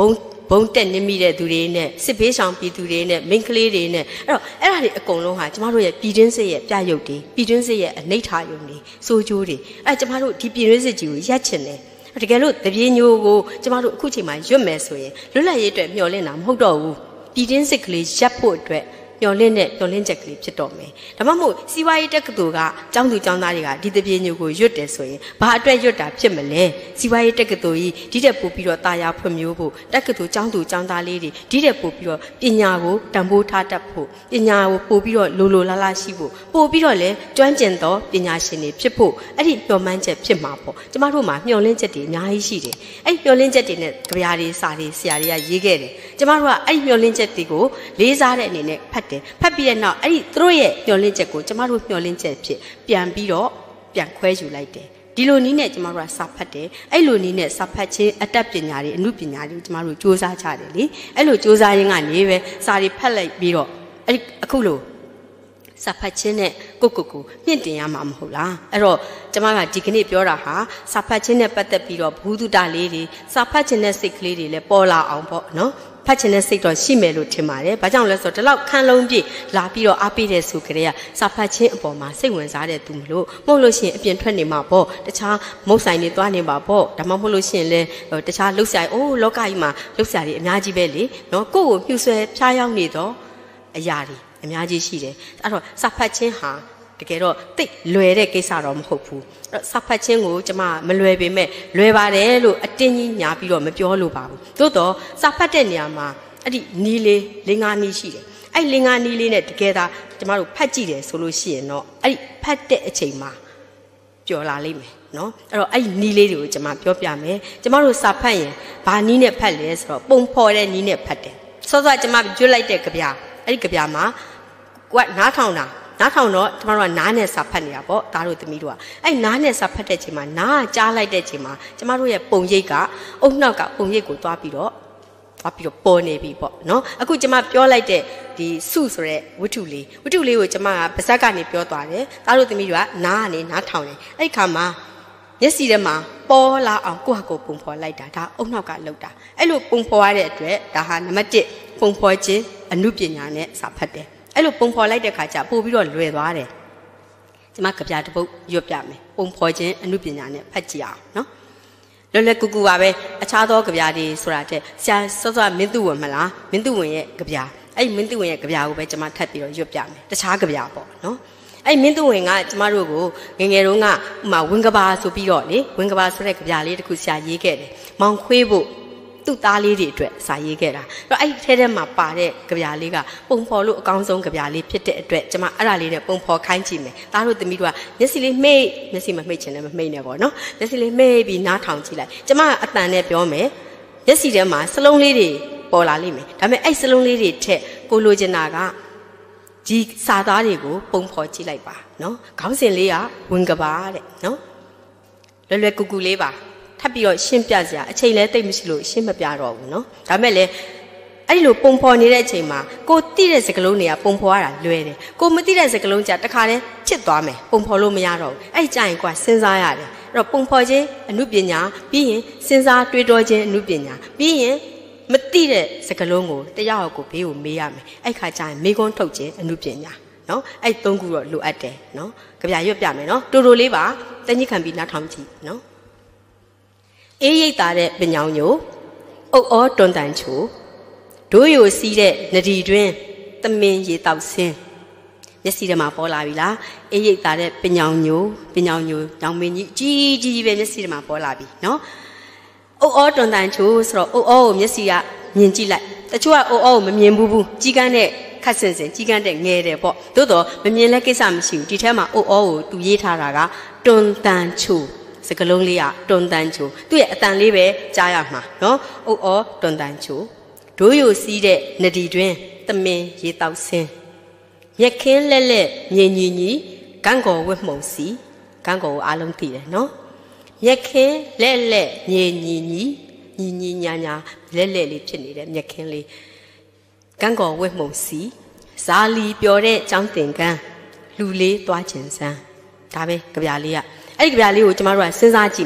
ဘုံတက်နေမိတဲ့သူတွေနဲ့စစ်ဘေးဆောင်ပြည်သူတွေနဲ့မိန်းကလေးတွေနဲ့အဲ့တော့အဲ့ဒါတွေအကုန်လုံးဟာကျမတို့ရဲ့ပြည်တွင်းစစ်ရဲ့ပြရုပ်တွေပြည်တွင်းစစ်ရဲ့အနိဋ္ဌာယုံတွေစိုးကျိုးတွေအဲ့ကျမတို့ဒီပြည်တွင်းစစ်ကြီးကိုရက်ချင်တယ်တကယ်လို့တပြေညိုကိုကျမတို့အခုချိန်မှာရွတ်မယ်ဆိုရင်လွတ်လပ်ရေးအတွက်မျှော်လင့်တာမဟုတ်တော့ဘူးပြည်တွင်းစစ်ကလေးရပ်ဖို့အတွက်မျောလင့်တဲ့မျောလင့်ချက်ကလေးဖြစ်တော့မယ်ဒါမှမဟုတ်စီးပွားရေးတက္ကသိုလ်ကကျောင်းသူကျောင်းသားတွေကဒီတပြေညိုကိုရွတ်တယ်ဆိုရင်ဘာအတွက်ရွတ်တာဖြစ်မလဲစီးပွားရေးတက္ကသိုလ်ကြီးဒီတဲ့ပို့ပြီးတော့တာယာဖွံ့ဖြိုးဖို့တက္ကသိုလ်ကျောင်းသူကျောင်းသားလေးတွေဒီတဲ့ပို့ပြီးတော့ပညာကိုတန်ဖိုးထားတတ်ဖို့ပညာကိုပို့ပြီးတော့လိုလိုလားလားရှိဖို့ပို့ပြီးတော့လည်းကျွမ်းကျင်သောပညာရှင်တွေဖြစ်ဖို့အဲ့ဒီမျှော်မှန်းချက်ဖြစ်မှာပေါ့ကျမတို့မှာမျှော်လင့်ချက်တွေအများကြီးရှိတယ်အဲ့မျှော်လင့်ချက်တွေနဲ့ကြပြားတွေစာတွေဆရာတွေကရေးခဲ့တယ်ကျမတို့ကအဲ့မျှော်လင့်ချက်တွေကိုလေးစားတဲ့အနေနဲ့ဖတ်တယ်ဖတ်ပြီးတဲ့နောက်အဲ့ဒီသူတို့ရဲ့မျှော်လင့်ချက်ကိုကျမတို့မျှော်လင့်ချက်ဖြစ်ပြန်ပြီးတော့ပြန်ခွဲယူလိုက်တယ်ဒီလိုနည်းနဲ့ကျမတို့ကစာဖတ်တယ်အဲ့လိုနည်းနဲ့စာဖတ်ခြင်းအတတ်ပညာတွေအမှုပညာတွေကျမတို့စူးစမ်းကြတယ်လေအဲ့လိုစူးစမ်းရင်းကနေပဲစာတွေဖတ်လိုက်ပြီးတော့အဲ့အခုလိုစာဖတ်ခြင်းနဲ့ကိုကိုကိုမြင့်တင်ရမှာမဟုတ်လားအဲ့တော့ကျမကဒီကနေ့ပြောတာဟာစာဖတ်ခြင်းနဲ့ပတ်သက်ပြီးတော့ဘုဒ္ဓတာလေးတွေစာဖတ်ခြင်းနဲ့စိတ်ကလေးတွေလည်းပေါ်လာအောင်ပေါ့နော်ဖတ်ခြင်းနဲ့စိတ်တော့ရှိမယ်လို့ထင်ပါတယ်ဘာကြောင့်လဲဆိုတော့ဒီလောက်ခန်းလုံးပြည့်လာပြီးတော့အားပေးတဲ့ဆိုကြတဲ့စာဖတ်ခြင်းအပေါ်မှာစိတ်ဝင်စားတဲ့သူမလို့မဟုတ်လို့ရှိရင်အပြင်ထွက်နေမှာပေါ့တခြားမုတ်ဆိုင်တွေသွားနေမှာပေါ့ဒါမှမဟုတ်လို့ရှိရင်လည်းတခြားလှုပ်ရှားအိုးလောကကြီးမှာလှုပ်ရှားတွေအများကြီးပဲလေနော်ကိုယ့်ကိုမြှူဆွဲဖျားယောင်းနေတော့အရာတွေအများကြီးရှိတယ်အဲ့တော့စာဖတ်ခြင်းဟာတကယ်တော့တိတ်လွယ်တဲ့ကိစ္စတော့မဟုတ်ဘူးအဲ့တော့စာဖတ်ခြင်းကိုကျမမလွယ်ပေမဲ့လွယ်ပါတယ်လို့အတင်းကြီးညာပြီးတော့မပြောလို့ပါဘူးသို့တော့စာဖတ်တဲ့နေရာမှာအဲ့ဒီနီးလေးလေးငါးနီးရှိတယ်အဲ့လေးငါးနီးလေးနဲ့တကယ်သာကျမတို့ဖတ်ကြည့်တယ်ဆိုလို့ရှိရင်တော့အဲ့ဒီဖတ်တဲ့အချိန်မှာပျော်လာလိမ့်မယ်နော်အဲ့တော့အဲ့ဒီနီးလေးတွေကိုကျမပြောပြမယ်ကျမတို့စာဖတ်ရင်ဘာနီးနဲ့ဖတ်လဲဆိုတော့ပုံဖော်တဲ့နီးနဲ့ဖတ်တယ်စောစောကျမကျွတ်လိုက်တဲ့ကြပြအဲ့ဒီကြပြမှာကွက်နားထောင်တာနားထောင်တော့ကျမတို့ကနားနဲ့စာဖတ်နေတာပေါ့ဒါတို့သမီးတို့ကအဲ့နားနဲ့စာဖတ်တဲ့ချိန်မှာနားကကြားလိုက်တဲ့ချိန်မှာကျမတို့ရဲ့ပုံရိပ်ကအုတ်နှောက်ကပုံရိပ်ကိုသွားပြီးတော့သွားပြီးတော့ပေါ်နေပြီပေါ့နော်အခုကျမပြောလိုက်တဲ့ဒီစုဆိုတဲ့ဝတ္ထုလေးဝတ္ထုလေးကိုကျမကပါဇက်ကနေပြောသွားတယ်ဒါတို့သမီးတို့ကနားကနေနားထောင်တယ်အဲ့ခါမှာမျက်စိထဲမှာပေါ်လာအောင်ကိုယ့်ဟာကိုယ်ပုံဖော်လိုက်တာဒါအုတ်နှောက်ကလောက်တာအဲ့လိုပုံဖော်ရတဲ့အတွက်ဒါဟာနံပါတ်တစ်ပုံဖော်ခြင်းအနုပညာနဲ့စာဖတ်တယ်အဲ့လိုပုံဖော်လိုက်တဲ့ခါကျပို့ပြီးတော့လွယ်သွားတယ်ကျမကြပြတစ်ပုဒ်ရွတ်ပြမယ်ပုံဖော်ခြင်းအနုပညာနဲ့ဖတ်ကြည့်အောင်နော်လွယ်လွယ်ကူကူပါပဲအခြားသောကြပြတွေဆိုတာတဲ့ဆရာစောစောမင်းသူဝင်မလားမင်းသူဝင်ရဲ့ကြပြအဲ့မင်းသူဝင်ရဲ့ကြပြကိုပဲကျမထပ်ပြီးတော့ရွတ်ပြမယ်တခြားကြပြပေါ့နော်အဲ့မင်းသူဝင်ကကျမတို့ကိုငငယ်တုန်းကဥမာဝင်းကဘာဆိုပြီးတော့လေဝင်းကဘာဆိုတဲ့ကြပြလေးတစ်ခုဆရာရေးခဲ့တယ်မောင်ခွေးဖို့သူ့သားလေးတွေအတွက်စာရေးခဲ့တာအဲ့တော့အဲ့ဒီထဲထဲမှာပါတဲ့ကြပြလေးကပုံဖော်လို့အကောင်းဆုံးကြပြလေးဖြစ်တဲ့အတွက်ကျမအဲ့ဒါလေးနဲ့ပုံဖော်ခိုင်းကြည့်မယ်သားတို့သမီးတို့ကမျက်စိလေးမှိတ်မျက်စိမမှိတ်ချင်လည်းမမှိတ်နဲ့ပေါ့နော်မျက်စိလေးမှိတ်ပြီးနားထောင်ကြည့်လိုက်ကျမကအတန်နဲ့ပြောမယ်မျက်စိထဲမှာစလုံးလေးတွေပေါ်လာလိမ့်မယ်ဒါပေမဲ့အဲ့စလုံးလေးတွေထက်ကိုလိုချင်တာကဒီစာသားတွေကိုပုံဖော်ကြည့်လိုက်ပါနော်ခေါင်းစဉ်လေးကဝင်ကဘာတဲ့နော်လွယ်လွယ်ကူကူလေးပါထပ်ပြီးတော့ရှင်းပြစရာအချိန်လဲတိတ်မရှိလို့ရှင်းမပြတော့ဘူးเนาะဒါမဲ့လည်းအဲ့လိုပုံဖော်နေတဲ့အချိန်မှာကိုတိတဲ့စကလုံးတွေကပုံဖော်ရတာလွယ်တယ်ကိုမတိတဲ့စကလုံးကြတခါတည်းချစ်သွားမယ်ပုံဖော်လို့မရတော့ဘူးအဲ့ကြရင်ကွာစဉ်းစားရတယ်အဲ့တော့ပုံဖော်ခြင်းအမှုပညာပြီးရင်စဉ်းစားတွေးတောခြင်းအမှုပညာပြီးရင်မတိတဲ့စကလုံးကိုတရားဟောကိုဘေးကိုမေးရမယ်အဲ့ခါကျရင်မေးခွန်းထုတ်ခြင်းအမှုပညာเนาะအဲ့သုံးခုတော့လိုအပ်တယ်เนาะကြပြရွတ်ပြမယ်เนาะတူတူလေးပါတညှိခံပြီးနားထောင်ကြည့်เนาะအေးရိတ်တာတဲ့ပညောင်ညိုအုတ်ဩတွန်တန်ချိုဒိုးယိုစီးတဲ့နဒီတွင်သမင်ရေတောက်ဆင်းမျက်စိထဲမှာပေါ်လာပြီလားအေးရိတ်တာတဲ့ပညောင်ညိုပညောင်ညိုညောင်မင်းကြီးကြီးကြီးပဲမျက်စိထဲမှာပေါ်လာပြီနော်အုတ်ဩတွန်တန်ချိုဆိုတော့အုတ်ဩကိုမျက်စိကမြင်ကြည့်လိုက်တချို့ကအုတ်ဩကိုမမြင်ဘူးဘူးကြီးကန်းတဲ့ခတ်စင်စင်ကြီးကန်းတဲ့ငယ်တယ်ပေါ့သို့တော့မမြင်လဲကိစ္စမရှိဘူးဒီထဲမှာအုတ်ဩကိုသူရေးထားတာကတွန်တန်ချိုစကလုံးလေးကတွန်တန်ချိုသူ့ရဲ့အတန်လေးပဲကြားရမှာနော်အုတ်ဩတွန်တန်ချိုဒိုးယိုစီးတဲ့နဒီတွင်သမင်ရေတောက်ဆင်းမြက်ခင်းလက်လက်မြင်ညီညီဂန်းကော်ဝက်မှုံစီဂန်းကော်ကိုအားလုံးသိတယ်နော်မြက်ခင်းလက်လက်မြင်ညီညီညီညီညာညာလက်လက်လေးဖြစ်နေတဲ့မြက်ခင်းလေးဂန်းကော်ဝက်မှုံစီဇာလီပျော်တဲ့ចောင်းတင်ကန်းလူလေးသွားခြင်းစမ်းဒါပဲကြပြလေးကအဲ့ဒီကြပြလေးကိုကျမတို့ကစဉ်းစားကြည့်မယ်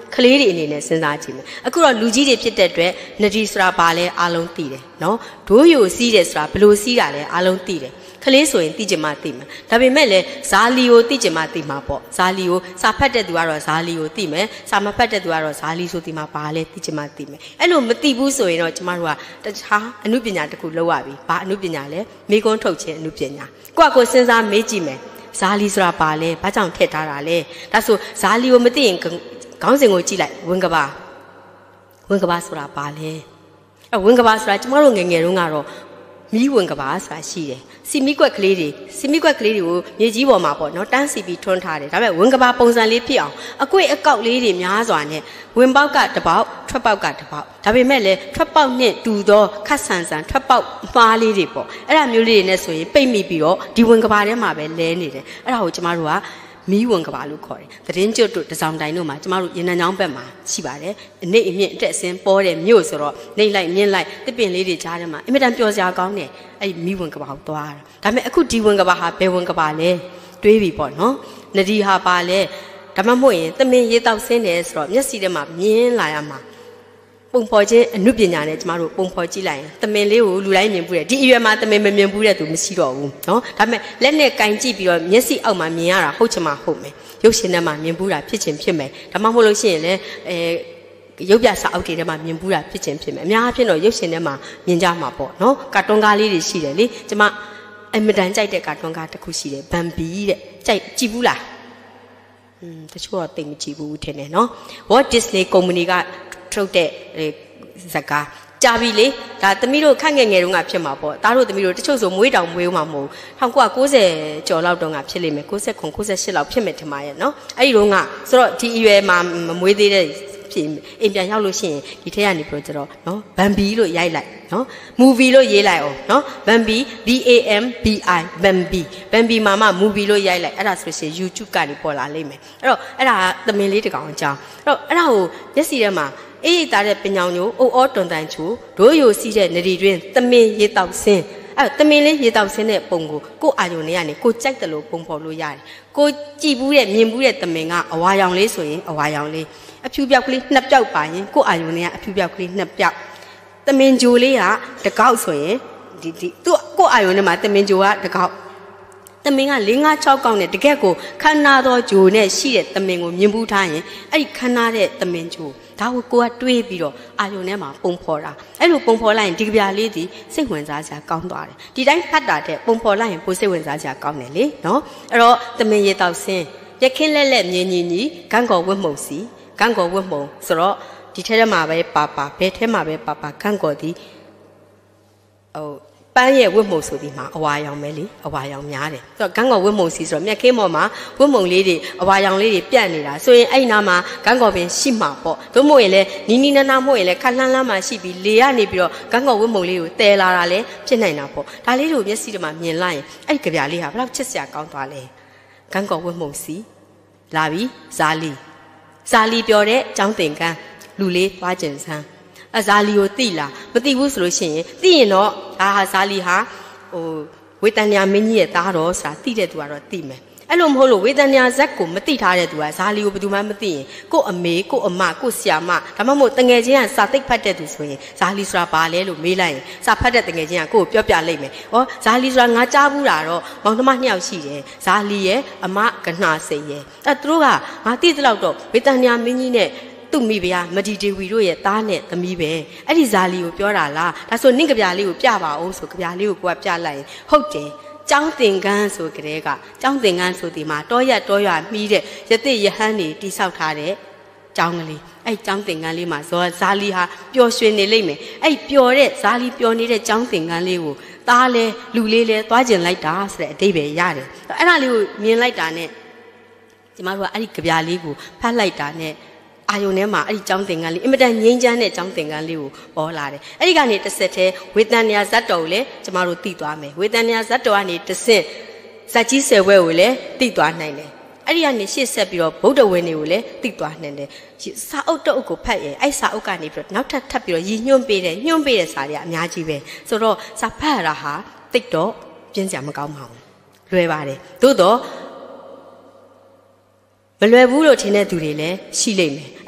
ခလေးတွေအနေနဲ့စဉ်းစားကြည့်မယ်အခုတော့လူကြီးတွေဖြစ်တဲ့အတွက်နဒီဆိုတာဘာလဲအားလုံးသိတယ်နော်ဒိုးယိုစီးတယ်ဆိုတာဘယ်လိုစီးတာလဲအားလုံးသိတယ်ခလေးဆိုရင်သိချင်မှသိမယ်ဒါပေမဲ့လည်းဇာလီကိုသိချင်မှသိမှာပေါ့ဇာလီကိုစာဖတ်တဲ့သူကတော့ဇာလီကိုသိမယ်စာမဖတ်တဲ့သူကတော့ဇာလီဆိုသိမှာဘာလဲသိချင်မှသိမယ်အဲ့လိုမသိဘူးဆိုရင်တော့ကျမတို့ကတခြားအနုပညာတစ်ခုလုပ်ရပြီဘာအနုပညာလဲမိကွန်းထုတ်ခြင်းအနုပညာကိုယ့်ကိုစဉ်းစားမေးကြည့်မယ်ဇာလီဆိုတာဘာလဲဘာကြောင့်ထည့်ထားတာလဲဒါဆိုဇာလီကိုမသိရင်ခေါင်းစဉ်ကိုကြည့်လိုက်ဝင်ကဘာဝင်ကဘာဆိုတာဘာလဲအဲဝင်ကဘာဆိုတာကျမတို့ငယ်ငယ်တုန်းကတော့မီးဝင်ကဘာဆိုတာရှိတယ်စီမီကွက်ကလေးတွေစီမီကွက်ကလေးတွေကိုမြေကြီးပေါ်မှာပေါ့နော်တန်းစီပြီးထွန်းထားတယ်ဒါပေမဲ့ဝင်ကဘာပုံစံလေးဖြစ်အောင်အကွေ့အကောက်လေးတွေများစွာနဲ့ဝင်ပေါက်ကတစ်ပေါက်ထွက်ပေါက်ကတစ်ပေါက်ဒါပေမဲ့လည်းထွက်ပေါက်နဲ့တူသောခတ်ဆန်ဆန်ထွက်ပေါက်မှားလေးတွေပေါ့အဲ့ဒါမျိုးလေးတွေနဲ့ဆိုရင်ပိတ်မိပြီးတော့ဒီဝင်ကဘာထဲမှာပဲလဲနေတယ်အဲ့ဒါကိုကျမတို့ကမီးဝင်ကဘာလို့ခေါ်တယ်။သတင်းကျွတ်တို့တစောင်းတိုင်းတို့မှာကျမတို့ရေနံချောင်းဘက်မှာရှိပါတယ်။အနေအမြင့်အတက်အဆင်းပေါ်တဲ့မြို့ဆိုတော့နေလိုက်မြင့်လိုက်တစ်ပင်လေးတွေကြားထဲမှာအင်မတန်ပျော်စရာကောင်းတယ်။အဲ့ဒီမီးဝင်ကဘာကိုသွားတာ။ဒါပေမဲ့အခုဒီဝင်ကဘာဟာဘယ်ဝင်ကဘာလဲ။တွေးပြီပေါ့နော်။နဒီဟာပါလဲ။ဒါမှမဟုတ်ရင်သမင်ရေတောက်ဆင်းတယ်ဆိုတော့မျက်စိထဲမှာမြင်လာရမှာပုံဖော်ခြင်းအနုပညာနဲ့ကျမတို့ပုံဖော်ကြည့်လိုက်ရင်သမင်လေးကိုလူတိုင်းမြင်ဘူးတယ်ဒီအရွယ်မှာသမင်မမြင်ဘူးတဲ့သူမရှိတော့ဘူးเนาะဒါပေမဲ့လက်နဲ့ကင်ကြည့်ပြီးတော့မျက်စိအောက်မှာမြင်ရတာဟုတ်ချင်မှဟုတ်မယ်ရုပ်ရှင်ထဲမှာမြင်ဘူးတာဖြစ်ချင်းဖြစ်မယ်ဒါမှမဟုတ်လို့ရှိရင်လည်းအဲရုပ်ပြစာအုပ်တွေထဲမှာမြင်ဘူးတာဖြစ်ချင်းဖြစ်မယ်အများအားဖြင့်တော့ရုပ်ရှင်ထဲမှာမြင်ကြမှာပေါ့เนาะကာတွန်းကားလေးတွေရှိတယ်လေကျမအမတန်ကြိုက်တဲ့ကာတွန်းကားတစ်ခုရှိတယ်ဘမ်ဘီတဲ့ကြိုက်ကြည့်ဘူးလားอืมတချို့တော့သိမကြည့်ဘူးထင်တယ်เนาะ Walt Disney Company ကထုတ်တဲ့ဇာကာကြာပြီလေဒါသမီးတို့ခန့်ငယ်ငယ်တုန်းကဖြစ်မှာပေါ့သားတို့သမီးတို့တချို့ဆိုမွေးတောင်မွေးမှာမဟုတ်၁၉၉၀ကျော်လောက်တုန်းကဖြစ်လိမ့်မယ်၉၇ ၉၈လောက်ဖြစ်မယ်ထင်ပါရဲ့နော်အဲ့ဒီတုန်းကဆိုတော့ဒီအရွယ်မှာမမွေးသေးတဲ့ဖြစ်အိမ်ပြန်ရောက်လို့ရှိရင်ဒီထက်ကနေပြီးတော့နော်ဘမ်ဘီလို့ရိုက်လိုက်နော် movie လို့ရေးလိုက်အောင်နော်ဘမ်ဘီ B A M B I ဘမ်ဘီဘမ်ဘီမှာမှ movie လို့ရိုက်လိုက်အဲ့ဒါဆိုရှင် YouTube ကနေပေါ်လာလိမ့်မယ်အဲ့တော့အဲ့ဒါသမင်လေးတကောင်အကြောင်းအဲ့တော့အဲ့ဒါကိုမျက်စိထဲမှာအေးသားတဲ့ပညာညိုအိုအောတွန်တန်ချိုဒိုးယိုစီးတဲ့နဒီတွင်သမင်ရေတောက်ဆင်းအဲ့သမင်လေးရေတောက်ဆင်းတဲ့ပုံကိုကိုအာယုန်လေးကနေကိုကြိုက်တယ်လို့ပုံဖော်လို့ရတယ်ကိုကြည်ဘူးတဲ့မြင်ဘူးတဲ့သမင်ကအဝါရောင်လေးဆိုရင်အဝါရောင်လေးအဖြူပြောက်ကလေးနှစ်ပြောက်ပါရင်ကိုအာယုန်လေးကအဖြူပြောက်ကလေးနှစ်ပြောက်သမင်ဂျိုလေးကတကောက်ဆိုရင်ဒီဒီသူ့ကိုအာယုန်ထဲမှာသမင်ဂျိုကတကောက်သမင်က၄၅၆ကောက်နဲ့တကက်ကိုခန္ဓာတော်ဂျိုနဲ့ရှိတဲ့သမင်ကိုမြင်ဘူးထားရင်အဲ့ဒီခန္ဓာတဲ့သမင်ဂျိုဒါကိုကိုကတွေးပြီးတော့အာယုန်ထဲမှာပုံဖော်တာအဲ့လိုပုံဖော်လိုက်ရင်ဒီကြပြလေးဒီစိတ်ဝင်စားစရာကောင်းသွားတယ်ဒီတိုင်းဖတ်တာတဲ့ပုံဖော်လိုက်ရင်ပိုစိတ်ဝင်စားစရာကောင်းတယ်လေနော်အဲ့တော့သမင်ရေတောက်ဆင်းရခင်းလက်လက်မြင်းကြီးကြီးဂန်းကော်ဝတ်မှုံစီဂန်းကော်ဝတ်မှုံဆိုတော့ဒီထဲထဲမှာပဲပါပါဘယ်ထဲမှာပဲပါပါဂန်းကော်ဒီဟိုပန်းရဲ့ဝတ်မှုံဆိုဒီမှာအဝါရောင်ပဲလေအဝါရောင်များတယ်ဆိုတော့ဂန်းကော်ဝတ်မှုံစီဆိုတော့မြက်ခင်းပေါ်မှာဝတ်မှုံလေးတွေအဝါရောင်လေးတွေပြန့်နေတာဆိုရင်အဲ့နာမှာဂန်းကော်ပင်ရှိမှာပေါ့သို့မဟုတ်ရင်လည်းနီးနီးနားနားမဟုတ်ရင်လည်းခက်လှမ်းလှမ်းမှရှိပြီးလေကနေပြီးတော့ဂန်းကော်ဝတ်မှုံလေးကိုတည်လာတာလည်းဖြစ်နိုင်တာပေါ့ဒါလေးတို့မျက်စိတွေမှာမြင်လိုက်ရင်အဲ့ဒီကြပြလေးဟာဘယ်လောက်ချစ်စရာကောင်းသွားလဲဂန်းကော်ဝတ်မှုံစီလာပြီဇာလီဇာလီပြောတဲ့ចောင်းတင်ကန်းလူလေးသွားကျင်ဆန်းအဇာလီကိုသိလားမသိဘူးဆိုလို့ရှိရင်သိရင်တော့ဒါဟာဇာလီဟာဟိုဝေတန်ညာမင်းကြီးရဲ့သားတော်ဆိုတာသိတဲ့သူကတော့သိမယ်အဲ့လိုမဟုတ်လို့ဝေတန်ညာဇက်ကိုမသိထားတဲ့သူကဇာလီကိုဘယ်သူမှမသိရင်ကို့အမေကို့အမကို့ဆရာမဒါမှမဟုတ်တငယ်ချင်းကစာသိပ်ဖတ်တဲ့သူဆိုရင်ဇာလီဆိုတာဘာလဲလို့မေးလိုက်ရင်စာဖတ်တဲ့တငယ်ချင်းကကို့ကိုပြောပြလိုက်မယ်ဩဇာလီဆိုတာငါကြားဘူးတာတော့မောင်နှမနှစ်ယောက်ရှိတယ်ဇာလီရဲ့အမကနှာစိတ်ရဲ့အဲ့သူတို့ကငါသိတဲ့လောက်တော့ဝေတန်ညာမင်းကြီးနဲ့သူ့မိဖုရားမဒီဒေဝီတို့ရဲ့သားနဲ့သမီးပဲအဲ့ဒီဇာလီကိုပြောတာလားဒါဆိုနင့်ကြပြလေးကိုပြပါအောင်ဆိုကြပြလေးကိုကိုကပြလိုက်ရင်ဟုတ်တယ်ကျောင်းသင်္ကန်းဆိုကြတဲ့ကကျောင်းသင်္ကန်းဆိုဒီမှာတောရတောရမှီးတဲ့ရတိရဟန်းတွေတိဆောက်ထားတဲ့ကျောင်းကလေးအဲ့ကျောင်းသင်္ကန်းလေးမှာဇောဇာလီဟာပျော်ရွှင်နေလိမ့်မယ်အဲ့ပျော်တဲ့ဇာလီပျော်နေတဲ့ကျောင်းသင်္ကန်းလေးကိုသားလဲလူလေးလဲသွားကျင်လိုက်တာဆိုတဲ့အဓိပ္ပာယ်ရတယ်အဲ့ဒါလေးကိုမြင်လိုက်တာနဲ့ကျမတို့ကအဲ့ဒီကြပြလေးကိုဖတ်လိုက်တာနဲ့အာယုန်ထဲမှာအဲ့ဒီចောင်းသင်္ကန်းလေးအင်မတန်ငြိမ်းချမ်းတဲ့ចောင်းသင်္ကန်းလေးကိုပေါ်လာတယ်အဲ့ဒီကနေတစ်ဆက်တည်းဝေတန်ညာဇတ်တော်ကိုလည်းကျမတို့သိသွားမယ်ဝေတန်ညာဇတ်တော်ကနေတစ်ဆင့်ဇတ်ကြီးဆယ်ဘွဲကိုလည်းသိသွားနိုင်တယ်အဲ့ဒီကနေရှေ့ဆက်ပြီးတော့ဗုဒ္ဓဝင်းတွေကိုလည်းသိသွားနိုင်တယ်စာအုပ်တအုပ်ကိုဖတ်ရင်အဲ့စာအုပ်ကနေပြီးတော့နောက်ထပ်ထပ်ပြီးတော့ရည်ညွှန်းပေးတယ်ညွှန်းပေးတဲ့စာတွေကအများကြီးပဲဆိုတော့စာဖတ်ရတာဟာတိတ်တော့ပြင်းစရာမကောင်းပါဘူးလွယ်ပါတယ်သို့တော့မလွယ်ဘူးလို့ထင်တဲ့သူတွေလည်းရှိလိမ့်မယ်အဲ့တော့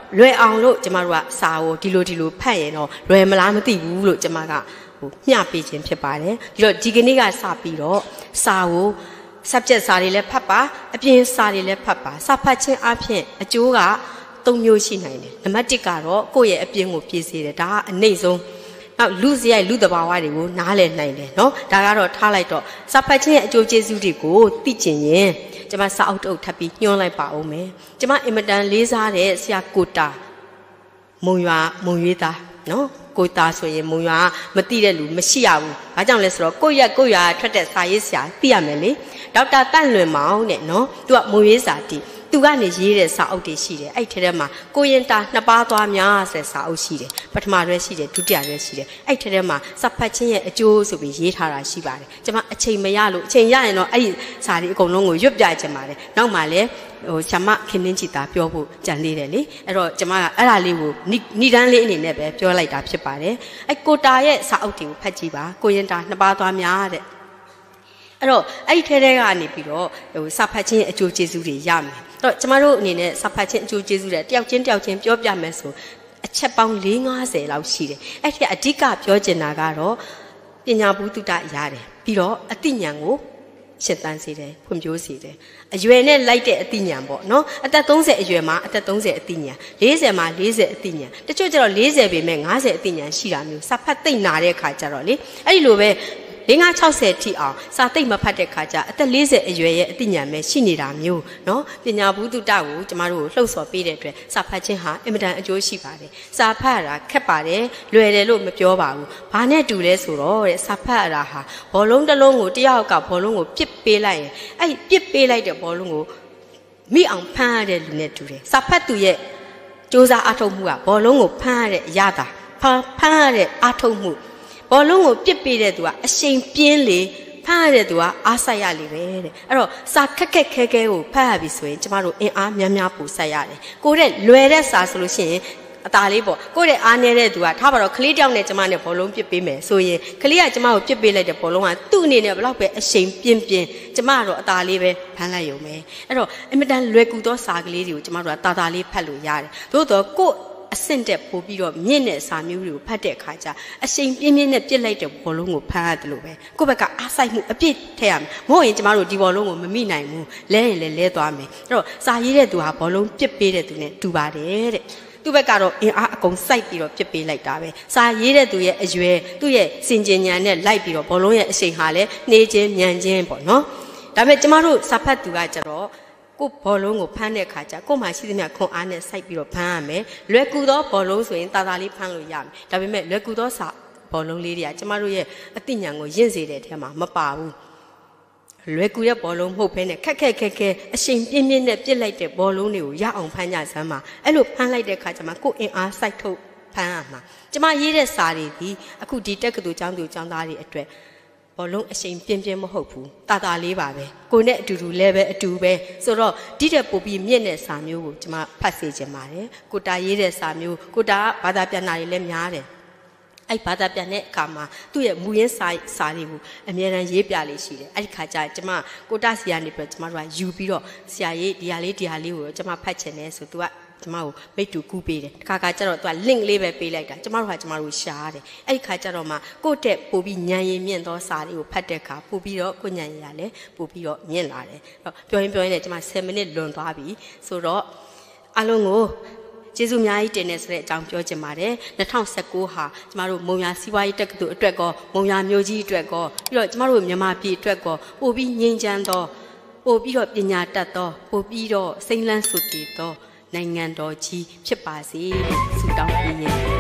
လွယ်အောင်လို့ကျမတို့ကစာကိုဒီလိုဒီလိုဖတ်ရင်တော့လွယ်မလားမသိဘူးလို့ကျမကဟိုမျှပေးခြင်းဖြစ်ပါတယ်ပြီးတော့ဒီကနေ့ကစပြီးတော့စာကို subject စာတွေလည်းဖတ်ပါအပြင်စာတွေလည်းဖတ်ပါစာဖတ်ခြင်းအပြင်အကျိုးကသုံးမျိုးရှိနိုင်တယ်နံပါတ်တစ်ကတော့ကိုယ့်ရဲ့အပြင်ကိုပြည့်စေတယ်ဒါကအနှိမ့်ဆုံးနောက်လူစရိုက်လူတဘာဝတွေကိုနားလည်နိုင်တယ်နော်ဒါကတော့ထားလိုက်တော့စာဖတ်ခြင်းရဲ့အကျိုးကျေးဇူးတွေကိုသိကျင်ရင်ကျမစာအုပ်တုပ်ထပ်ပြီးညှိုးလိုက်ပါဦးမယ်ကျမအင်မတန်လေးစားတဲ့ဆရာကိုတာမုံရွာမုံရွေးသားနော်ကိုတာဆိုရင်မုံရွာမသိတဲ့လူမရှိရဘူးဘာကြောင့်လဲဆိုတော့ကိုရက်ကိုရွာထွက်တဲ့စာရေးဆရာသိရမယ်လေဒေါက်တာတန့်လွင်မောင်တဲ့နော်သူကမုံရွေးစာတီသူကနေရေးတဲ့စာအုပ်တွေရှိတယ်အဲ့ထဲထဲမှာကိုရင်တာနှစ်ပါးသွားများဆိုတဲ့စာအုပ်ရှိတယ်ပထမရွဲရှိတယ်ဒုတိယရွဲရှိတယ်အဲ့ထဲထဲမှာစာဖတ်ခြင်းရဲ့အကျိုးဆိုပြီးရေးထားတာရှိပါတယ်ကျွန်မအချိန်မရလို့အချိန်ရရင်တော့အဲ့ဒီစာတွေအကုန်လုံးကိုရွတ်ပြချင်ပါတယ်နောက်မှလည်းဟိုရှမခင်မင်းကြည်သားပြောဖို့ကြံသေးတယ်လေအဲ့တော့ကျွန်မကအဲ့ဒါလေးကိုဏိဒန်းလေးအနေနဲ့ပဲပြောလိုက်တာဖြစ်ပါတယ်အဲ့ကိုတာရဲ့စာအုပ်တွေကိုဖတ်ကြည့်ပါကိုရင်တာနှစ်ပါးသွားများတဲ့အဲ့တော့အဲ့ဒီထဲထဲကနေပြီးတော့ဟိုစာဖတ်ခြင်းအကျိုးကျေးဇူးတွေရမယ်အဲ့တော့ကျမတို့အနေနဲ့စာဖတ်ခြင်းအကျိုးကျေးဇူးတွေတယောက်ချင်းတယောက်ချင်းပြောပြမယ်ဆိုအချက်ပေါင်း၄၅၀လောက်ရှိတယ်အဲ့ဒီအဓိကပြောချင်တာကတော့ပညာဘုဒ္ဓရတယ်ပြီးတော့အသိဉာဏ်ကိုရှင်းတန်းစေတယ်ဖွံ့ဖြိုးစေတယ်အရွယ်နဲ့လိုက်တဲ့အသိဉာဏ်ပေါ့နော်အသက်သုံးဆယ်အရွယ်မှာအသက်သုံးဆယ်အသိဉာဏ်၄၀မှာ၄၀အသိဉာဏ်တချို့ကျတော့၄၀ပေမဲ့၅၀အသိဉာဏ်ရှိတာမျိုးစာဖတ်သိမ့်နာတဲ့အခါကျတော့လေအဲ့ဒီလိုပဲလေးငါး၆၀ထိအောင်စာသိမ့်မဖတ်တဲ့ခါကျအသက်၄၀အရွယ်ရဲ့အသိဉာဏ်ပဲရှိနေတာမျိုးเนาะပညာဘုဒ္ဓကိုကျမတို့လှုပ်ဆော်ပေးတဲ့အတွက်စာဖတ်ခြင်းဟာအင်မတန်အကျိုးရှိပါတယ်စာဖတ်ရတာခက်ပါတယ်လွယ်တယ်လို့မပြောပါဘူးဘာနဲ့တူလဲဆိုတော့တဲ့စာဖတ်ရတာဟာဘောလုံးတစ်လုံးကိုတယောက်ကဘောလုံးကိုပစ်ပေးလိုက်ရင်အဲ့ပစ်ပေးလိုက်တဲ့ဘောလုံးကိုမိအောင်ဖမ်းရတဲ့လူနဲ့တူတယ်စာဖတ်သူရဲ့စူးစမ်းအားထုတ်မှုကဘောလုံးကိုဖမ်းရတဲ့အရာတာဖမ်းဖမ်းရတဲ့အားထုတ်မှုဘောလုံးကိုပြစ်ပေးတဲ့သူကအရှိန်ပြင်းလေဖမ်းရတဲ့သူကအားဆိုင်ရလေပဲတဲ့အဲ့တော့စာခက်ခက်ခဲခဲကိုဖတ်ရပြီဆိုရင်ကျမတို့အင်အားများများပို့ဆက်ရတယ်ကိုတဲ့လွယ်တဲ့စာဆိုလို့ရှိရင်အตาလေးပေါ့ကိုတဲ့အားနေတဲ့သူကထားပါတော့ကလေးတောင်နဲ့ကျမနဲ့ဘောလုံးပြစ်ပေးမယ်ဆိုရင်ကလေးကကျမကိုပြစ်ပေးလိုက်တဲ့ဘောလုံးကသူ့အနေနဲ့ဘလောက်ပဲအရှိန်ပြင်းပြင်းကျမကတော့အตาလေးပဲဖမ်းလိုက်ရုံပဲအဲ့တော့အင်မတန်လွယ်ကူသောစာကလေးတွေကိုကျမတို့ကတာတာလေးဖတ်လို့ရတယ်သို့တော့ကိုအဆင့်တက်ပို့ပြီးတော့မြင့်တဲ့စာမျိုးတွေကိုဖတ်တဲ့အခါကျအရှိန်ပြင်းပြင်းနဲ့ပြစ်လိုက်တဲ့ဘောလုံးကိုဖမ်းရတယ်လို့ပဲကိုယ့်ဘက်ကအားစိုက်မှုအပြည့်ထည့်ရမယ်မဟုတ်ရင်ကျမတို့ဒီဘောလုံးကိုမမိနိုင်ဘူးလဲရင်လည်းလဲသွားမယ်အဲ့တော့စာရေးတဲ့သူဟာဘောလုံးပြစ်ပေးတဲ့သူနဲ့တူပါတယ်တဲ့သူ့ဘက်ကတော့အင်အားအကုန်စိုက်ပြီးတော့ပြစ်ပေးလိုက်တာပဲစာရေးတဲ့သူရဲ့အရွယ်သူ့ရဲ့စင်ကြင်ဉာဏ်နဲ့လိုက်ပြီးတော့ဘောလုံးရဲ့အရှိန်ဟာလည်းနှေးခြင်းမြန်ခြင်းပေါ့နော်ဒါပေမဲ့ကျမတို့စာဖတ်သူကကျတော့ကိုဘောလုံးကိုဖမ်းတဲ့အခါကျကိုမှရှိသမျှခွန်အားနဲ့စိုက်ပြီးတော့ဖမ်းရမယ်လွယ်ကူသောဘောလုံးဆိုရင်တာတာလေးဖမ်းလို့ရမယ်ဒါပေမဲ့လွယ်ကူသောစာဘောလုံးလေးတွေကကျမတို့ရဲ့အသိဉာဏ်ကိုရင့်စေတဲ့ထဲမှာမပါဘူးလွယ်ကူတဲ့ဘောလုံးမဟုတ်ဘဲနဲ့ခက်ခက်ခက်ခဲအရှိန်ပြင်းပြင်းနဲ့ပြစ်လိုက်တဲ့ဘောလုံးတွေကိုရအောင်ဖမ်းကြစမ်းပါအဲ့လိုဖမ်းလိုက်တဲ့အခါကျမှကိုအင်အားစိုက်ထုတ်ဖမ်းရမှာကျမရေးတဲ့စာတွေဒီအခုဒီတက်ကတူကျောင်းသူကျောင်းသားတွေအတွက်ဘောလုံးအရှိန်ပြင်းပြင်းမဟုတ်ဘူးတာတာလေးပါပဲကိုနဲ့အတူတူလဲပဲအတူပဲဆိုတော့ဒီတဲ့ပို့ပြီးမြင့်တဲ့စာမျိုးကိုကျွန်မဖတ်စေချင်ပါတယ်ကိုတာရေးတဲ့စာမျိုးကိုတာဘာသာပြန်တာတွေလည်းများတယ်အဲ့ဘာသာပြန်တဲ့အခါမှာသူ့ရဲ့မူရင်းစာစာတွေကိုအမြဲတမ်းရေးပြလေးရှိတယ်အဲ့ဒီခါကျကျွန်မကိုတာစီကနေပြီးတော့ကျွန်မတို့ကယူပြီးတော့ဆရာရေးဒီဟာလေးဒီဟာလေးကိုကျွန်မဖတ်ချင်တယ်ဆိုသူကကျမကိုမိတ်တူကူးပေးတယ်တခါခါကျတော့သူက link လေးပဲပေးလိုက်တာကျမတို့ဟာကျမတို့ရှားတယ်အဲ့ဒီခါကျတော့မှကိုယ့်တက်ပို့ပြီးညံရင်မြင့်သောစာတွေကိုဖတ်တဲ့အခါပို့ပြီးတော့ကိုညံရရလဲပို့ပြီးတော့မြင့်လာတယ်ပြောရင်ပြောရင်လည်းကျမဆယ်မိနစ်လွန်သွားပြီဆိုတော့အလုံးကိုကျေးဇူးအများကြီးတင်နေဆိုတဲ့အကြောင်းပြောချင်ပါတယ်၂၀၁၉ဟာကျမတို့မုံရစီးပွားရေးတက္ကသိုလ်အတွက်ကောမုံရမျိုးကြီးအတွက်ကောပြီးတော့ကျမတို့မြန်မာပြည်အတွက်ကောပို့ပြီးငြိမ်းချမ်းသောပို့ပြီးတော့ပညာတတ်သောပို့ပြီးတော့စိမ့်လန်းစုတည်သောနိုင်ငံတော်ကြီးဖြစ်ပါစေလို့ဆုတောင်းပေးရ